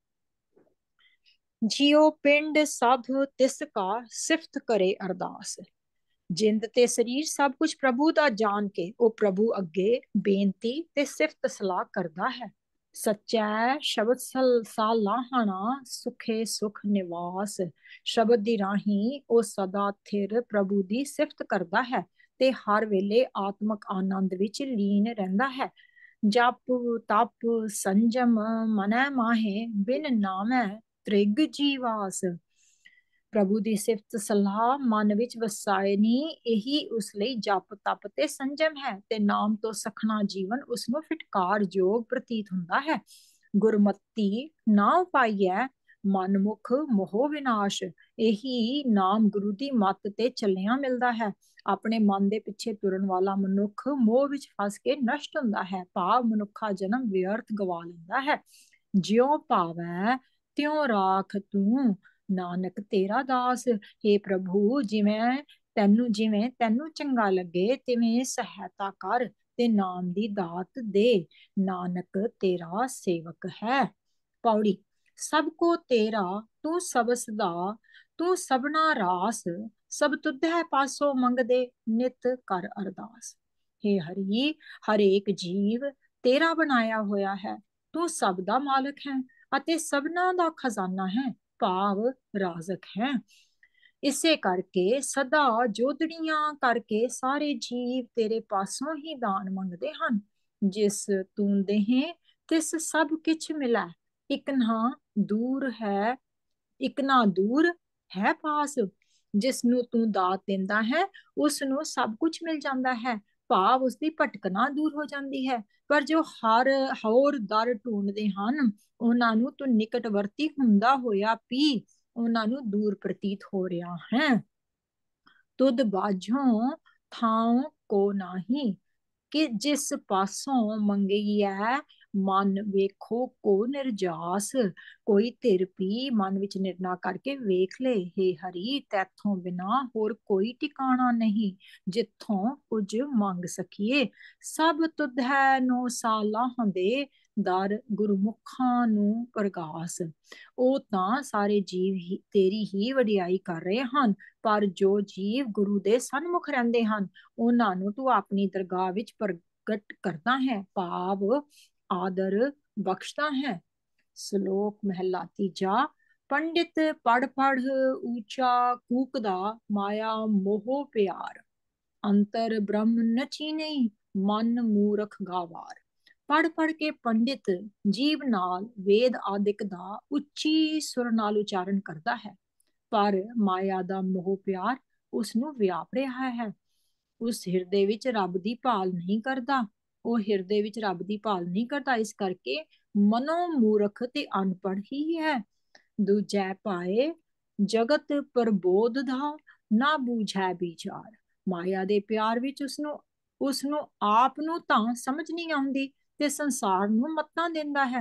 ਜਿਉ ਪਿੰਡ ਸਭ ਤਿਸ ਕਾ ਸਿਫਤ ਕਰੇ ਅਰਦਾਸ। ਜਿੰਦ ਤੇ ਸਰੀਰ ਸਭ ਕੁਝ ਪ੍ਰਭੂ ਦਾ ਜਾਣ ਕੇ ਉਹ ਪ੍ਰਭੂ ਅੱਗੇ ਬੇਨਤੀ ਤੇ ਸਿਫਤ ਸਲਾਹ ਕਰਦਾ ਹੈ। ਸੱਚਾ ਸ਼ਬਦ ਸਾਲਾਹਣਾ ਸੁਖੇ ਸੁਖ ਨਿਵਾਸ। ਸ਼ਬਦ ਦੀ ਰਾਹੀਂ ਉਹ ਸਦਾ ਥਿਰ ਪ੍ਰਭੂ ਦੀ ਸਿਫਤ ਕਰਦਾ ਹੈ ਤੇ ਹਰ ਵੇਲੇ ਆਤਮਕ ਆਨੰਦ ਵਿੱਚ ਲੀਨ ਰਹਿੰਦਾ ਹੈ। ਜਪ ਤਪ ਸੰਜਮ ਮਨੈ ਮਾਹੇ ਬਿਨ ਨਾਮੈ ਤ੍ਰਿਗ ਜੀਵਾਸ। ਪ੍ਰਭੂ ਦੀ ਸਿਫਤ ਸਲਾਹ ਮਨ ਵਿੱਚ ਵਸਾਇਨੀ ਇਹੀ ਉਸ ਲਈ ਜਪ ਤਪ ਤੇ ਸੰਜਮ ਹੈ ਤੇ ਨਾਮ ਤੋਂ ਸਖਣਾ ਜੀਵਨ ਉਸ ਨੂੰ ਫਿਟਕਾਰ ਯੋਗ ਪ੍ਰਤੀਤ ਹੁੰਦਾ ਹੈ। ਗੁਰਮਤੀ ਨਾ ਪਾਈਐ ਮਨਮੁਖ ਮੋਹ ਵਿਨਾਸ਼। ਇਹੀ ਨਾਮ ਗੁਰੂ ਦੀ ਮੱਤ ਤੇ ਚੱਲਿਆ ਮਿਲਦਾ ਹੈ। ਆਪਣੇ ਮਨ ਦੇ ਪਿੱਛੇ ਤੁਰਨ ਵਾਲਾ ਮਨੁੱਖ ਮੋਹ ਵਿੱਚ ਫਸ ਕੇ ਨਸ਼ਟ ਹੁੰਦਾ ਹੈ। ਭਾਵ ਮਨੁੱਖਾ ਜਨਮ ਵਿਅਰਥ ਗਵਾ ਲੈਂਦਾ ਹੈ। ਜਿਉ ਭਾਵੈ ਤਿਉ ਰਾਖ ਤੂੰ ਨਾਨਕ ਤੇਰਾ ਦਾਸ। हे ਪ੍ਰਭੂ ਜਿਵੇਂ ਤੈਨੂੰ ਚੰਗਾ ਲੱਗੇ ਤਿਵੇਂ ਸਹਾਇਤਾ ਕਰ ਤੇ ਨਾਮ ਦੀ ਦਾਤ ਦੇ। ਨਾਨਕ ਤੇਰਾ ਸੇਵਕ ਹੈ। ਪੌੜੀ। ਸਭ ਕੋ ਤੇਰਾ ਤੂੰ ਸਬਸਦਾ ਤੂੰ ਸਭਨਾ ਰਾਸ। ਸਭ ਤੁਧੈ ਪਾਸੋਂ ਮੰਗਦੇ ਨਿਤ ਕਰ ਅਰਦਾਸ। हे ਹਰੀ ਹਰੇਕ ਜੀਵ ਤੇਰਾ ਬਣਾਇਆ ਹੋਇਆ ਹੈ। ਤੂੰ ਸਭ ਦਾ ਮਾਲਕ ਹੈ ਅਤੇ ਸਭਨਾ ਦਾ ਖਜ਼ਾਨਾ ਹੈ ਭਾਵ ਰਾਜ਼ਕ ਹੈ। ਇਸੇ ਕਰਕੇ ਸਦਾ ਜੋਦੜੀਆਂ ਕਰਕੇ ਸਾਰੇ ਜੀਵ ਤੇਰੇ ਪਾਸੋਂ ਹੀ ਦਾਨ ਮੰਗਦੇ ਹਨ। ਜਿਸ ਤੂੰ ਦੇਹੇ ਤਿਸ ਸਭ ਕਿਛ ਮਿਲੈ। ਇਕ ਨਾ ਦੂਰ ਹੈ ਪਾਸ। ਜਿਸ ਨੂੰ ਤੂੰ ਦਾਤ ਦਿੰਦਾ ਹੈ ਉਸ ਨੂੰ ਸਭ ਕੁਝ ਮਿਲ ਜਾਂਦਾ ਹੈ ਭਾਵ ਉਸ ਦੀ ਭਟਕਣਾ ਦੂਰ ਹੋ ਜਾਂਦੀ ਹੈ। ਪਰ ਜੋ ਹੋਰ ਦਰ ਢੂੰਡਦੇ ਹਨ ਉਹਨਾਂ ਨੂੰ ਤੂੰ ਨਿਕਟਵਰਤੀ ਹੁੰਦਾ ਹੋਇਆ ਵੀ ਉਹਨਾਂ ਨੂੰ ਦੂਰ ਪ੍ਰਤੀਤ ਹੋ ਰਿਹਾ ਹੈ। ਤੁਧ ਬਾਝੋਂ ਥਾਂ ਕੋ ਨਾਹੀ ਕਿ ਜਿਸ ਪਾਸੋਂ ਮੰਗੀਐ ਮਨ ਵੇਖੋ ਕੋ ਨਿਰਜਾਸ। ਕੋਈ ਧਿਰ ਵੀ ਮਨ ਵਿੱਚ ਨਿਰਣਾ ਕਰਕੇ ਵੇਖ ਲੈ। हे ਹਰੀ ਤੈਥੋਂ ਬਿਨਾ ਹੋਰ ਕੋਈ ਟਿਕਾਣਾ ਨਹੀਂ ਜਿੱਥੋਂ ਕੁਝ ਮੰਗ ਸਕੀਏ। ਸਭ ਤੁਧੈ ਨੋ ਸਾਲਾਹ ਦੇ ਦਰ ਗੁਰਮੁਖਾਂ ਨੂੰ ਪ੍ਰਗਾਸ। ਉਹ ਤਾਂ ਸਾਰੇ ਜੀਵ ਤੇਰੀ ਹੀ ਵਡਿਆਈ ਕਰ ਰਹੇ ਹਨ ਪਰ ਜੋ ਜੀਵ ਗੁਰੂ ਦੇ ਸਨਮੁਖ ਰਹਿੰਦੇ ਹਨ ਉਹਨਾਂ ਨੂੰ ਤੂੰ ਆਪਣੀ ਦਰਗਾਹ ਵਿੱਚ ਪ੍ਰਗਟ ਕਰਦਾ ਹੈ ਭਾਵ ਆਦਰ ਬਖਸ਼ਦਾ ਹੈ। ਸ਼ਲੋਕ ਮਹਿਲਾ ਤੀਜਾ। ਪੰਡਿਤ ਪੜ ਪੜ ਊਚਾ ਕੂਕਦਾ ਮਾਇਆ ਮੋਹ ਪਿਆਰ। ਅੰਤਰ ਬ੍ਰਹਮ ਨ ਚੀਨਈ ਮਨ ਮੂਰਖ ਗਾਵਾਰ। ਪੜ ਪੜ ਕੇ ਪੰਡਿਤ ਜੀਵ ਨਾਲ ਵੇਦ ਆਦਿਕ ਦਾ ਉੱਚੀ ਸੁਰ ਨਾਲ ਉਚਾਰਨ ਕਰਦਾ ਹੈ ਪਰ ਮਾਇਆ ਦਾ ਮੋਹ ਪਿਆਰ ਉਸ ਨੂੰ ਵਿਆਪ ਰਿਹਾ ਹੈ। ਉਸ ਹਿਰਦੇ ਵਿੱਚ ਰੱਬ ਦੀ ਭਾਲ ਨਹੀਂ ਕਰਦਾ। ਉਹ ਹਿਰਦੇ ਵਿੱਚ ਰੱਬ ਦੀ ਭਾਲ ਨਹੀਂ ਕਰਦਾ ਇਸ ਕਰਕੇ ਮਨੋ ਮੂਰਖ ਤੇ ਅਨਪੜ੍ਹ ਹੀ ਹੈ। ਦੂਜੈ ਪਾਏ ਜਗਤ ਪ੍ਰਬੋਧ ਦਾ ਨਾ ਬੂਝੈ ਵਿਚਾਰ। ਮਾਇਆ ਦੇ ਪਿਆਰ ਵਿੱਚ ਉਸਨੂੰ ਆਪ ਨੂੰ ਤਾਂ ਸਮਝ ਨਹੀਂ ਆਉਂਦੀ ਤੇ ਸੰਸਾਰ ਨੂੰ ਮੱਤਾਂ ਦਿੰਦਾ ਹੈ।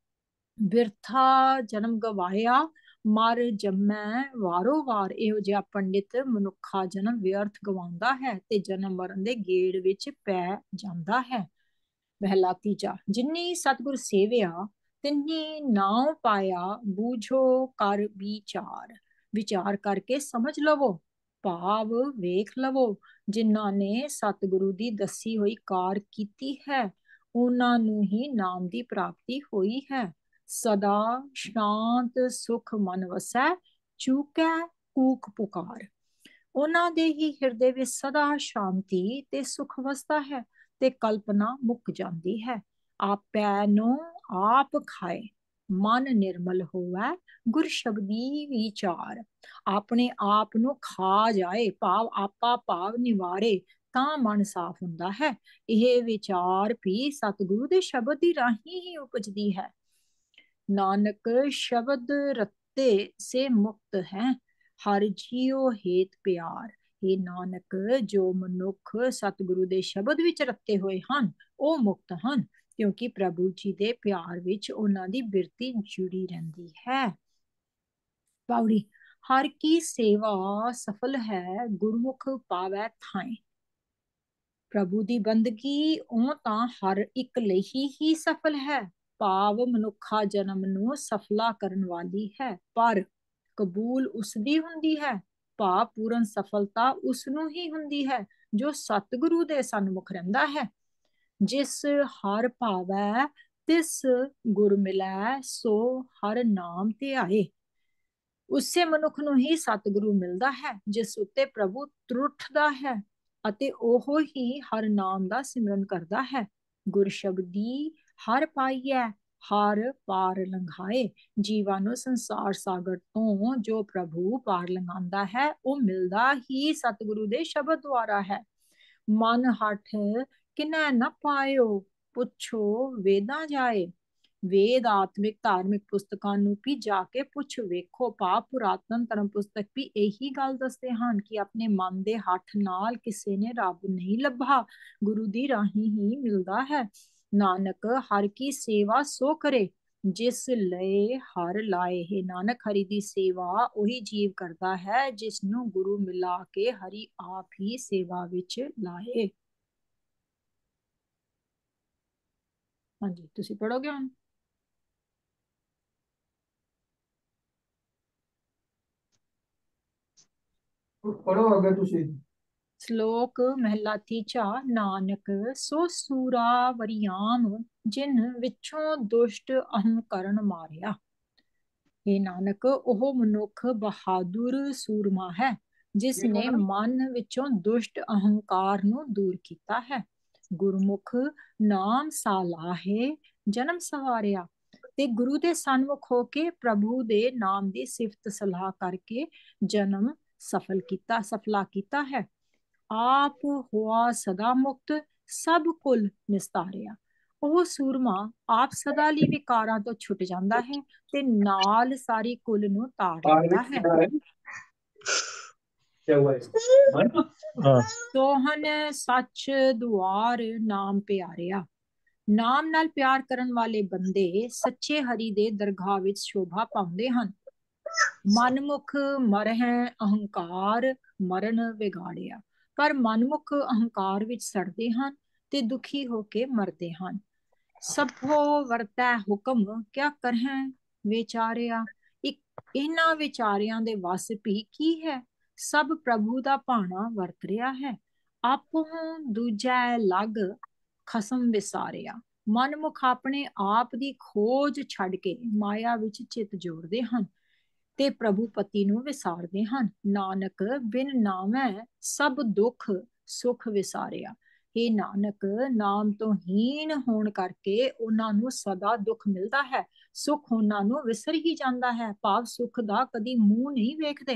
ਬਿਰਥਾ ਜਨਮ ਗਵਾਇਆ ਮਰ ਜੰਮੈ ਵਾਰੋ ਵਾਰ। ਇਹੋ ਜਿਹਾ ਪੰਡਿਤ ਮਨੁੱਖਾ ਜਨਮ ਵਿਅਰਥ ਗਵਾਉਂਦਾ ਹੈ ਤੇ ਜਨਮ ਮਰਨ ਦੇ ਗੇੜ ਵਿੱਚ ਪੈ ਜਾਂਦਾ ਹੈ। ਮਹਿਲਾ ਤੀਜਾ। ਜਿਨੀ ਸਤਿਗੁਰ ਸੇਵਿਆ ਤਿਨੀ ਨਾਉ ਪਾਇਆ ਬੂਝੋ ਕਰ ਵਿਚਾਰ। ਵਿਚਾਰ ਕਰਕੇ ਸਮਝ ਲਵੋ ਭਾਵ ਵੇਖ ਲਵੋ। ਜਿਨ੍ਹਾਂ ਨੇ ਸਤਿਗੁਰੂ ਦੀ ਦੱਸੀ ਹੋਈ ਕਾਰ ਕੀਤੀ ਹੈ ਉਹਨਾਂ ਨੂੰ ਹੀ ਨਾਮ ਦੀ ਪ੍ਰਾਪਤੀ ਹੋਈ ਹੈ। ਸਦਾ ਸ਼ਾਂਤ ਸੁਖ ਮਨ ਵਸੈ ਚੂਕੈ ਕੂਕ ਪੁਕਾਰ। ਉਹਨਾਂ ਦੇ ਹੀ ਹਿਰਦੇ ਵਿੱਚ ਸਦਾ ਸ਼ਾਂਤੀ ਤੇ ਸੁਖ ਵਸਦਾ ਹੈ ਤੇ ਕਲਪਨਾ ਮੁੱਕ ਜਾਂਦੀ ਹੈ। ਆਪੈ ਨੂੰ ਆਪ ਖਾਏ ਮਨ ਨਿਰਮਲ ਹੋਵੈ ਗੁਰ ਸ਼ਬਦੀ ਵਿਚਾਰ। ਆਪਣੇ ਆਪ ਨੂੰ ਖਾ ਜਾਏ ਭਾਵ ਆਪਾ ਭਾਵ ਨਿਵਾਰੇ ਤਾਂ ਮਨ ਸਾਫ਼ ਹੁੰਦਾ ਹੈ। ਇਹ ਵਿਚਾਰ ਵੀ ਸਤਿਗੁਰੂ ਦੇ ਸ਼ਬਦ ਦੀ ਰਾਹੀਂ ਹੀ ਉਪਜਦੀ ਹੈ। ਨਾਨਕ ਸ਼ਬਦ ਰਤੇ ਸੇ ਮੁਕਤ ਹੈ ਹਰ ਜੀਉ ਹੇਤ ਪਿਆਰ। ਇਹ ਨਾਨਕ ਜੋ ਮਨੁੱਖ ਸਤਿਗੁਰੂ ਦੇ ਸ਼ਬਦ ਵਿੱਚ ਰਤੇ ਹੋਏ ਹਨ ਉਹ ਮੁਕਤ ਹਨ ਕਿਉਂਕਿ ਪ੍ਰਭੂ ਜੀ ਦੇ ਪਿਆਰ ਵਿੱਚ ਉਹਨਾਂ ਦੀ ਬਿਰਤੀ ਜੁੜੀ ਰਹਿੰਦੀ ਹੈ। ਪੌੜੀ। ਹਰ ਕੀ ਸੇਵਾ ਸਫਲ ਹੈ ਗੁਰਮੁਖ ਪਾਵੈ ਥਾਏ। ਪ੍ਰਭੂ ਦੀ ਬੰਦਗੀ ਉਹ ਤਾਂ ਹਰ ਇੱਕ ਲਈ ਹੀ ਸਫਲ ਹੈ ਭਾਵ ਮਨੁੱਖਾ ਜਨਮ ਨੂੰ ਸਫਲਾ ਕਰਨ ਵਾਲੀ ਹੈ ਪਰ ਕਬੂਲ ਉਸ ਦੀ ਹੁੰਦੀ ਹੈ ਭਾਵ ਪੂਰਨ ਸਫਲਤਾ ਉਸ ਨੂੰ ਹੀ ਹੁੰਦੀ ਹੈ ਜੋ ਸਤਿਗੁਰੂ ਦੇ ਸਨਮੁਖ ਰਹਿੰਦਾ ਹੈ। ਜਿਸ ਹਰ ਭਾਵੈ ਤਿਸ ਗੁਰ ਮਿਲੈ, ਸੋ ਹਰ ਨਾਮ ਧਿਆਏ। ਉਸੇ ਮਨੁੱਖ ਨੂੰ ਹੀ ਸਤਿਗੁਰੂ ਮਿਲਦਾ ਹੈ ਜਿਸ ਉੱਤੇ ਪ੍ਰਭੂ ਤਰੁੱਠਦਾ ਹੈ ਅਤੇ ਉਹ ਹੀ ਹਰ ਨਾਮ ਦਾ ਸਿਮਰਨ ਕਰਦਾ ਹੈ। ਗੁਰ ਸ਼ਬਦੀ ਹਰ ਪਾਈਐ, ਹਰ ਪਾਰ ਲੰਘਾਏ। ਜੀਵਾਂ ਨੂੰ ਸੰਸਾਰ ਸਾਗਰ ਤੋਂ ਜੋ ਪ੍ਰਭੂ ਪਾਰ ਲੰਘਾਉਂਦਾ ਹੈ ਉਹ ਮਿਲਦਾ ਹੀ ਸਤਿਗੁਰੂ ਦੇ ਸ਼ਬਦ ਦੁਆਰਾ ਹੈ। ਮਨ ਹਠ ਕਿਨੈ ਨ ਪਾਇਓ, ਪੁੱਛੋ ਵੇਦਾਂ ਜਾਏ। ਵੇਦ ਆਤਮਿਕ ਧਾਰਮਿਕ ਪੁਸਤਕਾਂ ਨੂੰ ਵੀ ਜਾ ਕੇ ਪੁੱਛ ਵੇਖੋ। ਭਾਵ ਪੁਰਾਤਨ ਧਰਮ ਪੁਸਤਕ ਵੀ ਇਹੀ ਗੱਲ ਦੱਸਦੇ ਹਨ ਕਿ ਆਪਣੇ ਮਨ ਦੇ ਹੱਠ ਨਾਲ ਕਿਸੇ ਨੇ ਰੱਬ ਨਹੀਂ ਲੱਭਾ, ਗੁਰੂ ਦੀ ਰਾਹੀਂ ਹੀ ਮਿਲਦਾ ਹੈ। ਨਾਨਕ ਹਰ ਕੀ ਸੇਵਾ ਸੋ ਕਰੇ, ਜਿਸ ਲਏ ਹਰ ਲਾਏ। ਹੈ ਨਾਨਕ, ਹਰੀ ਦੀ ਸੇਵਾ ਉਹੀ ਜੀਵ ਕਰਦਾ ਹੈ ਜਿਸ ਨੂੰ ਗੁਰੂ ਮਿਲਾ ਕੇ ਹਰੀ ਆਪ ਹੀ ਸੇਵਾ ਵਿੱਚ ਲਾਏ। ਹਾਂਜੀ, ਤੁਸੀਂ ਪੜੋਗੇ ਹੁਣ। ਪੜੋ ਅੱਗੇ ਤੁਸੀਂ। ਸ਼ਲੋਕ ਮਹਿਲਾ ਤੀਜਾ। ਨਾਨਕ ਸੋ ਸੂਰਾ ਵਰਿਆਮ, ਜਿਨ ਵਿਚੋਂ ਦੁਸ਼ਟ ਅਹੰਕਰਨ ਮਾਰਿਆ। ਇਹ ਨਾਨਕ, ਉਹ ਮਨੁੱਖ ਬਹਾਦੁਰ ਸੂਰਮਾ ਹੈ ਜਿਸ ਨੇ ਮਨ ਵਿੱਚੋਂ ਦੁਸ਼ਟ ਅਹੰਕਾਰ ਨੂੰ ਦੂਰ ਕੀਤਾ ਹੈ। ਗੁਰਮੁਖ ਨਾਮ ਸਾਲਾਹੇ, ਜਨਮ ਸਵਾਰਿਆ। ਤੇ ਗੁਰੂ ਦੇ ਸਨਮੁਖ ਹੋ ਕੇ ਪ੍ਰਭੂ ਦੇ ਨਾਮ ਦੀ ਸਿਫਤ ਸਲਾਹ ਕਰਕੇ ਜਨਮ ਸਫਲਾ ਕੀਤਾ ਹੈ। ਆਪ ਹੋਆ ਸਦਾ ਮੁਕਤ, ਸਭ ਕੁਲ ਨਿਸਤਾਰਿਆ। ਉਹ ਸੂਰਮਾ ਆਪ ਸਦਾ ਲਈ ਵਿਕਾਰਾਂ ਤੋਂ ਛੁੱਟ ਜਾਂਦਾ ਹੈ ਤੇ ਨਾਲ ਸਾਰੀ ਕੁਲ ਨੂੰ ਤਾੜ ਲੈਂਦਾ ਹੈ। ਸੋਹਨ ਸੱਚ ਦੁਆਰ ਨਾਮ ਪਿਆਰਿਆ। ਨਾਮ ਨਾਲ ਪਿਆਰ ਕਰਨ ਵਾਲੇ ਬੰਦੇ ਸੱਚੇ ਹਰੀ ਦੇ ਦਰਗਾਹ ਵਿੱਚ ਸ਼ੋਭਾ ਪਾਉਂਦੇ ਹਨ। ਮਨਮੁਖ ਮਰਹਿ ਅਹੰਕਾਰ ਮਰਨ ਵਿਗਾੜਿਆ। ਪਰ ਮਨਮੁਖ ਅਹੰਕਾਰ ਵਿੱਚ ਸੜਦੇ ਹਨ ਤੇ ਦੁਖੀ ਹੋ ਕੇ ਮਰਦੇ ਹਨ। ਸਭੋ ਵਰਤੈ ਹੁਕਮ, ਕਿਆ ਕਰਹਿ ਵਿਚਾਰਿਆ। ਇਹਨਾਂ ਵਿਚਾਰਿਆਂ ਦੇ ਵਸ ਵੀ ਕੀ ਹੈ। ਸਭ ਪ੍ਰਭੂ ਦਾ ਭਾਣਾ ਵਰਤ ਰਿਹਾ ਹੈ। ਆਪੋ ਦੂਜੈ ਲਗ ਖਸਮ ਵਿਸਾਰਿਆ। ਮਨਮੁਖ ਆਪਣੇ ਆਪ ਦੀ ਖੋਜ ਛੱਡ ਕੇ ਮਾਇਆ ਵਿੱਚ ਚਿੱਤ ਜੋੜਦੇ ਹਨ ਤੇ ਪ੍ਰਭੂ ਪਤੀ ਨੂੰ ਵਿਸਾਰਦੇ ਹਨ। ਨਾਨਕ ਬਿਨ ਨਾਮੈ ਸਭ ਦੁੱਖ ਸੁਖ ਵਿਸਾਰਿਆ। ਇਹ ਨਾਨਕ, ਨਾਮ ਤੋਂ ਹੀਣ ਹੋਣ ਕਰਕੇ ਉਹਨਾਂ ਨੂੰ ਸਦਾ ਦੁੱਖ ਮਿਲਦਾ ਹੈ। ਸੁਖ ਉਹਨਾਂ ਨੂੰ ਵਿਸਰ ਹੀ ਜਾਂਦਾ ਹੈ। ਭਾਵ ਸੁਖ ਦਾ ਕਦੀ ਮੂੰਹ ਨਹੀਂ ਵੇਖਦੇ।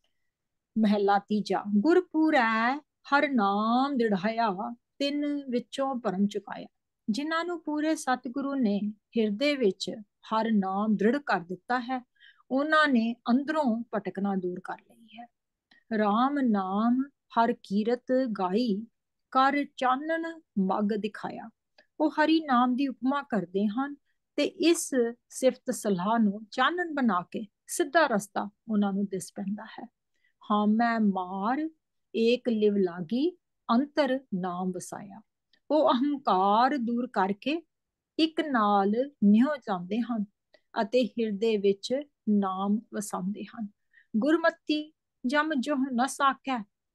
ਮਹਿਲਾ ਤੀਜਾ। ਗੁਰਪੂਰੈ ਹਰ ਨਾਮ ਦ੍ਰਿੜਾਇਆ, ਤਿੰਨ ਵਿੱਚੋਂ ਭਰਮ ਚੁਕਾਇਆ। ਜਿਨ੍ਹਾਂ ਨੂੰ ਪੂਰੇ ਸਤਿਗੁਰੂ ਨੇ ਹਿਰਦੇ ਵਿੱਚ ਹਰ ਨਾਮ ਦ੍ਰਿੜ ਕਰ ਦਿੱਤਾ ਹੈ, ਉਹਨਾਂ ਨੇ ਅੰਦਰੋਂ ਭਟਕਣਾ ਦੂਰ ਕਰ ਲਈ ਹੈ। ਰਾਮ ਨਾਮ ਹਰ ਕੀਰਤ ਗਾਈ, ਕਰ ਚਾਨਣ ਮਗ ਦਿਖਾਇਆ। ਉਹ ਹਰੀ ਨਾਮ ਦੀ ਉਪਮਾ ਕਰਦੇ ਹਨ ਤੇ ਇਸ ਸਿਫਤ ਸਲਾਹ ਨੂੰ ਚਾਨਣ ਬਣਾ ਕੇ ਸਿੱਧਾ ਰਸਤਾ ਉਹਨਾਂ ਨੂੰ ਦਿਸ ਪੈਂਦਾ ਹੈ। ਹਾਂ ਮੈਂ ਮਾਰ ਏਕ ਲਿਵ ਲਾਗੀ, ਅੰਤਰ ਨਾਮ ਵਸਾਇਆ। ਉਹ ਅਹੰਕਾਰ ਦੂਰ ਕਰਕੇ ਇੱਕ ਨਾਲ ਨਿਉ ਜਾਂਦੇ ਹਨ ਅਤੇ ਹਿਰਦੇ ਵਿੱਚ ਨਾਮ ਵਸਾਉਂਦੇ ਹਨ। ਗੁਰਮਤੀ ਜਮ ਜੋਹ ਨ ਸਾਕੈ,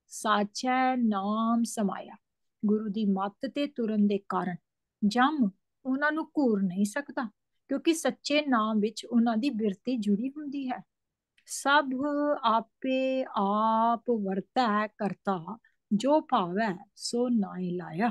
ਸਾਚੈ ਨਾਮ ਸਮਾਇਆ। ਗੁਰੂ ਦੀ ਮੱਤ ਤੇ ਤੁਰਨ ਦੇ ਕਾਰਨ ਜਮ ਉਹਨਾਂ ਨੂੰ ਘੂਰ ਨਹੀਂ ਸਕਦਾ, ਕਿਉਂਕਿ ਸੱਚੇ ਨਾਮ ਵਿੱਚ ਉਹਨਾਂ ਦੀ ਬਿਰਤੀ ਜੁੜੀ ਹੁੰਦੀ ਹੈ। ਸਭ ਆਪੇ ਆਪ ਵਰਤੈ ਕਰਤਾ, ਜੋ ਭਾਵੈ ਸੋ ਨਾਇ ਲਾਇਆ।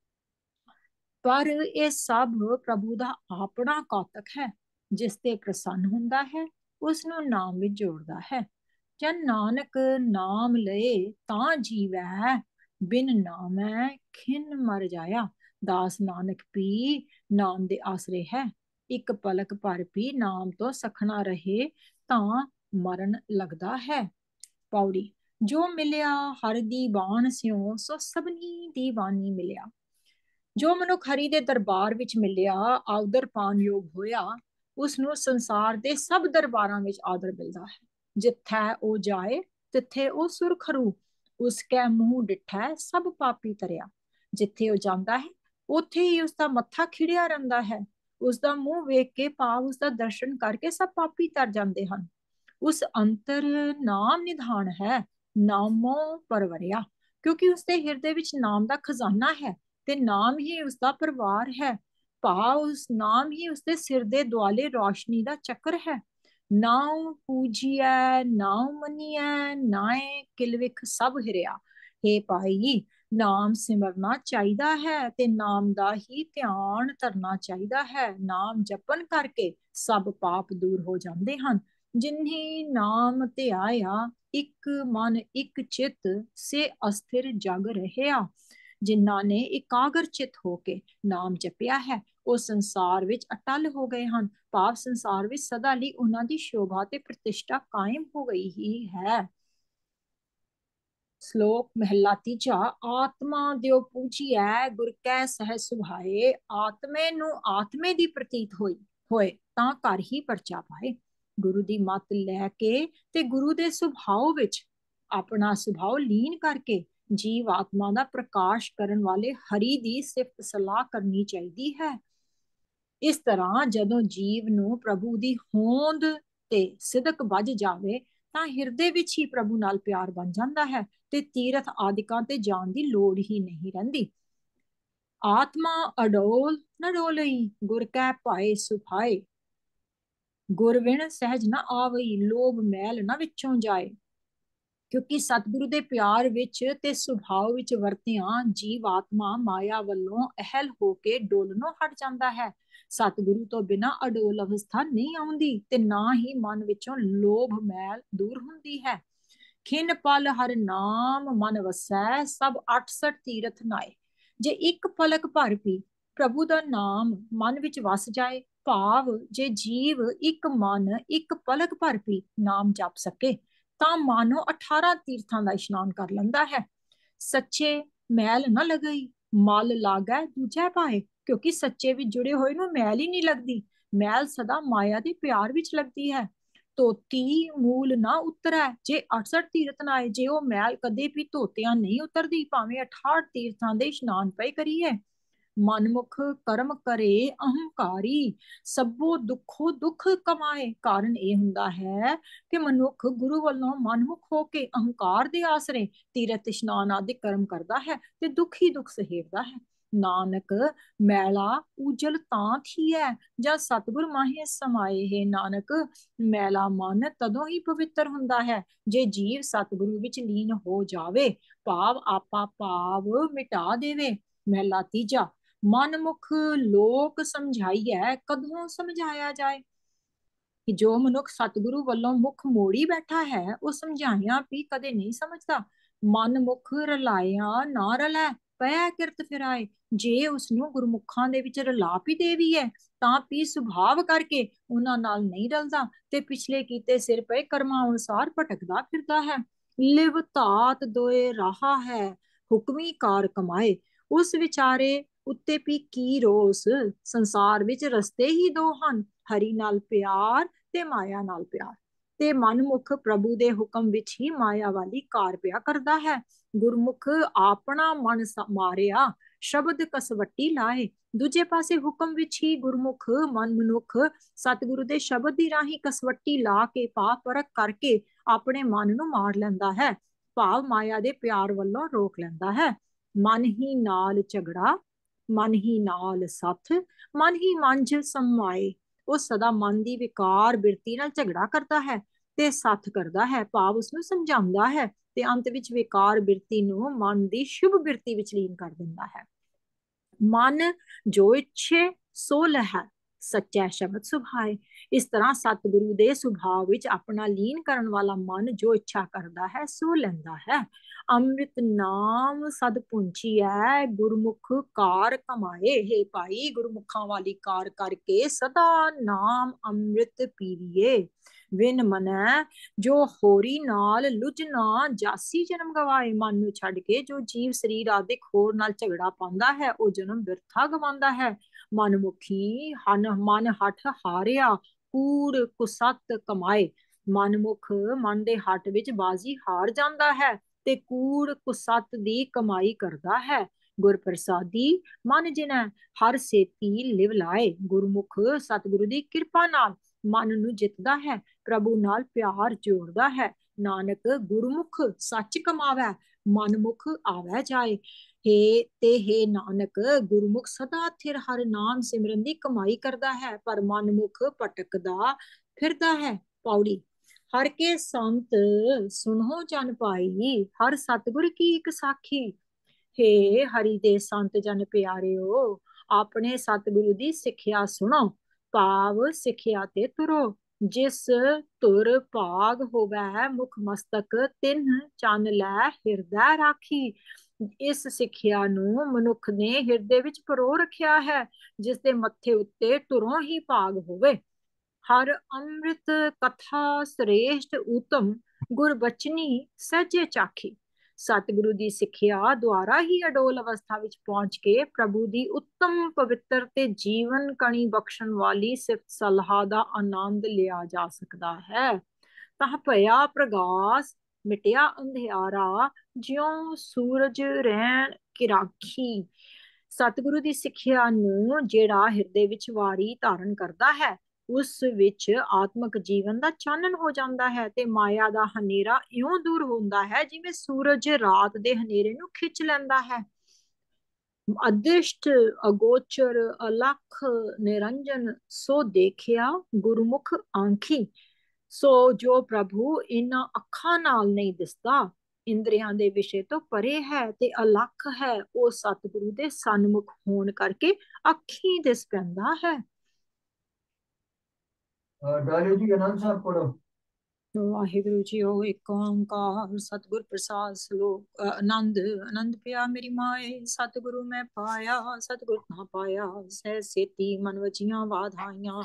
ਪਰ ਇਹ ਸਭ ਪ੍ਰਭੂ ਦਾ ਆਪਣਾ ਕੌਤਕ ਹੈ। ਜਿਸ ਤੇ ਪ੍ਰਸੰਨ ਹੁੰਦਾ ਹੈ ਉਸ ਨੂੰ ਨਾਮ ਵਿੱਚ ਜੋੜਦਾ ਹੈ। ਜਨ ਨਾਨਕ ਨਾਮ ਲਏ ਤਾਂ ਜੀਵੈ, ਬਿਨ ਨਾਮੈ ਖਿਨ ਮਰ ਜਾਇਆ। ਦਾਸ ਨਾਨਕ ਵੀ ਨਾਮ ਦੇ ਆਸਰੇ ਹੈ। ਇੱਕ ਪਲਕ ਭਰ ਵੀ ਨਾਮ ਤੋਂ ਸਖਣਾ ਰਹੇ ਤਾਂ ਮਰਨ ਲੱਗਦਾ ਹੈ। ਪੌੜੀ। ਜੋ ਮਿਲਿਆ ਹਰ ਦੀ ਬਾਣ ਸਿਉ, ਸੋ ਸਭਨੀ ਦੀ ਬਾਣੀ ਮਿਲਿਆ। ਜੋ ਮਨੁੱਖ ਹਰੀ ਦੇ ਦਰਬਾਰ ਵਿੱਚ ਮਿਲਿਆ, ਆਦਰ ਪਾਣਯੋਗ ਹੋਇਆ, ਉਸ ਨੂੰ ਸੰਸਾਰ ਦੇ ਸਭ ਦਰਬਾਰਾਂ ਵਿੱਚ ਆਦਰ ਮਿਲਦਾ ਹੈ। ਜਿੱਥੈ ਉਹ ਜਾਏ ਤਿੱਥੇ ਉਹ ਸੁਰਖਰੂ, ਉਸ ਕੈ ਮੂੰਹ ਡਿਠੈ ਸਭ ਪਾਪੀ ਤਰਿਆ। ਜਿੱਥੇ ਉਹ ਜਾਂਦਾ ਹੈ ਉੱਥੇ ਹੀ ਉਸਦਾ ਮੱਥਾ ਖਿੜਿਆ ਰਹਿੰਦਾ ਹੈ। ਉਸਦਾ ਮੂੰਹ ਵੇਖ ਕੇ, ਭਾਵ ਉਸਦਾ ਦਰਸ਼ਨ ਕਰਕੇ ਸਭ ਪਾਪੀ ਤਰ ਜਾਂਦੇ ਹਨ। ਉਸ ਅੰਤਰ ਨਾਮ ਨਿਧਾਨ ਹੈ, ਨਾਮੋ ਪਰਵਰਿਆ, ਕਿਉਂਕਿ ਉਸਦੇ ਹਿਰਦੇ ਵਿੱਚ ਨਾਮ ਦਾ ਖਜ਼ਾਨਾ ਹੈ ਤੇ ਨਾਮ ਹੀ ਉਸਦਾ ਪਰਿਵਾਰ ਹੈ। ਭਾਵ ਉਸ ਨਾਮ ਹੀ ਉਸਦੇ ਸਿਰ ਦੇ ਦੁਆਲੇ ਰੌਸ਼ਨੀ ਦਾ ਚੱਕਰ ਹੈ। ਨਾਉ ਪੂਜੀਐ ਨਾਉ ਮੰਨੀਐ ਨਾਏ ਕਿਲਵਿਖ ਸਭ ਹਿਰਿਆ। हे ਭਾਈ, ਨਾਮ ਸਿਮਰਨਾ ਚਾਹੀਦਾ ਹੈ ਤੇ ਨਾਮ ਦਾ ਹੀ ਧਿਆਨ ਧਰਨਾ ਚਾਹੀਦਾ ਹੈ। ਨਾਮ ਜਪਨ ਕਰਕੇ ਸਭ ਪਾਪ ਦੂਰ ਹੋ ਜਾਂਦੇ ਹਨ। ਜਿਨਹੀ ਨਾਮ ਧਿਆਇਆ ਇੱਕ ਮਨ ਇੱਕ ਚਿੱਤ ਸੇ ਅਸਥਿਰ ਜਗ ਰਹਿਆ। ਜਿਨ੍ਹਾਂ ਨੇ ਇਕਾਗਰ ਚਿੱਤ ਹੋ ਕੇ ਨਾਮ ਜਪਿਆ ਹੈ ਉਹ ਸੰਸਾਰ ਵਿੱਚ ਅਟਲ ਹੋ ਗਏ ਹਨ। ਭਾਵ ਸੰਸਾਰ ਵਿੱਚ ਸਦਾ ਲਈ ਉਹਨਾਂ ਦੀ ਸ਼ੋਭਾ ਤੇ ਪ੍ਰਤਿਸ਼ਠਾ ਕਾਇਮ ਹੋ ਗਈ ਹੀ ਹੈ। ਸ਼ਲੋਕ ਮਹਲਾ ਤੀਜਾ। ਆਤਮਾ ਦਿਓ ਪੂਜੀਐ ਗੁਰ ਕੈ ਸਹਿ ਸੁਭਾਏ। ਆਤਮੇ ਨੂੰ ਆਤਮੇ ਦੀ ਪ੍ਰਤੀਤ ਹੋਏ ਤਾਂ ਘਰ ਹੀ ਪਰਚਾ ਪਾਏ। ਗੁਰੂ ਦੀ ਮੱਤ ਲੈ ਕੇ ਤੇ ਗੁਰੂ ਦੇ ਸੁਭਾਅ ਵਿੱਚ ਆਪਣਾ ਸੁਭਾਅ ਲੀਨ ਕਰਕੇ ਜੀਵ ਆਤਮਾ ਦਾ ਪ੍ਰਕਾਸ਼ ਕਰਨ ਵਾਲੇ ਹਰੀ ਦੀ ਸਿਫਤ ਸਲਾਹ ਕਰਨੀ ਚਾਹੀਦੀ ਹੈ। ਇਸ ਤਰ੍ਹਾਂ ਜਦੋਂ ਜੀਵ ਨੂੰ ਪ੍ਰਭੂ ਦੀ ਹੋਂਦ ਤੇ ਸਿਦਕ ਵੱਜ ਜਾਵੇ ਤਾਂ ਹਿਰਦੇ ਵਿੱਚ ਹੀ ਪ੍ਰਭੂ ਨਾਲ ਪਿਆਰ ਬਣ ਜਾਂਦਾ ਹੈ ਤੇ ਤੀਰਥ ਆਦਿਕਾਂ ਤੇ ਜਾਣ ਦੀ ਲੋੜ ਹੀ ਨਹੀਂ ਰਹਿੰਦੀ। ਆਤਮਾ ਅਡੋਲ ਨ ਡੋਲਈ ਗੁਰ ਕੈ ਭਾਏ ਸੁਭਾਏ। ਗੁਰ ਵਿਣ ਸਹਿਜ ਨ ਆਵਈ ਲੋਭ ਮੈਲ ਨ ਵਿੱਚੋਂ ਜਾਏ। ਕਿਉਂਕਿ ਸਤਿਗੁਰੂ ਦੇ ਪਿਆਰ ਵਿੱਚ ਤੇ ਸੁਭਾਅ ਵਿੱਚ ਵਰਤਿਆਂ ਜੀਵ ਆਤਮਾ ਮਾਇਆ ਵੱਲੋਂ ਅਹਲ ਹੋ ਕੇ ਡੋਲਣੋਂ ਹਟ ਜਾਂਦਾ ਹੈ। ਸਤਿਗੁਰੂ ਤੋਂ ਬਿਨਾਂ ਅਡੋਲ ਅਵਸਥਾ ਨਹੀਂ ਆਉਂਦੀ ਤੇ ਨਾ ਹੀ ਮਨ ਵਿੱਚੋਂ ਲੋਭ ਮੈਲ ਦੂਰ ਹੁੰਦੀ ਹੈ। ਖਿਨ ਪਲ ਹਰ ਨਾਮ ਮਨ ਵਸੈ ਸਭ 68 ਤੀਰਥ ਨਾਏ। ਜੇ ਇੱਕ ਪਲਕ ਭਰ ਵੀ ਪ੍ਰਭੂ ਦਾ ਨਾਮ ਮਨ ਵਿੱਚ ਵਸ ਜਾਏ, ਭਾਵ ਜੇ ਜੀਵ ਇੱਕ ਮਨ ਇੱਕ ਪਲਕ ਭਰ ਵੀ ਨਾਮ ਜਪ ਸਕੇ ਤਾਂ ਮਾਨੋ 18 ਤੀਰਥਾਂ ਦਾ ਇਸ਼ਨਾਨ ਕਰ ਲੈਂਦਾ ਹੈ। ਸੱਚੇ ਮੈਲ ਨਾ ਲਗਈ ਮਲ ਲਾਗੈ ਦੂਜੈ ਪਾਏ। ਕਿਉਂਕਿ ਸੱਚੇ ਵਿੱਚ ਜੁੜੇ ਹੋਏ ਨੂੰ ਮੈਲ ਹੀ ਨਹੀਂ ਲੱਗਦੀ। ਮੈਲ ਸਦਾ ਮਾਇਆ ਦੇ ਪਿਆਰ ਵਿੱਚ ਲੱਗਦੀ ਹੈ। ਧੋਤੀ ਮੂਲ ਨਾ ਉਤਰੈ ਜੇ 68 ਤੀਰਥ ਨਾਏ। ਜੇ ਉਹ ਮੈਲ ਕਦੇ ਵੀ ਧੋਤਿਆਂ ਨਹੀਂ ਉਤਰਦੀ, ਭਾਵੇਂ 68 ਤੀਰਥਾਂ ਦੇ ਇਸ਼ਨਾਨ ਪਏ ਕਰੀਏ। ਮਨਮੁਖ ਕਰਮ ਕਰੇ ਅਹੰਕਾਰੀ ਸਭੋ ਦੁੱਖੋ ਦੁੱਖ ਕਮਾਏ। ਕਾਰਨ ਇਹ ਹੁੰਦਾ ਹੈ ਕਿ ਮਨੁੱਖ ਗੁਰੂ ਵੱਲੋਂ ਮਨਮੁਖ ਹੋ ਕੇ ਅਹੰਕਾਰ ਦੇ ਆਸਰੇ ਤੀਰਥ ਇਸ਼ਨਾਨ ਆਦਿ ਕਰਮ ਕਰਦਾ ਹੈ ਤੇ ਦੁੱਖ ਹੀ ਦੁੱਖ ਸਹੇੜਦਾ ਹੈ। ਨਾਨਕ ਮੈਲਾ ਉਜਲ ਤਾਂ ਥੀਐ ਜਦ ਸਤਿਗੁਰ ਮਾਹੇ ਸਮਾਏ। ਹੈ ਨਾਨਕ, ਮੈਲਾ ਮਨ ਤਦੋਂ ਹੀ ਪਵਿੱਤਰ ਹੁੰਦਾ ਹੈ ਜੇ ਜੀਵ ਸਤਿਗੁਰੂ ਵਿੱਚ ਲੀਨ ਹੋ ਜਾਵੇ, ਭਾਵ ਆਪਾ ਭਾਵ ਮਿਟਾ ਦੇਵੇ। ਮਹਿਲਾ ਤੀਜਾ। ਮਨਮੁਖ ਲੋਕ ਸਮਝਾਈਐ ਕਦੋਂ ਸਮਝਾਇਆ ਜਾਏ। ਕਿ ਜੋ ਮਨੁੱਖ ਸਤਿਗੁਰੂ ਵੱਲੋਂ ਮੁਖ ਮੋੜੀ ਬੈਠਾ ਹੈ ਉਹ ਸਮਝਾਈਆਂ ਵੀ ਕਦੇ ਨਹੀਂ ਸਮਝਦਾ। ਮਨ ਮੁਖ ਰਲਾਇਆ ਨਾ ਰਲੈ ਪੈ ਕਿਰਤ ਫਿਰਾਏ। ਜੇ ਉਸਨੂੰ ਗੁਰਮੁਖਾਂ ਦੇ ਵਿੱਚ ਰਲਾ ਵੀ ਦੇਵੀ ਹੈ ਤਾਂ ਵੀ ਸੁਭਾਵ ਕਰਕੇ ਉਹਨਾਂ ਨਾਲ ਨਹੀਂ ਰਲਦਾ ਤੇ ਪਿਛਲੇ ਕੀਤੇ ਸਿਰ ਪਏ ਕਰਮਾਂ ਅਨੁਸਾਰ ਭਟਕਦਾ ਫਿਰਦਾ ਹੈ। ਲਿਵ ਧਾਤ ਦੋਏ ਰਾਹਾ ਹੈ ਹੁਕਮੀ ਕਾਰ ਕਮਾਏ। ਉਸ ਵਿਚਾਰੇ ਉੱਤੇ ਵੀ ਕੀ ਰੋਸ। ਸੰਸਾਰ ਵਿੱਚ ਰਸਤੇ ਹੀ ਦੋ ਹਨ, ਹਰੀ ਨਾਲ ਪਿਆਰ ਤੇ ਮਾਇਆ ਨਾਲ ਪਿਆਰ। ਤੇ ਮਨਮੁਖ ਪ੍ਰਭੂ ਦੇ ਹੁਕਮ ਵਿੱਚ ਹੀ ਮਾਇਆ ਵਾਲੀ ਕਾਰ ਪਿਆ ਕਰਦਾ ਹੈ। ਗੁਰਮੁਖ ਆਪਣਾ ਮਨ ਮਾਰਿਆ ਸ਼ਬਦ ਕਸਵੱਟੀ ਲਾਏ। ਦੂਜੇ ਪਾਸੇ ਹੁਕਮ ਵਿੱਚ ਹੀ ਗੁਰਮੁਖ ਮਨੁੱਖ ਸਤਿਗੁਰੂ ਦੇ ਸ਼ਬਦ ਦੀ ਰਾਹੀਂ ਕਸਵੱਟੀ ਲਾ ਕੇ ਪਾਪ ਪਰਖ ਕਰਕੇ ਆਪਣੇ ਮਨ ਨੂੰ ਮਾਰ ਲੈਂਦਾ ਹੈ, ਭਾਵ ਮਾਇਆ ਦੇ ਪਿਆਰ ਵੱਲੋਂ ਰੋਕ ਲੈਂਦਾ ਹੈ। ਮਨ ਹੀ ਨਾਲ ਝਗੜਾ ਮਨ ਹੀ ਨਾਲ ਸੱਥ ਮਨ ਹੀ ਮੰਝ ਸਮਾਏ। ਉਹ ਸਦਾ ਮਨ ਦੀ ਵਿਕਾਰ ਬਿਰਤੀ ਨਾਲ ਝਗੜਾ ਕਰਦਾ ਹੈ ਤੇ ਸੱਥ ਕਰਦਾ ਹੈ, ਭਾਵ ਉਸਨੂੰ ਸਮਝਾਉਂਦਾ ਹੈ ਤੇ ਅੰਤ ਵਿੱਚ ਵਿਕਾਰ ਬਿਰਤੀ ਨੂੰ ਮਨ ਦੀ ਸ਼ੁਭ ਬਿਰਤੀ ਵਿੱਚ ਲੀਨ ਕਰ ਦਿੰਦਾ ਹੈ। ਮਨ ਜੋ ਇੱਛੇ ਸੋ ਲਹੈ ਸੱਚਾ ਸ਼ਬਦ ਸੁਭਾਏ। ਇਸ ਤਰ੍ਹਾਂ ਸਤਿਗੁਰੂ ਦੇ ਸੁਭਾਅ ਵਿੱਚ ਆਪਣਾ ਲੀਨ ਕਰਨ ਵਾਲਾ ਮਨ ਜੋ ਇੱਛਾ ਕਰਦਾ ਹੈ ਸੋ ਲੈਂਦਾ ਹੈ। ਅੰਮ੍ਰਿਤ ਨਾਮ ਸਦ ਪੁੰਚੀਐ ਗੁਰਮੁਖ ਕਾਰ ਕਮਾਏ। ਹੈ ਭਾਈ, ਗੁਰਮੁਖਾਂ ਵਾਲੀ ਕਾਰ ਕਰਕੇ ਸਦਾ ਨਾਮ ਅੰਮ੍ਰਿਤ ਪੀਵੀਏ। ਵਿਨ ਮਨੈ ਜੋ ਹੋਰੀ ਨਾਲ ਲੁਝ ਨਾ ਜਾਸੀ ਜਨਮ ਗਵਾਏ। ਮਨ ਨੂੰ ਛੱਡ ਕੇ ਜੋ ਜੀਵ ਸਰੀਰ ਆਦਿਕ ਹੋਰ ਨਾਲ ਝਗੜਾ ਪਾਉਂਦਾ ਹੈ ਉਹ ਜਨਮ ਬਿਰਥਾ ਗਵਾਉਂਦਾ ਹੈ। ਮਨਮੁਖੀ ਮਨ ਹਠ ਹਾਰਿਆ ਕੂੜ ਕੁਸਤ ਕਮਾਏ। ਮਨਮੁਖ ਮਨ ਦੇ ਹੱਟ ਵਿੱਚ ਬਾਜ਼ੀ ਹਾਰ ਜਾਂਦਾ ਹੈ ਤੇ ਕੂੜ ਕੁਸਤ ਦੀ ਕਮਾਈ ਕਰਦਾ ਹੈ। ਗੁਰ ਪ੍ਰਸਾਦੀ ਮਨ ਜਿਨੈ ਹਰ ਸੇਤੀ ਲਿਵ ਲਾਏ। ਗੁਰਮੁਖ ਸਤਿਗੁਰੂ ਦੀ ਕਿਰਪਾ ਨਾਲ ਮਨ ਨੂੰ ਜਿੱਤਦਾ ਹੈ, ਪ੍ਰਭੂ ਨਾਲ ਪਿਆਰ ਜੋੜਦਾ ਹੈ। ਨਾਨਕ ਗੁਰਮੁਖ ਸੱਚ ਕਮਾਵੈ, ਮਨਮੁਖ ਆਵੈ ਜਾਏ। ਹੇ ਨਾਨਕ, ਗੁਰਮੁਖ ਸਦਾ ਥਿਰ ਹਰ ਨਾਮ ਸਿਮਰਨ ਦੀ ਕਮਾਈ ਕਰਦਾ ਹੈ, ਪਰ ਮਨਮੁਖ ਭਟਕਦਾ ਫਿਰਦਾ ਹੈ। ਪੌੜੀ। ਹਰ ਕੇ ਸੰਤ ਸੁਣੋ ਜਨ ਪਾਈ, ਹਰ ਸਤਿਗੁਰ ਕੀ ਇੱਕ ਸਾਖੀ। ਹੇ ਹਰੀ ਦੇ ਸੰਤ ਜਨ ਪਿਆਰਿਓ, ਆਪਣੇ ਸਤਿਗੁਰੂ ਦੀ ਸਿੱਖਿਆ ਸੁਣੋ, ਭਾਵ ਸਿੱਖਿਆ ਤੇ ਤੁਰੋ। ਜਿਸ ਤੁਰ ਭਾਗ ਹੋਵੈ ਮੁਖ ਮਸਤਕ, ਤਿਨ ਚੰਨ ਲੈ ਹਿਰਦੈ ਰਾਖੀ। ਇਸ ਸਿੱਖਿਆ ਨੂੰ ਮਨੁੱਖ ਨੇ ਹਿਰਦੇ ਵਿੱਚ ਪਰੋ ਰੱਖਿਆ ਹੈ, ਜਿਸ ਦੇ ਮੱਥੇ ਉੱਤੇ ਤੁਰੋਂ ਹੀ ਭਾਗ ਹੋਵੇ। ਹਰ ਅੰਮ੍ਰਿਤ ਕਥਾ ਸ੍ਰੇਸ਼ਟ ਉਤਮ, ਗੁਰ ਬਚਨੀ ਸਹਿਜੇ ਚਾਖੀ। ਸਤਿਗੁਰੂ ਦੀ ਸਿੱਖਿਆ ਦੁਆਰਾ ਹੀ ਅਡੋਲ ਅਵਸਥਾ ਵਿੱਚ ਪਹੁੰਚ ਕੇ ਪ੍ਰਭੂ ਦੀ ਉੱਤਮ ਪਵਿੱਤਰ ਤੇ ਜੀਵਨ ਕਣੀ ਬਖਸ਼ਣ ਵਾਲੀ ਸਿਫਤ ਸਲਾਹ ਦਾ ਆਨੰਦ ਲਿਆ ਜਾ ਸਕਦਾ ਹੈ। ਤਾਂ ਭਇਆ ਪ੍ਰਗਾਸ, ਮਿਟਿਆ ਅੰਧਿਆਰਾ, ਜਿਉਂ ਸੂਰਜ ਰਹਿਣ ਕੀ ਰਾਖੀ। ਸਤਿਗੁਰੂ ਦੀ ਸਿੱਖਿਆ ਨੂੰ ਜਿਹੜਾ ਹਿਰਦੇ ਵਿੱਚ ਵਾਰੀ ਧਾਰਨ ਕਰਦਾ ਹੈ, ਉਸ ਵਿੱਚ ਆਤਮਿਕ ਜੀਵਨ ਦਾ ਚਾਨਣ ਹੋ ਜਾਂਦਾ ਹੈ ਤੇ ਮਾਇਆ ਦਾ ਹਨੇਰਾ ਇਉਂ ਦੂਰ ਹੁੰਦਾ ਹੈ ਜਿਵੇਂ ਸੂਰਜ ਰਾਤ ਦੇ ਹਨੇਰੇ ਨੂੰ ਖਿੱਚ ਲੈਂਦਾ ਹੈ। ਅਦ੍ਰਿਸ਼ਟ ਅਗੋਚਰ ਅਲਖ ਨਿਰੰਜਨ, ਸੋ ਦੇਖਿਆ ਗੁਰਮੁਖ ਆਂਖੀ। ਸੋ ਜੋ ਪ੍ਰਭੂ ਇਹਨਾਂ ਅੱਖਾਂ ਨਾਲ ਨਹੀਂ ਦਿਸਦਾ, ਇੰਦਰੀਆਂ ਦੇ ਵਿਸ਼ੇ ਤੋਂ ਪਰੇ ਹੈ ਤੇ ਅਲਖ ਹੈ, ਉਹ ਸਤਿਗੁਰੂ ਦੇ ਸਨਮੁਖ ਹੋਣ ਕਰਕੇ ਅੱਖੀਂ ਦਿਸ ਪੈਂਦਾ ਹੈ। ਡਾਲੀ ਜੀ ਆਨੰਦ ਸਾਹਿਬ ਪੜੋ। ਵਾਹਿਗੁਰੂ ਜੀ ਓ ਏਕ ਓੰਕਾਰ ਸਤਿਗੁਰ ਪ੍ਰਸਾਦ। ਸ਼ਲੋਕ ਆਨੰਦ। ਆਨੰਦ ਪਿਆ ਮੇਰੀ ਮਾਏ, ਸਤਿਗੁਰੂ ਮੈਂ ਪਾਇਆ, ਸਤਿਗੁਰ ਨਾ ਪਾਇਆ ਸਹਿ ਸੇਤੀ ਮਨ ਵਚੀਆਂ ਵਾਧਾਈਆਂ।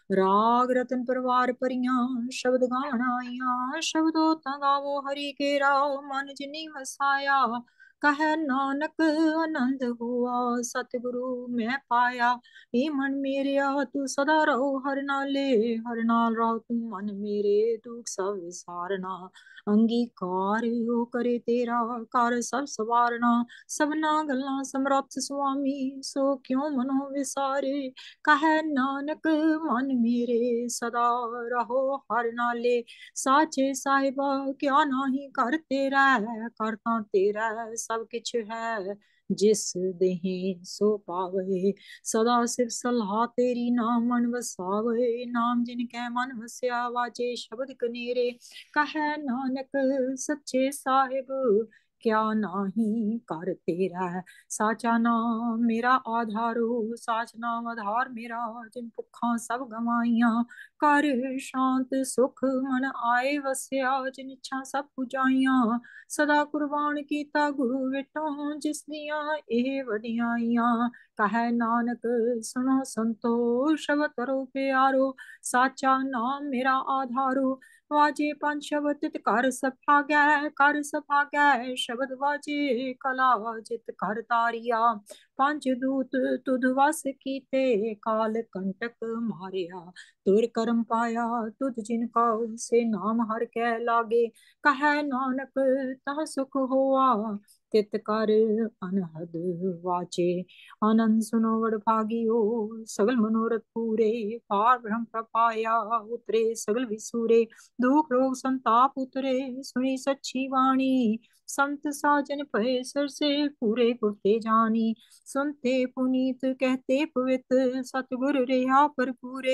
ਰਾਗ ਰਤਨ ਪਰਵਾਰ ਭਰੀਆਂ, ਸ਼ਬਦ ਗਾਣ ਆਈਆਂ। ਸ਼ਬਦੋ ਤਾਂ ਗਾਵੋ ਹਰੀ ਕੇਰਾ, ਮਨ ਜਿਨੀ ਵਸਾਇਆ। ਕਹੈ ਨਾਨਕ ਆਨੰਦ ਹੁਆ, ਸਤਿਗੁਰੂ ਮੈਂ ਪਾਇਆ। ਏ ਮਨ ਮੇਰਿਆ ਤੂੰ ਸਦਾ ਰਹੋ ਹਰ ਨਾਲੇ, ਹਰ ਨਾਲ ਰਹੋ ਤੂੰ ਮਨ ਮੇਰੇ, ਦੁਖ ਸਭ ਵਿਸਾਰਨਾ। ਅੰਗੀਕਾਰ ਉਹ ਕਰੇ ਤੇਰਾ, ਕਰ ਸਭ ਸਵਾਰਨਾ। ਸਭਨਾ ਗੱਲਾਂ ਸਮਰੱਥ ਸੁਆਮੀ, ਸੋ ਕਿਉ ਮਨੋ ਵਿਸਾਰੇ। ਕਹੈ ਨਾਨਕ ਮਨ ਮੇਰੇ ਸਦਾ ਰਹੋ ਹਰ ਨਾਲੇ। ਸਾਚੇ ਸਾਹਿਬਾ ਕਿਆ ਨਾਹੀ ਕਰ ਤੇਰਾ, ਕਰ ਤਾਂ ਤੇਰਾ ਸਭ ਕਿਛ ਹੈ। ਜਿਸ ਦੇਹੀ ਸੋ ਪਾਵੇ, ਸਦਾ ਸਿਰ ਸਲਾਹ ਤੇਰੀ ਨਾਮ ਮਨ ਵਸਾਵੇ। ਨਾਮ ਜਿਨ ਕੈ ਮਨ ਵਸਿਆ, ਵਾਜੇ ਸ਼ਬਦ ਕਨੇਰੇ। ਕਹੈ ਨਾਨਕ ਸੱਚੇ ਸਾਹਿਬ ਕਿਆ ਨਾਹੀ ਕਰ ਤੇਰਾ। ਸਾਚਾ ਨਾਮ ਮੇਰਾ ਆਧਾਰੋ, ਸਾਚ ਨਾਮ ਆਧਾਰ ਮੇਰਾ। ਜਿਨ ਭੁੱਖਾਂ ਸਭ ਗਵਾਈਆਂ, ਕਰ ਸ਼ਾਂਤ ਸੁਖ ਮਨ ਆਏ ਵਸਿਆ। ਜਿਨ ਇੱਛਾ ਸਭ ਪੁਜਾਈਆਂ, ਸਦਾ ਕੁਰਬਾਨ ਕੀਤਾ ਗੁਰੂ ਵਿਟੋਂ। ਜਿਸ ਦੀਆਂ ਇਹ ਵਡਿਆਈਆਂ, ਕਹੈ ਨਾਨਕ ਸੁਣੋ ਸੰਤੋ ਸ਼ਬਦ ਕਰੋ ਪਿਆਰੋ। ਸਾਚਾ ਨਾਮ ਮੇਰਾ ਆਧਾਰੋ, ਵਾਜੇ ਪੰਜ ਸ਼ਬਦ ਤਿਤ ਕਰ ਸਭਾਗੈ। ਕਰ ਸਭਾਗੈ ਸ਼ਬਦ ਵਾਜੇ, ਕਲਾ ਜਿਤ ਕਰ ਤਾਰੀਆ। ਪੰਜ ਦੂਤ ਤੁਧ ਵਸ ਕੀਤੇ, ਕਾਲ ਕੰਟਕ ਮਾਰਿਆ। ਤੁਰ ਕਰਮ ਪਾਇਆ ਤੁਧ ਜਿਨ ਕਉ, ਸੇ ਨਾਮ ਹਰ ਕੈ ਲਾਗੇ। ਕਹੈ ਨਾਨਕ ਤਾ ਸੁਖ ਹੋਆ, ਤਿਤ ਕਰ ਅਨਹਦ ਵਾਚੇ। ਆਨੰਦ ਸੁਨੋ ਵਡ ਭਾਗਿਓ, ਸਗਲ ਮਨੋਰਥ ਪੂਰੇ। ਪਾਰ ਬ੍ਰਹਮ ਪ੍ਰਪਾਇਆ, ਉਤਰੇ ਸਗਲ ਵਿਸੂਰੇ। ਦੁਖ ਰੋਗ ਸੰਤਾਪ ਉਤਰੇ, ਸੁਣੀ ਸੱਚੀ ਬਾਣੀ। संत साजन भय सरसे, पूरे गुर ते जानी। सुनते पुनीत कहते पवित, सतगुर रहा भरपूरे।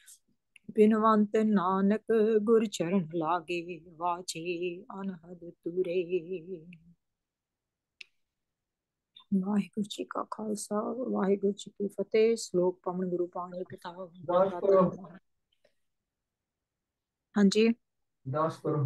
बिनवंत नानक गुर चरण लागे, वाचे अनहद तुरे। वाहिगुरु जी का खालसा, वाहिगुरु जी की फतेह। श्लोक पवन गुरु पाणी पिता दास माता करो। धर्म। हाँ जी। दास करो।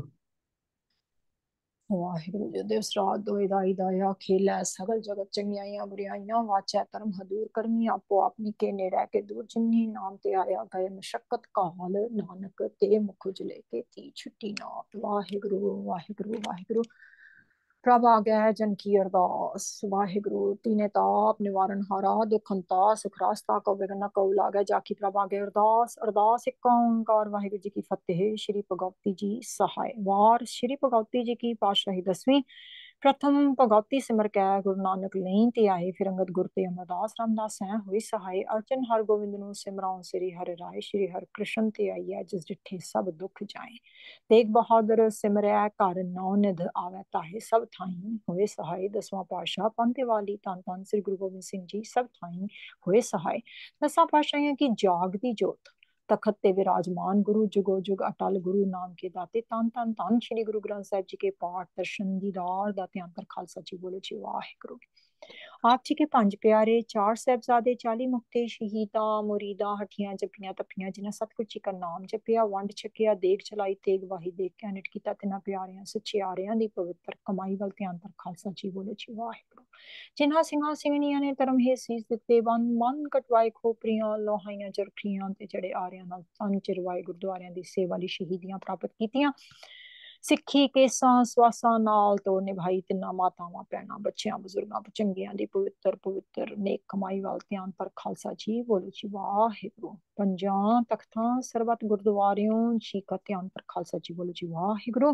ਵਾਹਿਗੁਰੂ ਜੀ ਦੇ ਸਰਾਧ ਦੋਇ ਦਾਈ ਦਾਇਆ ਖੇਲਾ, ਸਗਲ ਜਗਤ ਚੰਗਿਆਈਆਂ ਬੁਰਾਈਆਂ। ਵਾਚੈ ਧਰਮ ਹਦੂਰ ਕਰਮੀ, ਆਪੋ ਆਪਨੀ ਕੇ ਨੇੜੇ ਕੇ ਦੂਰ। ਜਿਨੀ ਨਾਮ ਤੇ ਆਇਆ ਗਏ ਮਸ਼ਕਤ ਕਾਲ, ਨਾਨਕ ਤੇ ਮੁਖ ਉਜਲੇ ਕੇ ਤੀ ਛੁੱਟੀ ਨਾਟ। ਵਾਹਿਗੁਰੂ ਵਾਹਿਗੁਰੂ ਵਾਹਿਗੁਰੂ। ਪ੍ਰਭ ਆ ਗਿਆ ਜਨ ਕੀ ਅਰਦਾਸ। ਵਾਹਿਗੁਰੂ ਤੀਨੇ ਤਾਪ ਨਿਵਾਰਨ ਹਾਰਾ, ਦੁਖ ਹੰਤਾ ਸੁਖ ਰਾਸਤਾ। ਕਉ ਬਿਗਨ ਨ ਕਉ ਲਾਗੈ, ਜਾਕੀ ਪ੍ਰਭ ਆ ਗਏ ਅਰਦਾਸ। ਅਰਦਾਸ ਇੱਕ ਓੰਕਾਰ। ਵਾਹਿਗੁਰੂ ਜੀ ਕੀ ਫਤਿਹ। ਸ਼੍ਰੀ ਭਗਵਤੀ ਜੀ ਸਹਾय। ਵਾਰ ਸ਼੍ਰੀ ਭਗਵਤੀ ਜੀ ਕੀ ਪਾਤਸ਼ਾਹੀ 10ਵੀਂ। प्रथम भगौती सिमर कै गुरु नानक ਲਈ ਤੇ ਆਏ। ਫਿਰ ਅੰਗਦ ਗੁਰ ਤੇ ਅਮਰਦਾਸ ਰਾਮਦਾਸ ਸੈਂ ਹੋਈ ਸਹਾਏ। ਅਰਜਨ ਹਰ ਗੋਬਿੰਦ ਨੂੰ ਸਿਮਰਾਉ ਸ੍ਰੀ ਹਰਿ ਰਾਏ। ਸ਼੍ਰੀ ਹਰਿ ਕ੍ਰਿਸ਼ਨ ਤੇ ਆਈਐ ਜਿਸ ਡਿਠੇ ਸਭ ਦੁੱਖ ਜਾਏ। ਤੇਗ ਬਹਾਦਰ ਸਿਮਰੈ ਘਰ ਨੌ ਨਿਧ ਆਵੈ ਤਾਹੇ। ਸਭ ਥਾਈ ਹੋਏ ਸਹਾਏ। ਦਸਵਾਂ ਪਾਤਸ਼ਾਹ ਪੰਥ ਵਾਲੀ ਧੰਨ ਧੰਨ ਸ੍ਰੀ ਗੁਰੂ ਗੋਬਿੰਦ ਸਿੰਘ ਜੀ ਸਭ ਥਾਈ ਹੋਏ ਸਹਾਏ। ਦਸਾਂ ਪਾਤਸ਼ਾਹੀਆਂ ਕੀ ਜਾਗਦੀ ਜੋਤ तखत ते विराजमान गुरु जुगो जुग अटल गुरु नाम के दाते। तन तन तन श्री गुरु ग्रंथ साहिब जी के पाठ दर्शन दीदार दा ध्यान खालसा जी बोलो जी वाहिगुरु। आप जी के पंज प्यारे चार साहबजादे 40 मुक्ते शहीदा मुरीदा हठियां जपियां तपियां जिन्हें सतगुरु जी का नाम जपिया वंड छकिया देख चलाई तेग वाही देख के अनिट किया तिना प्यारियां सचियारियां दी पवित्र कमाई वाल ध्यान खालसा जी बोलो जी वाहिगुरु। जिन्हां सिंहां सिंगनियां ने धर्म हे सीस दिते वन मन कटवाए खोपरियां लोहाइयां चरखियां ते जड़े आरियां नाल तन चिरवाए गुरुद्वारियां दी सेवा लई शहीदियां प्राप्त कीतियां। सिक्खी केसां सवासां नाल तो निभाई तिन्ना मातावां भैणां बच्चियां बजुर्गां चंगियां दी पवित्र पवित्र नेक कमाई वाल ध्यान पर खालसा जी बोलो जी वाहिगुरु। पंजां तख्तां सरबत गुरुद्वारियों जी का ध्यान पर खालसा जी बोलो जी वाहिगुरु।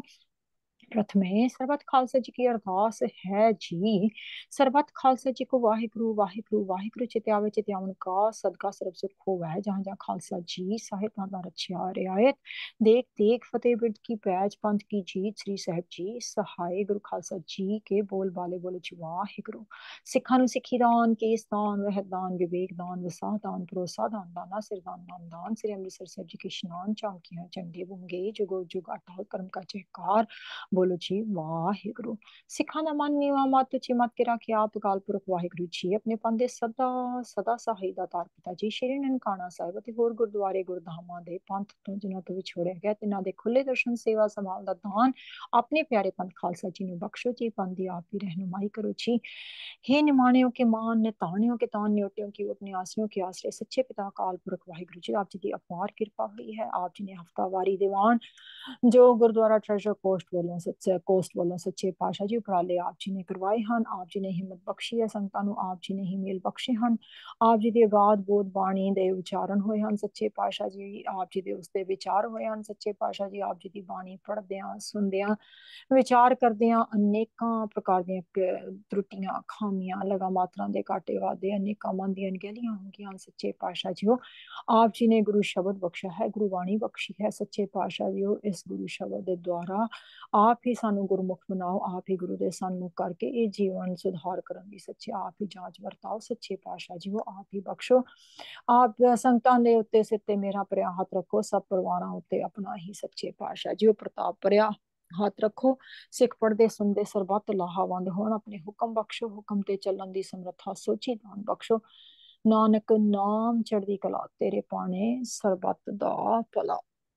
प्रथमे सरबत खालसा जी की अरदास है जी। सरबत खालसा जी को वाहिगुरु वाहिगुरु वाहिगुरु चित्यावे चित्यावन का सदका सरब सुख होवै। जहाँ जहाँ खालसा जी साहिब नादा रचिया रियायत देख देख फतेह बिरद की पैज पंथ की जीत श्री साहिब जी सहाय। गुरु खालसा जी के बोल बाले बोले जी वाहिगुरु। सिखा नु सिखी दान केस दान वह दान विवेक दान वसा दान भरोसा दान दाना सिर दान नाम दान श्री अमृतसर साहिब जी के स्नान चौंकियां चंगे बुंगे जुगो जुग अटल कर्म का जयकार बोलो जी वाहिगुरु। सिखा दा मन नीवा मत उची मत के राखे आप अकाल पुरख वाहिगुरु जी। अपने पंदे सदा सदा सहाय दातार पिता जी श्री ननकाना साहिब ਅਤੇ ਹੋਰ ਗੁਰਦੁਆਰੇ ਗੁਰਧਾਮਾਂ ਦੇ ਪੰਥ ਤੋਂ ਜਿਨ੍ਹਾਂ ਤੋਂ ਵਿਛੋੜਿਆ ਗਿਆ ਤਿਨਾਂ ਦੇ ਖੁੱਲੇ ਦਰਸ਼ਨ ਸੇਵਾ ਸੰਭਾਲ ਦਾ ਦਾਨ अपने प्यारे पंथ खालसा जी ने बख्शो जी। पंथ की आप ही रहनुमाई करो जी। हे निमाणियों के मान निताणियों के तान न्योटियों की अपने आसरियों के आसरे सच्चे पिता अकाल पुरख वाहिगुरु जी। आप जी की अपार कृपा हुई है। आप जी ने हफ्तावारी दीवान जो गुरुद्वारा ट्रेजर कोस्ट वालों सच्चे पातशाह जी उपराले आप जी ने करवाए ਹਨ। आप जी ने हिम्मत बख्शी है संगतां ਨੂੰ। आप जी ने ही मेल बख्शे ਹਨ। आप जी ਦੀ ਅਗਾਧ ਬੋਧ ਬਾਣੀ ਦੇ ਉਚਾਰਨ ਹੋਏ ਹਨ ਸੱਚੇ ਪਾਤਸ਼ਾਹ ਜੀ। ਆਪ ਜੀ ਦੇ ਉਸਦੇ ਵਿਚਾਰ ਹੋਏ ਹਨ ਸੱਚੇ ਪਾਤਸ਼ਾਹ ਜੀ। ਆਪ ਜੀ ਦੀ ਬਾਣੀ ਪੜ੍ਹਦਿਆਂ ਸੁਣਦਿਆਂ ਵਿਚਾਰ ਕਰਦਿਆਂ ਅਨੇਕਾਂ ਪ੍ਰਕਾਰ ਦੀਆਂ ਤਰੁੱਟੀਆਂ ਖਾਮੀਆਂ ਲਗਾ ਮਾਤਰਾ ਦੇ ਕਾਟੇ ਵਾਦੇ ਅਨੇਕਾਂ ਮਨ ਦੀਆਂ ਅਣਗਹਿਲੀਆਂ ਹੋ ਗਈਆਂ ਸੱਚੇ ਪਾਤਸ਼ਾਹ ਜੀ। आप जी ने गुरु शब्द बख्शा है गुरु बाणी बख्शी है सच्चे पातशाह जी। इस गुरु शब्द के द्वारा आप ही सानू गुरमुख बनाओ। आप ही गुरु दे सन्मुख करके ये जीवन सुधार करन दी सच्चे आप ही जांच वरताओ सच्चे पातशाह जी। आप ही बख्शो। आप संगतां दे उत्ते सिर ते मेरा भरिया हाथ रखो। सब परवारां उत्ते अपना ही सच्चे पातशाह जी प्रताप भरिया हाथ रखो। सिख पढ़ते सुनते सरबत लाहावंद होण। अपने हुक्म बख्शो हुक्म ते चलन दी समर्था सोची दान बख्शो। नानक नाम चढ़दी कला तेरे पाने सरबत दा भला।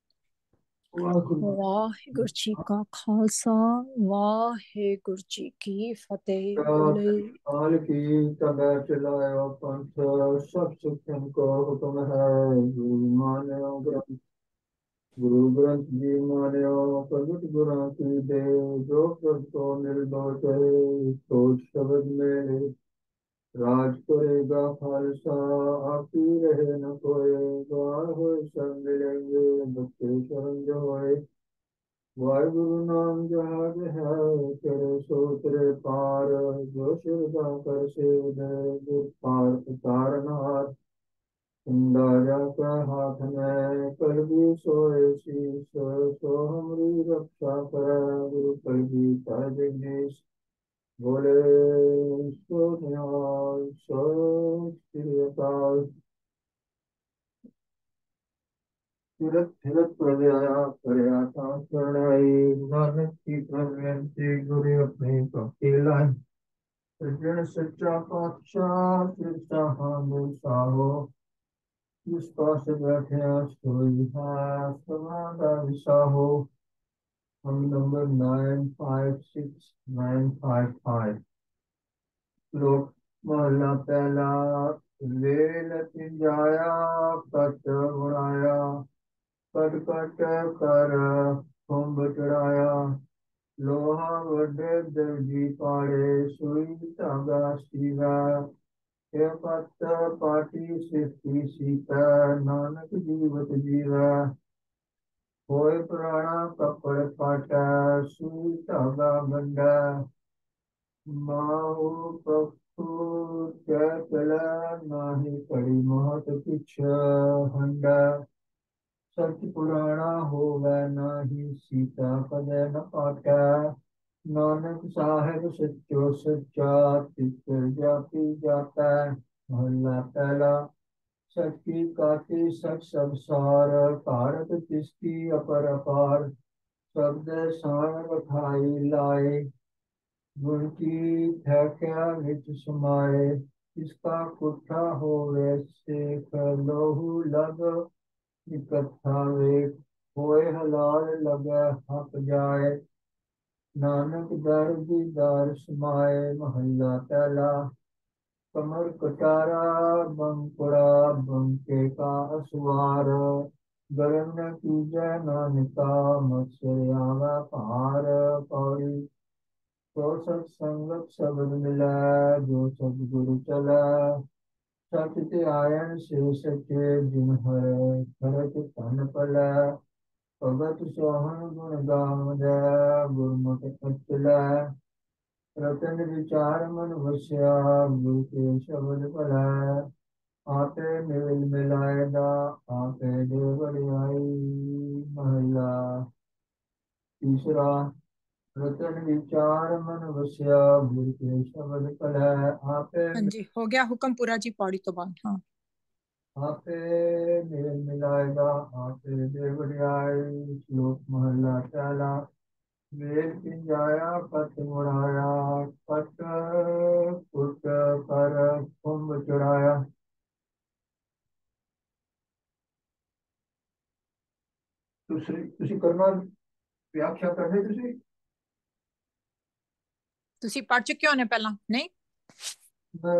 वाहिगुरु जी का खालसा वाहिगुरु जी की फतेह। बोले काल की तबे चलायो पंथ सब सिखन को हुक्म है। गुरु मान्यो ग्रंथ गुरु ग्रंथ जी मान्यो प्रगट गुरां की दे। जो प्रभ को निर्दोष है सोच शब्द में राज करेगा खालसा। आप ही रहे न कोई द्वार होए सब मिलेंगे बच्चे शरण जो होए। वाहिगुरु नाम जहाज है तेरे सो तेरे पार। जो शिरदा कर सेवद दुख पार उतारनार। कुंडा जाता हाथ में कल भी सोए शीस। सो हमरी रक्षा करे गुरु कल भी कर जगदीश। बोले सो निहाल सो श्री अकाल। तीरथ तीरथ प्रजया करया था शरणाई। नानक की प्रवृत्ति गुरु अपनी भक्ति लाई। सज्जन सच्चा पातशाह फिर चाहा साहो। जिस पास बैठे सोई है समादा विसाहो। हम नंबर 956955 लोक मोहल्ला पहला। वेल जाया कट गुणाया कट कट कर कुंभ चढ़ाया। लोहा वड्डे दर्जी पाड़े सुई धागा सीवा। ये पत पाटी सिफती सीता नानक जीवत जीवा। होए पुराना कपड़ फाटा सुई धागा गंडा। माहु पक्षु क्या चला, नाही कड़ी महत किछ हंडा। सच पुराणा होवै नाही, सीता कदै न पाटा। नानक साहेब सच्चो सच्चा, तितर जाति जाता। महला पहला। सच की काती सच सब सार, कारक तिसकी अपर अपार। शब्द शान बखाई लाए, गुण की ठेक्या निज समाए। इसका कुठा होवे सेख, लोहू लग इकट्ठा वेख। होए हलाल लगे हक जाए, नानक दर दीदार समाए। महला पहला। कमर कटारा बंकुड़ा, बंके का असवार। गरम न कीजै नानका, मत्सर आवा पार। पौड़ी। तो सत्संगत शब्द मिलै, जो सतगुरु चलै। सच ते आयन से सचे, जिन हर खरच तन पलै। भगत सोहन गुण गावदै, गुरमुख अचलै। रतन विचार मन वस्या, गुरु के शब्द भलै। आपे मेल मिलाएगा, आपे दे बड़ियाई। महला तीसरा। रतन विचार मन वस्या, गुरु के शब्द भलै। आपे हाँ जी, हो गया हुक्म पूरा जी पौड़ी तो बाद। हाँ आपे मेल मिलाएगा, आपे दे बड़ियाई। श्लोक महला पहला। मेल पिंजाया कत मुड़ाया, कट कुट कर कुंभ चढ़ाया। दूसरी ਤੁਸੀਂ ਕਰਨਾ ਵਿਆਖਿਆ ਕਰਨੀ ਤੁਸੀਂ ਤੁਸੀਂ ਪੜ ਚੁੱਕੇ ਹੋ ਨੇ ਪਹਿਲਾਂ ਨਹੀਂ? ਮੈਂ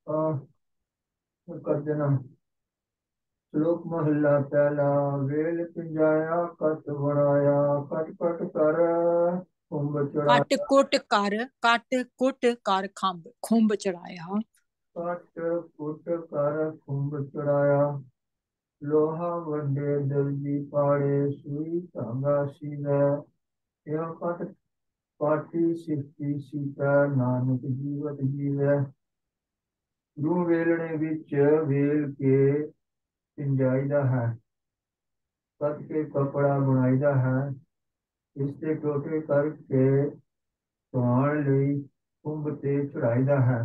कर देना। श्लोक महला पहला। वेल पिंजाया कत बनाया, कट कट कर कुंभ ਕੱਟ चढ़ाया। ਕੁੱਟ ਕਰ, ਕੱਟ ਕੁੱਟ ਕਰ ਖੁੰਬ ਚੜਾਇਆ। कट कुट कर कुंभ चढ़ाया। लोहा वंडे दर्जी पाड़े, सुई धागा सीवै। यह कट पाटी सिफती सीता, नानक जीवत जीवै। ਰੂ ਵੇਲਣੇ ਵਿੱਚ ਵੇਲ ਕੇ ਪਿੰਜਾਈਦਾ ਹੈ, ਕੱਤ ਕੇ ਕਪੜਾ ਬਣਾਈਦਾ ਹੈ। ਇਸ ਤੇ ਟੋਟੇ ਕਰਕੇ ਧੋਣ ਲਈ ਕੁੰਭ ਤੇ ਚੜਾਈਦਾ ਹੈ।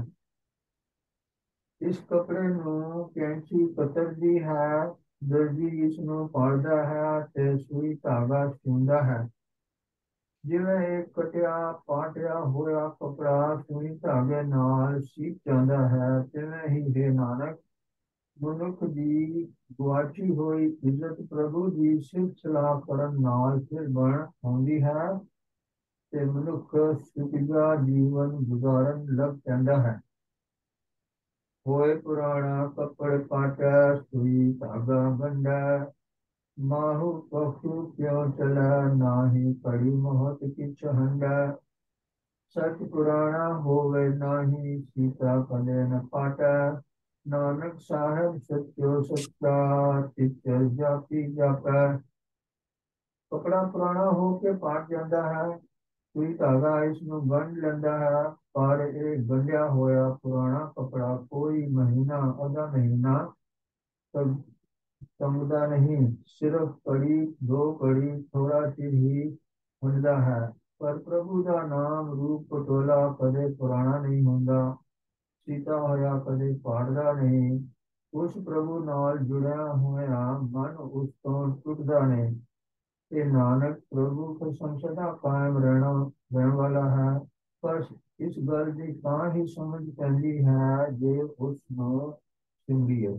ਇਸ ਕੱਪੜੇ ਨੂੰ ਕੈਂਚੀ ਕਤਰਦੀ ਹੈ, ਦਰਜੀ ਇਸ ਨੂੰ ਪਾੜਦਾ ਹੈ ਤੇ ਸੂਈ ਧਾਗਾ ਸਿਉਂਦਾ ਹੈ। ਜਿਵੇਂ ਇਹ ਕਟਿਆ ਪਾਟਿਆ ਹੋਇਆ ਕੱਪੜਾ ਸੂਈ ਧਾਗੇ ਨਾਲ ਸੀਪ ਜਾਂਦਾ ਹੈ, ਤਿਵੇਂ ਹੀ ਹੈ ਨਾਨਕ ਮਨੁੱਖ ਦੀ ਗੁਆਚੀ ਹੋਈ ਇੱਜ਼ਤ ਪ੍ਰਭੂ ਦੀ ਸਿਫਤ ਸਲਾਹ ਕਰਨ ਨਾਲ ਫਿਰ ਬਣ ਆਉਂਦੀ ਹੈ ਤੇ ਮਨੁੱਖ ਸੁਖੀਆ ਜੀਵਨ ਗੁਜ਼ਾਰਨ ਲੱਗ ਪੈਂਦਾ ਹੈ। ਹੋਏ ਪੁਰਾਣਾ ਕੱਪੜ ਪਾਟੈ, ਸੂਈ ਧਾਗਾ ਗੰਢੈ। ਮਾਹੂ ਪਖੂ ਕਿਉ ਚਲੈ, ਨਾਹੀ ਕੜੀ ਮੋਹਤ ਕਿਛ ਹੰਢੈ। सच पुराना होवे नाही, सीता कदे न पाटै। नानक साहेब सच्चो सच्चा, तितर जाति जापै। कपड़ा पुराना हो के पाट ਜਾਂਦਾ ਹੈ, ਸੂਈ ਧਾਗਾ ਇਸ ਨੂੰ ਗੰਢ ਲੈਂਦਾ ਹੈ, ਪਰ ਇਹ ਗੰਢਿਆ ਹੋਇਆ ਪੁਰਾਣਾ ਕਪੜਾ ਕੋਈ ਮਹੀਨਾ ਅੱਧਾ ਮਹੀਨਾ ਤੰਗਦਾ ਨਹੀਂ। ਸਿਰਫ ਕੜੀ ਦੋ ਕੜੀ ਥੋੜਾ ਚਿਰ ਹੀ ਹੁੰਦਾ ਹੈ। ਪਰ ਪ੍ਰਭੂ ਦਾ ਨਾਮ ਰੂਪ ਪਟੋਲਾ ਕਦੇ ਪੁਰਾਣਾ ਨਹੀਂ ਹੁੰਦਾ, ਸੀਤਾ ਹੋਇਆ ਕਦੇ ਪਾੜਦਾ ਨਹੀਂ। ਉਸ ਪ੍ਰਭੂ ਨਾਲ ਜੁੜਿਆ ਹੋਇਆ ਮਨ ਉਸ ਤੋਂ ਟੁੱਟਦਾ ਨਹੀਂ। ਇਹ ਨਾਨਕ ਪ੍ਰਭੂ ਕਸਮ ਸਦਾ ਕਾਇਮ ਰਹਿਣ ਵਾਲਾ ਹੈ। ਪਰ ਇਸ ਗੱਲ ਦੀ ਤਾਂ ਹੀ ਸਮਝ ਪੈਂਦੀ ਹੈ ਜੇ ਉਸ ਨੂੰ ਸਿਮਰੀਏ।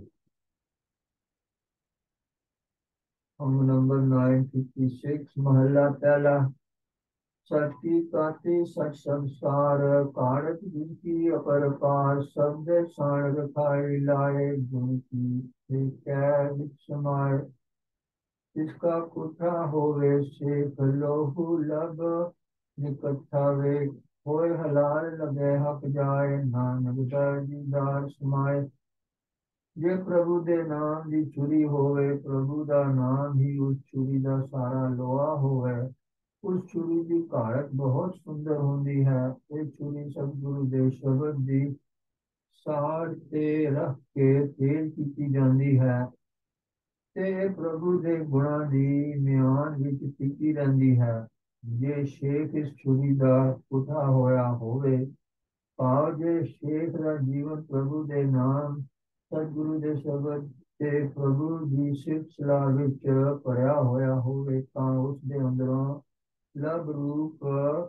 हम नंबर 956 महला पहला। सच की काती सच संसार, कारक जिनकी अपर पार। शब्द शान रखाई लाए, गुण की विच समाए। इसका कुठा होवे शेख, लोहू लब निकट्ठा वे। होए हलाल लगे हक जाए, नानक दर दीदार समाए। ਜੇ ਪ੍ਰਭੂ ਦੇ ਨਾਮ ਦੀ ਛੁਰੀ ਹੋਵੇ, ਪ੍ਰਭੂ ਦਾ ਨਾਮ ਹੀ ਉਸ ਛੁਰੀ ਦਾ ਸਾਰਾ ਲੋਹਾ ਹੋਵੇ। ਉਸ ਛੁਰੀ ਦੀ ਘਾੜਤ ਬਹੁਤ ਸੁੰਦਰ ਹੁੰਦੀ ਹੈ। ਇਹ ਛੁਰੀ ਸਤਿਗੁਰੂ ਦੇ ਸ਼ਬਦ ਦੀ ਸਾੜ ਤੇ ਰੱਖ ਕੇ ਤੇਜ਼ ਕੀਤੀ ਜਾਂਦੀ ਹੈ ਤੇ ਪ੍ਰਭੂ ਦੇ ਗੁਣਾਂ ਦੀ ਮਿਆਨ ਵਿੱਚ ਟਿਕੀ ਰਹਿੰਦੀ ਹੈ। ਜੇ ਸ਼ੇਖ ਇਸ ਛੁਰੀ ਦਾ ਪੁੱਠਾ ਹੋਇਆ ਹੋਵੇ, ਭਾਵ ਜੇ ਸ਼ੇਖ ਦਾ ਜੀਵਨ ਪ੍ਰਭੂ ਦੇ ਨਾਮ, ਸਤਿਗੁਰੂ ਦੇ ਸ਼ਬਦ ਤੇ ਪ੍ਰਭੂ ਦੀ ਸਿਫਤ ਸਲਾਹ ਵਿੱਚ ਭਰਿਆ ਹੋਇਆ ਹੋਵੇ, ਤਾਂ ਉਸ ਦੇ ਅੰਦਰੋਂ ਲਬ ਰੂਪ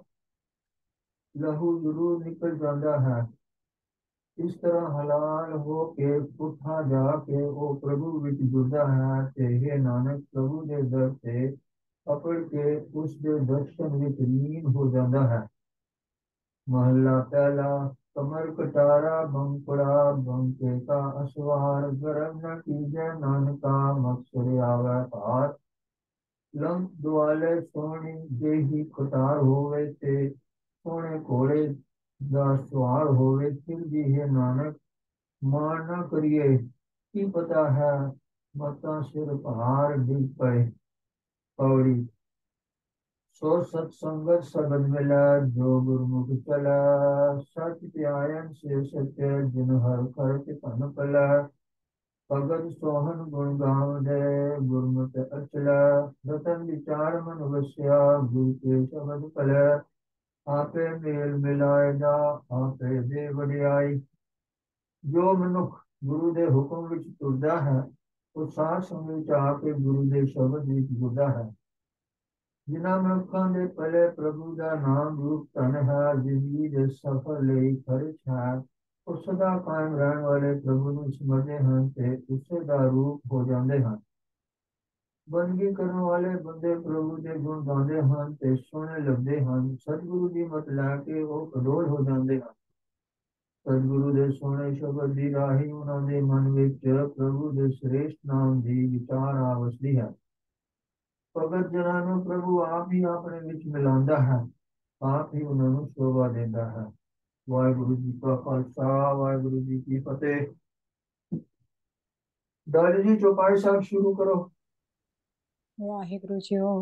ਲਹੂ ਜ਼ਰੂਰ ਨਿਕਲ ਜਾਂਦਾ ਹੈ। ਇਸ ਤਰ੍ਹਾਂ ਹਲਾਲ ਹੋ ਕੇ ਪੁੱਠਾ ਜਾ ਕੇ ਉਹ ਪ੍ਰਭੂ ਵਿੱਚ ਜੁੜਦਾ ਹੈ ਤੇ ਇਹ ਨਾਨਕ ਪ੍ਰਭੂ ਦੇ ਦਰ ਤੇ ਅਪੜ ਕੇ ਉਸ ਦੇ ਦਰਸ਼ਨ ਵਿੱਚ ਲੀਨ ਹੋ ਜਾਂਦਾ ਹੈ। ਮਹੱਲਾ ਪਹਿਲਾ। ਕਮਰ ਕਟਾਰਾ ਬੰਕੜਾ ਬੰਕੇ ਕਾ ਅਸਵਾਰ, ਗਰਮ ਨ ਕੀਜੈ ਨਾਨਕਾ ਮਕਸਦ ਆਵੈ ਭਾਰ। ਲੰਕ ਦੁਆਲੇ ਸੋਹਣੀ ਜਿਹੀ ਕਟਾਰ ਹੋਵੇ ਤੇ ਸੋਹਣੇ ਘੋੜੇ ਦਾ ਸਵਾਰ ਹੋਵੇ, ਫਿਰ ਵੀ ਇਹ ਨਾਨਕ ਮਾਣ ਨਾ ਕਰੀਏ, ਕੀ ਪਤਾ ਹੈ ਮਤਾਂ ਸਿਰ ਭਾਰ ਡਿੱਗ ਪਏ। ਪੌੜੀ। ਸੋ ਸਤ ਸੰਗਤ ਸਬਦ ਮਿਲੈ, ਜੋ ਗੁਰਮੁਖ ਚਲੈ, ਸਚ ਧਿਆਇਨ ਸੇ ਸਚੈ, ਜਿਨ ਹਰ ਖਰਚ ਧਨ ਪਲੈ। ਭਗਤ ਸੋਹਨ ਗੁਣ ਗਾਵਦੇ, ਗੁਰਮਤਿ ਅਚਲੈ, ਰਤਨ ਵਿਚਾਰ ਮਨ ਵਸਿਆ, ਗੁਰ ਕੇ ਸ਼ਬਦ ਪਲੈ। ਆਪੇ ਮੇਲ ਮਿਲਾਏ ਦਾ, ਆਪੇ ਦੇ ਵਡਿਆਈ। ਜੋ ਮਨੁੱਖ ਗੁਰੂ ਦੇ ਹੁਕਮ ਵਿੱਚ ਤੁਰਦਾ ਹੈ, ਉਹ ਸਾਧ ਸੰਗਤ ਵਿੱਚ ਆ ਕੇ ਗੁਰੂ ਦੇ ਸ਼ਬਦ ਵਿੱਚ ਜੁੜਦਾ ਹੈ। ਜਿਨ੍ਹਾਂ ਮਨੁੱਖਾਂ ਦੇ ਪਲੇ ਪ੍ਰਭੂ ਦਾ ਨਾਮ ਰੂਪ ਧਨ ਹੈ, ਜ਼ਿੰਦਗੀ ਦੇ ਸਫਰ ਲਈ ਖਰਚ ਹੈ, ਉਹ ਸਦਾ ਕਾਇਮ ਰਹਿਣ ਵਾਲੇ ਪ੍ਰਭੂ ਨੂੰ ਸਮਝਦੇ ਹਨ ਤੇ ਉਸੇ ਦਾ ਰੂਪ ਹੋ ਜਾਂਦੇ ਹਨ। ਬੰਦਗੀ ਕਰਨ ਵਾਲੇ ਬੰਦੇ ਪ੍ਰਭੂ ਦੇ ਗੁਣ ਗਾਉਂਦੇ ਹਨ ਤੇ ਸੋਹਣੇ ਲੱਗਦੇ ਹਨ। ਸਤਿਗੁਰੂ ਦੀ ਮਤ ਲੈ ਕੇ ਉਹ ਅਡੋਲ ਹੋ ਜਾਂਦੇ ਹਨ। ਸਤਿਗੁਰੂ ਦੇ ਸੋਹਣੇ ਸ਼ਬਦ ਦੀ ਰਾਹੀਂ ਉਹਨਾਂ ਦੇ ਮਨ ਵਿੱਚ ਪ੍ਰਭੂ ਦੇ ਸ੍ਰੇਸ਼ਟ ਨਾਮ ਦੀ ਵਿਚਾਰ ਆ ਵਸਦੀ ਹੈ। ਭਗਤ ਜਨਾਂ ਨੂੰ ਪ੍ਰਭੂ ਆਪ ਹੀ ਆਪਣੇ ਵਿੱਚ ਮਿਲਾਉਂਦਾ ਹੈ, ਆਪ ਹੀ ਉਹਨਾਂ ਨੂੰ ਸ਼ੋਭਾ ਦਿੰਦਾ ਹੈ। ਵਾਹਿਗੁਰੂ ਜੀ ਕਾ ਖਾਲਸਾ, ਵਾਹਿਗੁਰੂ ਜੀ ਕੀ ਫਤਿਹ। ਦਾਦੀ ਜੀ ਚੌਪਾਈ ਸਾਹਿਬ ਸ਼ੁਰੂ ਕਰੋ। ਵਾਹਿਗੁਰੂ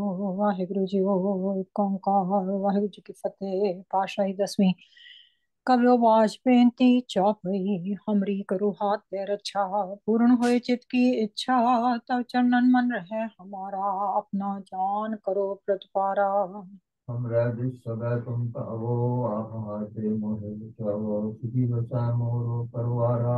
ਜੀ ਓੰਕਾਰ, ਵਾਹਿਗੁਰੂ ਜੀ ਕੀ ਫਤਿਹ। ਪਾਤਸ਼ਾਹੀ ਦਸਵੀਂ। ਕਬਿਓ ਬਾਜ ਬੇਨਤੀ ਚੌਪਈ, ਹਮਰੀ ਕਰੋ ਹਾथ पैर रक्षा, पूर्ण होए चित की इच्छा, तब चरणन मन रहे हमारा, अपना जान करो प्रतिपारा। हमरा दिस सदा तुम पावो, आप हाथे मोहे बचावो, सुखी बचा मोरो परवारा,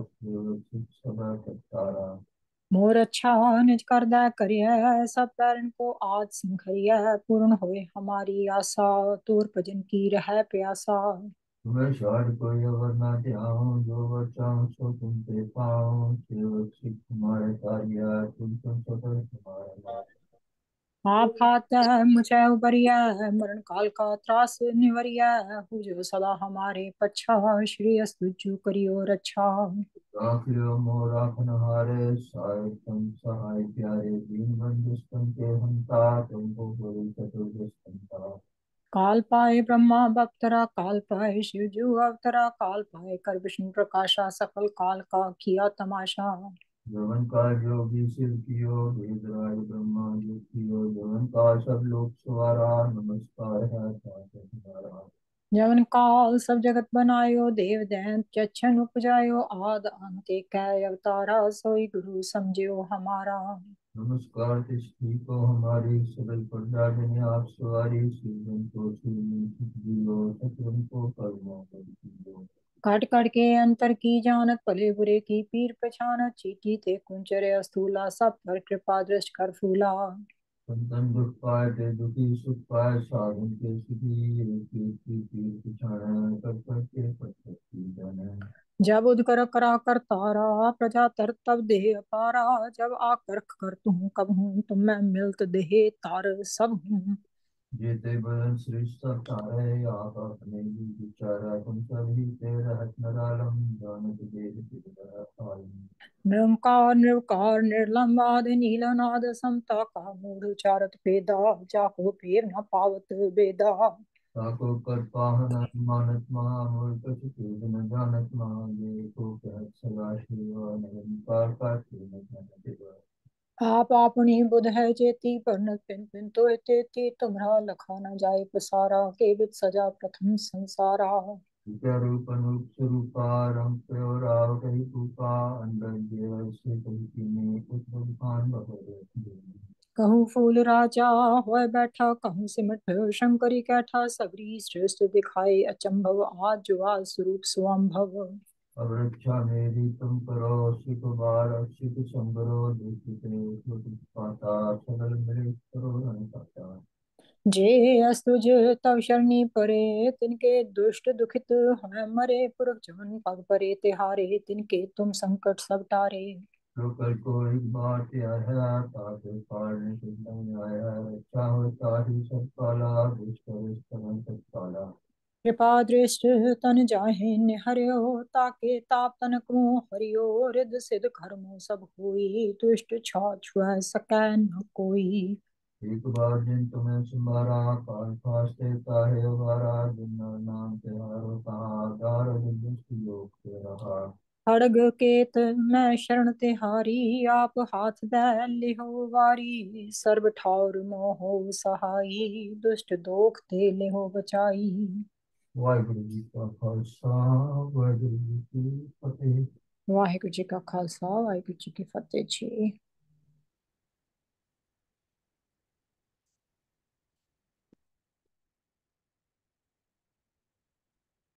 सदा करतारा। मोर अच्छा निज करदा करिय, सब पैरन को आज संघरिय, पूर्ण होए हमारी आशा, तोर भजन की रह प्यासा। तुम्हें शायद कोई अवर ना ध्याऊं, जो बचाऊं सो तुम पे पाऊं, सेवक सिख तुम्हारे कार्य, तुम सफल तुम्हारा। आप हाथ मुझे उबरिया, मरण काल का त्रास निवरिया, हो जो सदा हमारे पच्छा, श्री अस्तुजु करियो रक्षा। राखियो मोर राखनहारे, साय तुम सहाय प्यारे, दीन बंधु स्तम के हंता, तुमको बड़ी चतुर्दशंता। काल पाए ब्रह्मा बप्तरा, काल पाए शिवजू अवतरा, काल पाए कर विष्णु प्रकाशा, सकल काल का किया तमाशा। जवन काल जोगी सिर कियो, वेदराज ब्रह्मा जी कियो, जवन काल सब लोक सवारा, नमस्कार है ताते तुम्हारा। जवन काल सब जगत बनायो, देव दैंत जच्छन उपजायो, आद अंत एक अवतारा, सोई गुरु समझियो हमारा। नमस्कार तिष्ठी को हमारी, सबल प्रजा जन आप सवारी, सीजन को सीलो, सतवन को कर्मों को। काट काट के अंतर की जानत, भले बुरे की पीर पहचानत, चीटी ते कुंचरे स्थूला, सब पर कृपा दृष्ट कर फूला। संतन दुख पाए ते दुखी सुख पाए, साधन के सुखी, की पिछाड़ा कर करके पटकी जाने। जब उदकर करा कर तारा, प्रजा तर तब देह पारा, जब आकर कर तू कब हूँ, तुम मैं मिलत देह तार सब हूँ। जेते बदन सृष्ट तारे, आप अपने ही विचारा, तुम सभी ते रहत नरालम, जानत देह तिल। निरंकार निर्विकार निर्लंब आदि नीलनाद समता का, मूढ़ उचारत भेदा, जाको फेर न पावत बेदा। ताको कर पाहन मानत महामूल, कछु चीज न जानत महा, ये को कहत सदा शिवा, निरंकार का न जानत। आप अपनी बुध है जेती पर पिन पिन तो तेती तुम्हारा लखा न जाए पसारा के बित सजा प्रथम संसारा। रूप अनूप स्वरूपारंभ प्रयोराव कही कूपा अंडर देव से कही में उत्तम खान बहोरे। कहूँ फूल राजा होए बैठा कहूँ सिमट भयो शंकरी कैठा सबरी श्रेष्ठ दिखाए अचंभव आज जो आज स्वरूप स्वंभव। अब रक्षा मेरी तुम करो शिक बार शिक संबरो दूषित पाता सकल मेरे करो न पाता। जे अस्तुज तव शरणी परे तिनके दुष्ट दुखित हैं मरे पुरख जन पग परे तिहारे तिनके तुम संकट सब टारे। जो कल को एक बात यह है ताके पारने के नहीं आया रक्षा होता ही सब काला दुष्ट सब काला। कृपा दृष्ट तन जाहे निहर्यो ताके ताप तनक मुँह हरियो रिद सिद्ध कर्मो सब हुई दुष्ट छुआ सकै न कोई। एक बार दिन तुम्हें सिमरा काल फास्ते ताहे वारा दिन नाम त्योहारों का आधार दुष्ट योग से रहा। खड़ग केत मैं शरण तिहारी आप हाथ दे लिहो वारी सर्व ठौर मोहो सहाई दुष्ट दोख ते लिहो बचाई। वाहिगुरु जी का खालसा वाहिगुरु जी की फतेह। वाहिगुरु जी का खालसा वाहिगुरु जी की फतेह जी।